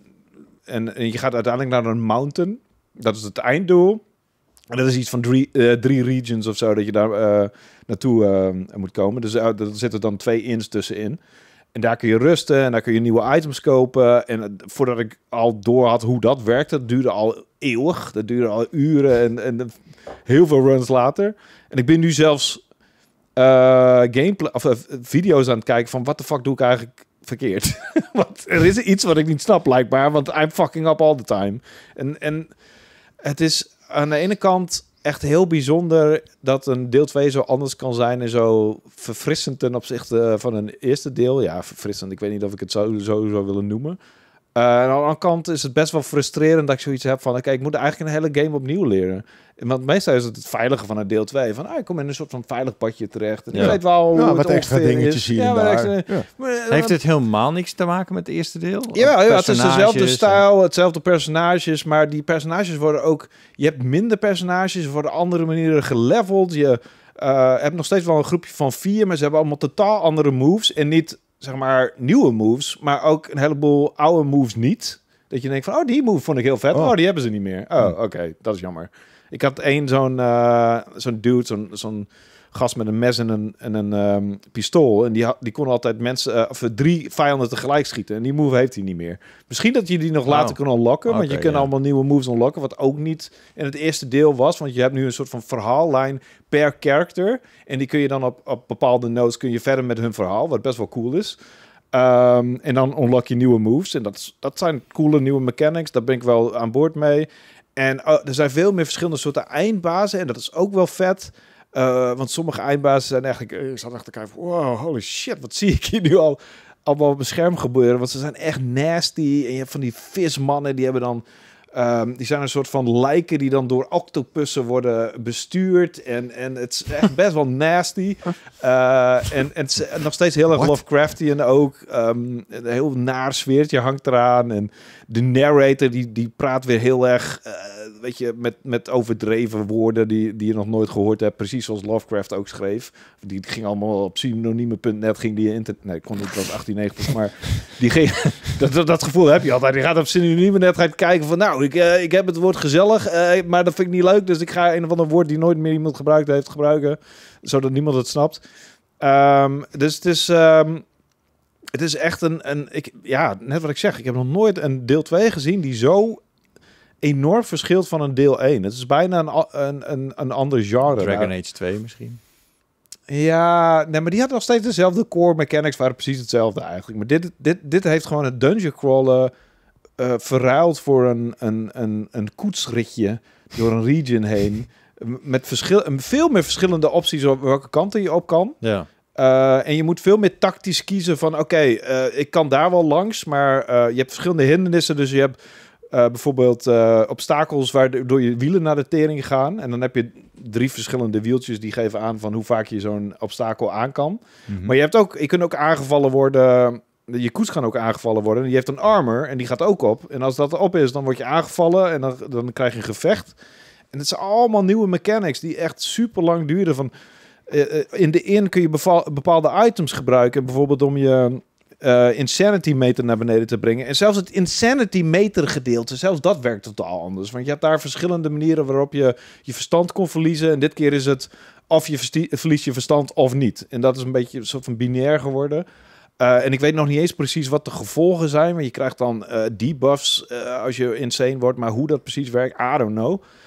en, en je gaat uiteindelijk naar een mountain. Dat is het einddoel. En dat is iets van drie, uh, drie regions of zo dat je daar uh, naartoe uh, moet komen. Dus uh, er zitten dan twee ins tussenin. En daar kun je rusten en daar kun je nieuwe items kopen. En uh, voordat ik al door had hoe dat werkte, dat duurde al eeuwig. Dat duurde al uren en, en heel veel runs later. En ik ben nu zelfs uh, gameplay of uh, video's aan het kijken van wat de fuck doe ik eigenlijk verkeerd. Want er is iets wat ik niet snap blijkbaar, want I'm fucking up all the time. En, en het is aan de ene kant echt heel bijzonder dat een deel twee zo anders kan zijn en zo verfrissend ten opzichte van een eerste deel. Ja, verfrissend. Ik weet niet of ik het zo, zo zou willen noemen. Uh, aan de andere kant is het best wel frustrerend dat ik zoiets heb van, oké, okay, ik moet eigenlijk een hele game opnieuw leren. Want meestal is het het veilige van een deel twee. Van, ah, ik kom in een soort van veilig padje terecht. En ja. Ik weet wel
ja,
hoe
wat
het
extra dingetjes hier ja, en daar. Extra,
ja. Maar, uh, Heeft het helemaal niks te maken met het eerste deel?
Ja, ja, het is dezelfde stijl, hetzelfde personages. Maar die personages worden ook... Je hebt minder personages, ze worden andere manieren geleveld. Je uh, hebt nog steeds wel een groepje van vier, maar ze hebben allemaal totaal andere moves. En niet, zeg maar, nieuwe moves, maar ook een heleboel oude moves niet. Dat je denkt van, oh, die move vond ik heel vet. Oh, oh die hebben ze niet meer. Oh, oké, okay, dat is jammer. Ik had één zo'n uh, zo'n dude, zo'n, zo'n gast met een mes en een, en een um, pistool. En die, ha- die kon altijd mensen, uh, of drie vijanden tegelijk schieten. En die move heeft hij niet meer. Misschien dat je die nog later oh. kan unlocken. Okay, want je kunt ja. allemaal nieuwe moves unlocken. Wat ook niet in het eerste deel was. Want je hebt nu een soort van verhaallijn per character. En die kun je dan op, op bepaalde notes kun je verder met hun verhaal. Wat best wel cool is. Um, en dan unlock je nieuwe moves. En dat, dat zijn coole nieuwe mechanics. Daar ben ik wel aan boord mee. En uh, er zijn veel meer verschillende soorten eindbazen. En dat is ook wel vet. Uh, want sommige eindbazen zijn eigenlijk... Uh, ik zat achter kijken van... Wow, holy shit. Wat zie ik hier nu al allemaal op mijn scherm gebeuren. Want ze zijn echt nasty. En je hebt van die vismannen. Die hebben dan... Um, die zijn een soort van lijken die dan door octopussen worden bestuurd. En, en het is echt best wel nasty. Uh, en, en het is nog steeds heel erg Lovecraftian ook. Um, een heel naar sfeertje hangt eraan. En de narrator die, die praat weer heel erg... Uh, weet je, met, met overdreven woorden die, die je nog nooit gehoord hebt. Precies zoals Lovecraft ook schreef. Die ging allemaal op synonieme punt net ging die internet... Nee, ik kon niet, dat achttien negentig, maar die ging... dat, dat, dat gevoel heb je altijd. Je gaat op synonieme net gaan kijken van... Nou, ik, uh, ik heb het woord gezellig, uh, maar dat vind ik niet leuk. Dus ik ga een of ander woord die nooit meer iemand gebruikt heeft gebruiken. Zodat niemand het snapt. Um, dus het is... Um, het is echt een... een ik, ja, net wat ik zeg. Ik heb nog nooit een deel twee gezien die zo... enorm verschilt van een deel één. Het is bijna een, een, een, een ander genre.
Dragon nou, Age twee misschien.
Ja, nee, maar die had nog steeds dezelfde core mechanics, waren precies hetzelfde eigenlijk. Maar dit, dit, dit heeft gewoon het dungeon crawlen uh, verruild voor een, een, een, een koetsritje door een region heen. Met verschil, veel meer verschillende opties op welke kanten je op kan.
Ja.
Uh, en je moet veel meer tactisch kiezen van... oké, okay, uh, ik kan daar wel langs, maar uh, je hebt verschillende hindernissen. Dus je hebt uh, bijvoorbeeld uh, obstakels waardoor je wielen naar de tering gaan. En dan heb je drie verschillende wieltjes die geven aan van hoe vaak je zo'n obstakel aan kan. Mm-hmm. Maar je hebt ook, je kunt ook aangevallen worden... Je koets kan ook aangevallen worden. Je hebt een armor en die gaat ook op. En als dat op is, dan word je aangevallen en dan, dan krijg je een gevecht. En het zijn allemaal nieuwe mechanics die echt super lang duren. Van, uh, in de in kun je beval, bepaalde items gebruiken. Bijvoorbeeld om je uh, insanity meter naar beneden te brengen. En zelfs het insanity meter gedeelte, zelfs dat werkt totaal anders. Want je hebt daar verschillende manieren waarop je je verstand kon verliezen. En dit keer is het of je versti- verliest je verstand of niet. En dat is een beetje een soort van binair geworden. Uh, en ik weet nog niet eens precies wat de gevolgen zijn. Maar je krijgt dan uh, debuffs uh, als je insane wordt. Maar hoe dat precies werkt, I don't know.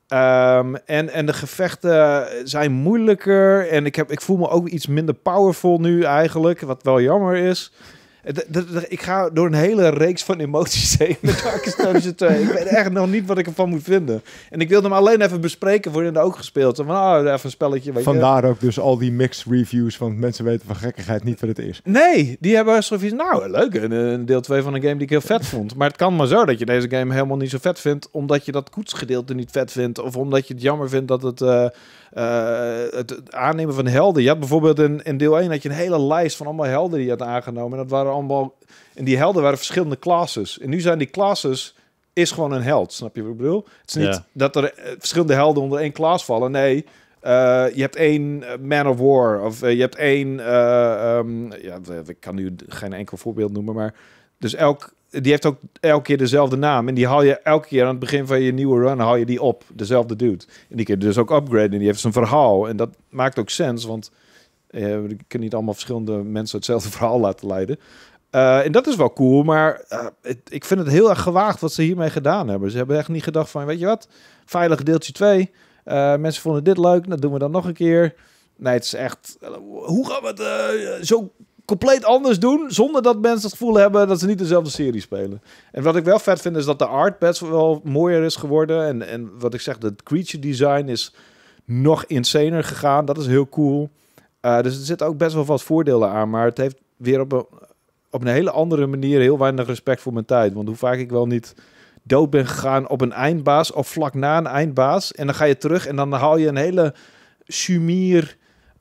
Um, en, en de gevechten zijn moeilijker. En ik, heb, ik voel me ook iets minder powerful nu eigenlijk. Wat wel jammer is. De, de, de, ik ga door een hele reeks van emoties heen met Darkest Dungeon twee. Ik weet echt nog niet wat ik ervan moet vinden. En ik wilde hem alleen even bespreken voor je er ook gespeeld. Van, oh, even een spelletje. Weet
Vandaar
je.
ook dus al die mixed reviews. Want mensen weten van gekkigheid niet wat het is.
Nee, die hebben zoiets. Nou, leuk. Een, een deel twee van een game die ik heel vet vond. Maar het kan maar zo dat je deze game helemaal niet zo vet vindt. Omdat je dat koetsgedeelte niet vet vindt. Of omdat je het jammer vindt dat het... Uh, Uh, het, het aannemen van helden. Je had bijvoorbeeld in, in deel één had je een hele lijst van allemaal helden die je had aangenomen. En dat waren allemaal... En die helden waren verschillende classes. En nu zijn die classes... is gewoon een held. Snap je wat ik bedoel? Het is niet ja. dat er uh, verschillende helden onder één class vallen. Nee, uh, je hebt één Man of War. Of uh, je hebt één... Uh, um, ja, ik kan nu geen enkel voorbeeld noemen, maar... Dus elk... Die heeft ook elke keer dezelfde naam. En die haal je elke keer aan het begin van je nieuwe run... haal je die op. Dezelfde dude. En die kun je dus ook upgraden. En die heeft zijn verhaal. En dat maakt ook sens. Want uh, je kunt niet allemaal verschillende mensen... hetzelfde verhaal laten leiden. Uh, en dat is wel cool. Maar uh, het, ik vind het heel erg gewaagd... wat ze hiermee gedaan hebben. Ze hebben echt niet gedacht van... weet je wat? Veilig deeltje twee. Uh, mensen vonden dit leuk. Dat doen we dan nog een keer. Nee, het is echt... Uh, hoe gaan we het uh, zo... compleet anders doen, zonder dat mensen het gevoel hebben dat ze niet dezelfde serie spelen. En wat ik wel vet vind, is dat de art best wel mooier is geworden. En, en wat ik zeg, de creature design is nog insaner gegaan. Dat is heel cool. Uh, dus er zitten ook best wel wat voordelen aan, maar het heeft weer op een, op een hele andere manier heel weinig respect voor mijn tijd. Want hoe vaak ik wel niet dood ben gegaan op een eindbaas of vlak na een eindbaas. En dan ga je terug en dan haal je een hele sumier...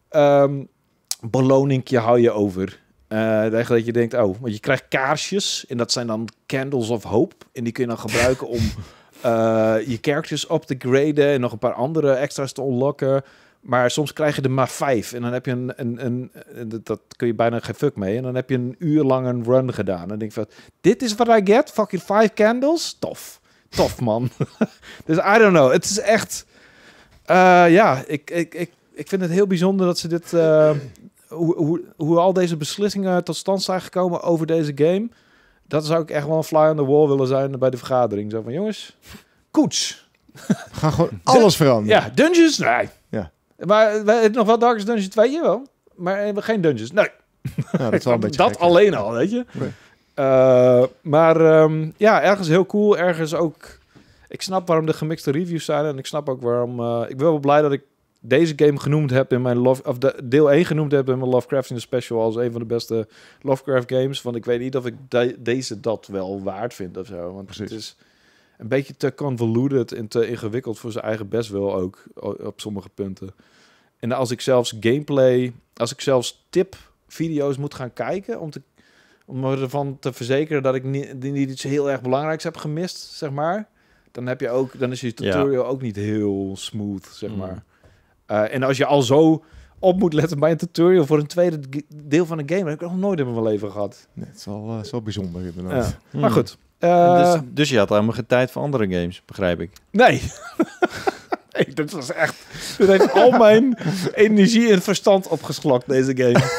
Um, beloningje hou je over. Uh, dat je denkt, oh, want je krijgt kaarsjes en dat zijn dan candles of hope en die kun je dan gebruiken om uh, je characters op te graden en nog een paar andere extra's te unlocken. Maar soms krijg je er maar vijf en dan heb je een, een, een, een dat kun je bijna geen fuck mee en dan heb je een uur lang een run gedaan. En dan denk ik van, dit is what I get? Fucking five candles? Tof. Tof, man. Dus I don't know. Het is echt, uh, ja, ik, ik, ik, ik vind het heel bijzonder dat ze dit... Uh, Hoe, hoe, hoe al deze beslissingen tot stand zijn gekomen over deze game... dat zou ik echt wel een fly on the wall willen zijn bij de vergadering. Zo van, jongens, koets.
We gaan gewoon alles veranderen.
Ja, dungeons, nee.
Ja.
Maar we hebben nog wel Darkest Dungeon twee, jawel. Maar we hebben geen dungeons, nee.
Ja, dat is wel een beetje
dat
gek,
alleen al, weet je.
Nee.
Uh, maar um, ja, ergens heel cool. Ergens ook... Ik snap waarom de gemixte reviews zijn. En ik snap ook waarom... Uh, ik ben wel blij dat ik deze game genoemd heb in mijn love, of de deel één genoemd heb in mijn Lovecraft in the Special als een van de beste Lovecraft games. Want ik weet niet of ik de, deze dat wel waard vind of zo. Want Precies. Het is een beetje te convoluted en te ingewikkeld voor zijn eigen best wel ook op sommige punten. En als ik zelfs gameplay, als ik zelfs tip-video's moet gaan kijken om te om me ervan te verzekeren dat ik niet, niet iets heel erg belangrijks heb gemist, zeg maar. Dan heb je ook, dan is je tutorial ja. ook niet heel smooth, zeg maar. Mm. Uh, en als je al zo op moet letten bij een tutorial voor een tweede deel van een game, dat heb ik nog nooit in mijn leven gehad.
Nee, het is wel, uh, het is wel bijzonder inderdaad.
Ja. Mm. Maar goed. Uh,
dus, dus je had helemaal geen tijd voor andere games, begrijp ik.
Nee. nee, dat was echt... Dat heeft al mijn energie en verstand opgeslokt, deze game.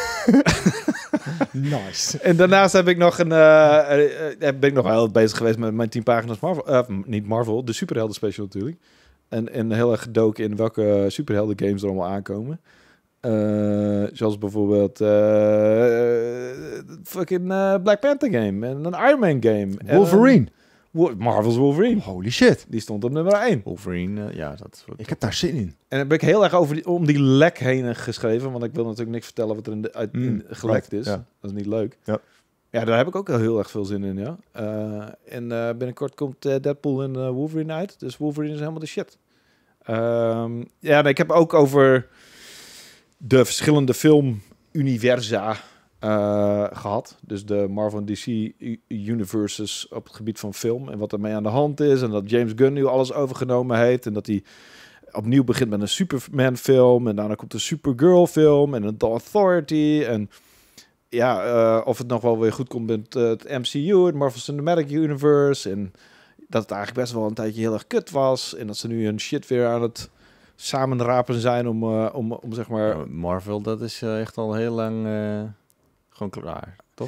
Nice.
En daarnaast heb ik nog een... Uh, uh, ben ik nog heel bezig geweest met mijn tien pagina's Marvel. Uh, niet Marvel, de superhelden special natuurlijk. En, en heel erg gedoken in welke superhelden games er allemaal aankomen. Uh, zoals bijvoorbeeld uh, fucking uh, Black Panther game en een Iron Man game.
Wolverine.
En, Marvel's Wolverine.
Holy shit.
Die stond op nummer één.
Wolverine, uh, ja. Dat
ik heb daar zin in.
En dan ben ik heel erg over die, om die lek heen geschreven. Want ik wil natuurlijk niks vertellen wat er in de, uit, mm, in gelekt is. Ja. Dat is niet leuk. Ja. Ja, daar heb ik ook heel erg veel zin in, ja. Uh, en uh, binnenkort komt uh, Deadpool en uh, Wolverine uit. Dus Wolverine is helemaal de shit. Um, ja, nee, ik heb ook over de verschillende filmuniversa uh, gehad. Dus de Marvel en D C universes op het gebied van film. En wat ermee aan de hand is. En dat James Gunn nu alles overgenomen heeft. En dat hij opnieuw begint met een Superman film. En daarna komt een Supergirl film. En een The Authority. En ja, uh, of het nog wel weer goed komt met uh, het M C U, het Marvel Cinematic Universe. En dat het eigenlijk best wel een tijdje heel erg kut was. En dat ze nu een shit weer aan het samenrapen zijn om, uh, om, om zeg maar...
Ja, Marvel, dat is uh, echt al heel lang uh, gewoon klaar, toch?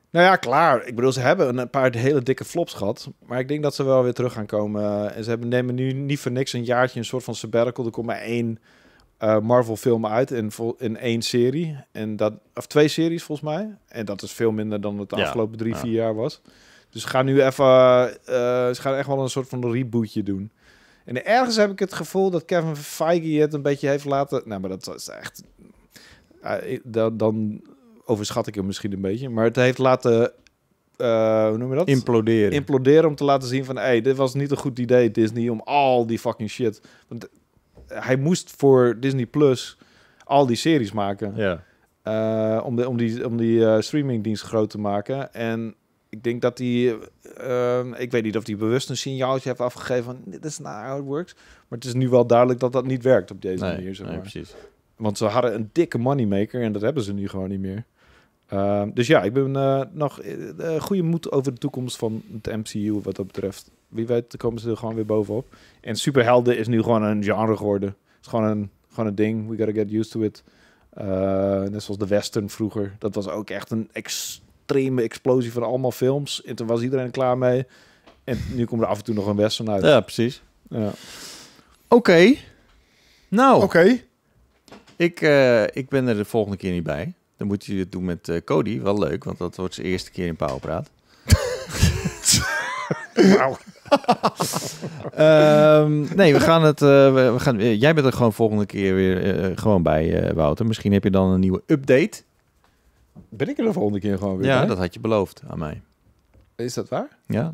Nou ja, klaar. Ik bedoel, ze hebben een paar hele dikke flops gehad. Maar ik denk dat ze wel weer terug gaan komen. En ze hebben, nemen nu niet voor niks een jaartje een soort van sabbatical. Er komt maar één uh, Marvel film uit in, in één serie. En dat, of twee series volgens mij. En dat is veel minder dan het de ja. afgelopen drie, ja. vier jaar was. Dus ze gaan nu even... Uh, ze gaan echt wel een soort van rebootje doen. En ergens heb ik het gevoel dat Kevin Feige het een beetje heeft laten... Nou, maar dat is echt... Uh, dan... dan overschat ik hem misschien een beetje, maar het heeft laten, uh, hoe noem je dat?
Imploderen.
Imploderen om te laten zien van, hey, dit was niet een goed idee, Disney, om al die fucking shit. Want hij moest voor Disney Plus al die series maken.
Ja.
Uh, om, de, om die, om die uh, streamingdienst groot te maken. En ik denk dat hij, uh, ik weet niet of hij bewust een signaaltje heeft afgegeven van, dit is not how it works. Maar het is nu wel duidelijk dat dat niet werkt op deze
nee,
manier. Zeg maar.
Nee, precies.
Want ze hadden een dikke moneymaker en dat hebben ze nu gewoon niet meer. Uh, dus ja, ik ben uh, nog uh, goede moed over de toekomst van het M C U wat dat betreft. Wie weet komen ze er gewoon weer bovenop. En superhelden is nu gewoon een genre geworden. Het is gewoon een, gewoon een ding. We gotta get used to it. Uh, net zoals de western vroeger. Dat was ook echt een extreme explosie van allemaal films. En toen was iedereen er klaar mee. En nu komt er af en toe nog een western uit.
Ja, precies.
Ja.
Oké. Okay. Nou.
Oké. Okay.
Ik, uh, ik ben er de volgende keer niet bij. Dan moet je het doen met uh, Cody. Wel leuk, want dat wordt zijn eerste keer in Powerpraat.
Wauw.
um, nee, we gaan het... Uh, we gaan, uh, jij bent er gewoon volgende keer weer uh, gewoon bij, uh, Wouter. Misschien heb je dan een nieuwe update.
Ben ik er de volgende keer gewoon weer
ja,
bij?
dat had je beloofd aan mij.
Is dat waar?
Ja.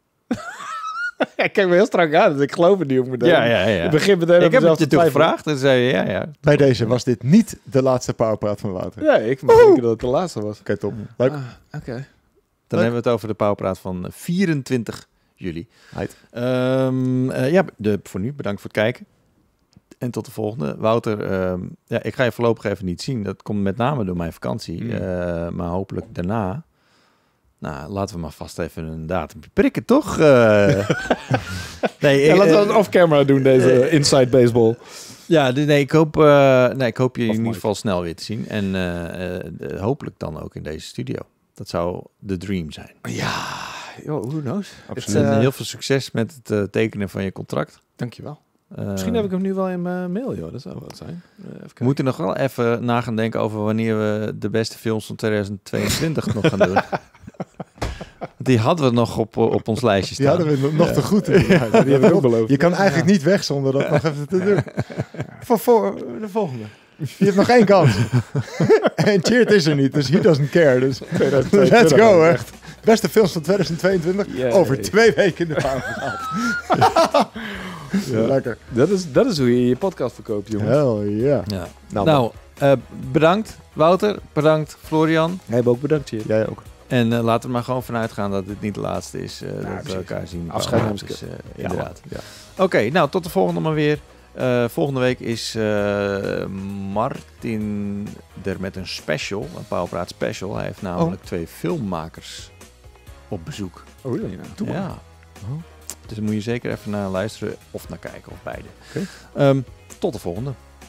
Ja, kijk me heel strak aan, dus ik geloof het niet ook meteen.
Ja, ja, ja.
Ik begin meteen
ik heb het je toen gevraagd en zei je, ja, ja.
Bij deze was dit niet de laatste Powerpraat van Wouter.
Ja, ik mag denken dat het de laatste was.
Oké, okay, top. Leuk.
Ah, Oké. Okay.
Dan
Leuk.
hebben we het over de Powerpraat van vierentwintig juli.
Right.
Um, uh, ja, de, voor nu bedankt voor het kijken. En tot de volgende. Wouter, um, ja, ik ga je voorlopig even niet zien. Dat komt met name door mijn vakantie. Mm. Uh, maar hopelijk daarna... Nou, laten we maar vast even een datum prikken, toch? Uh... nee,
ja,
ik,
laten we
uh,
het off-camera doen, deze uh, Inside Baseball.
Ja, nee, ik hoop, uh, nee, ik hoop je in ieder geval snel weer te zien. En uh, uh, hopelijk dan ook in deze studio. Dat zou de dream zijn.
Ja, yo, who knows?
Absoluut. Uh, heel veel succes met het uh, tekenen van je contract.
Dankjewel. Uh, Misschien heb ik hem nu wel in mijn mail, joh. Dat zou wat zijn. Uh,
we moeten nog wel even na gaan denken over wanneer we de beste films van twintig tweeëntwintig nog gaan doen. Die hadden we nog op, op ons lijstje staan.
Die hadden we nog
ja.
te goed.
Ja, die hebben we ook beloofd.
Je kan eigenlijk ja. niet weg zonder dat nog even te doen. Voor, voor de volgende. Je hebt nog één kans. En Cheert is er niet, dus he doesn't care. Dus let's go, hè. Beste films van twintig tweeëntwintig. Yeah. Over twee weken in de Powerpraat.
Ja. Lekker. Dat is, dat is hoe je je podcast verkoopt, jongen.
Hell yeah.
Ja. Nou, nou uh, bedankt Wouter. Bedankt Florian.
Jij hebt ook bedankt, Cheert.
Jij ook.
En uh, laten we maar gewoon vanuit gaan dat dit niet de laatste is. Uh,
ja,
dat
precies.
we elkaar zien.
Afscheid nemen
dus, uh,
ja,
inderdaad.
Ja.
Oké, okay, nou tot de volgende maar weer. Uh, volgende week is uh, Martin er met een special. Een Powerpraat special. Hij heeft namelijk oh. twee filmmakers op bezoek.
Oh, really? Nou,
ja. Oh. Dus dan moet je zeker even naar luisteren of naar kijken of beide.
Okay.
Um, tot de volgende.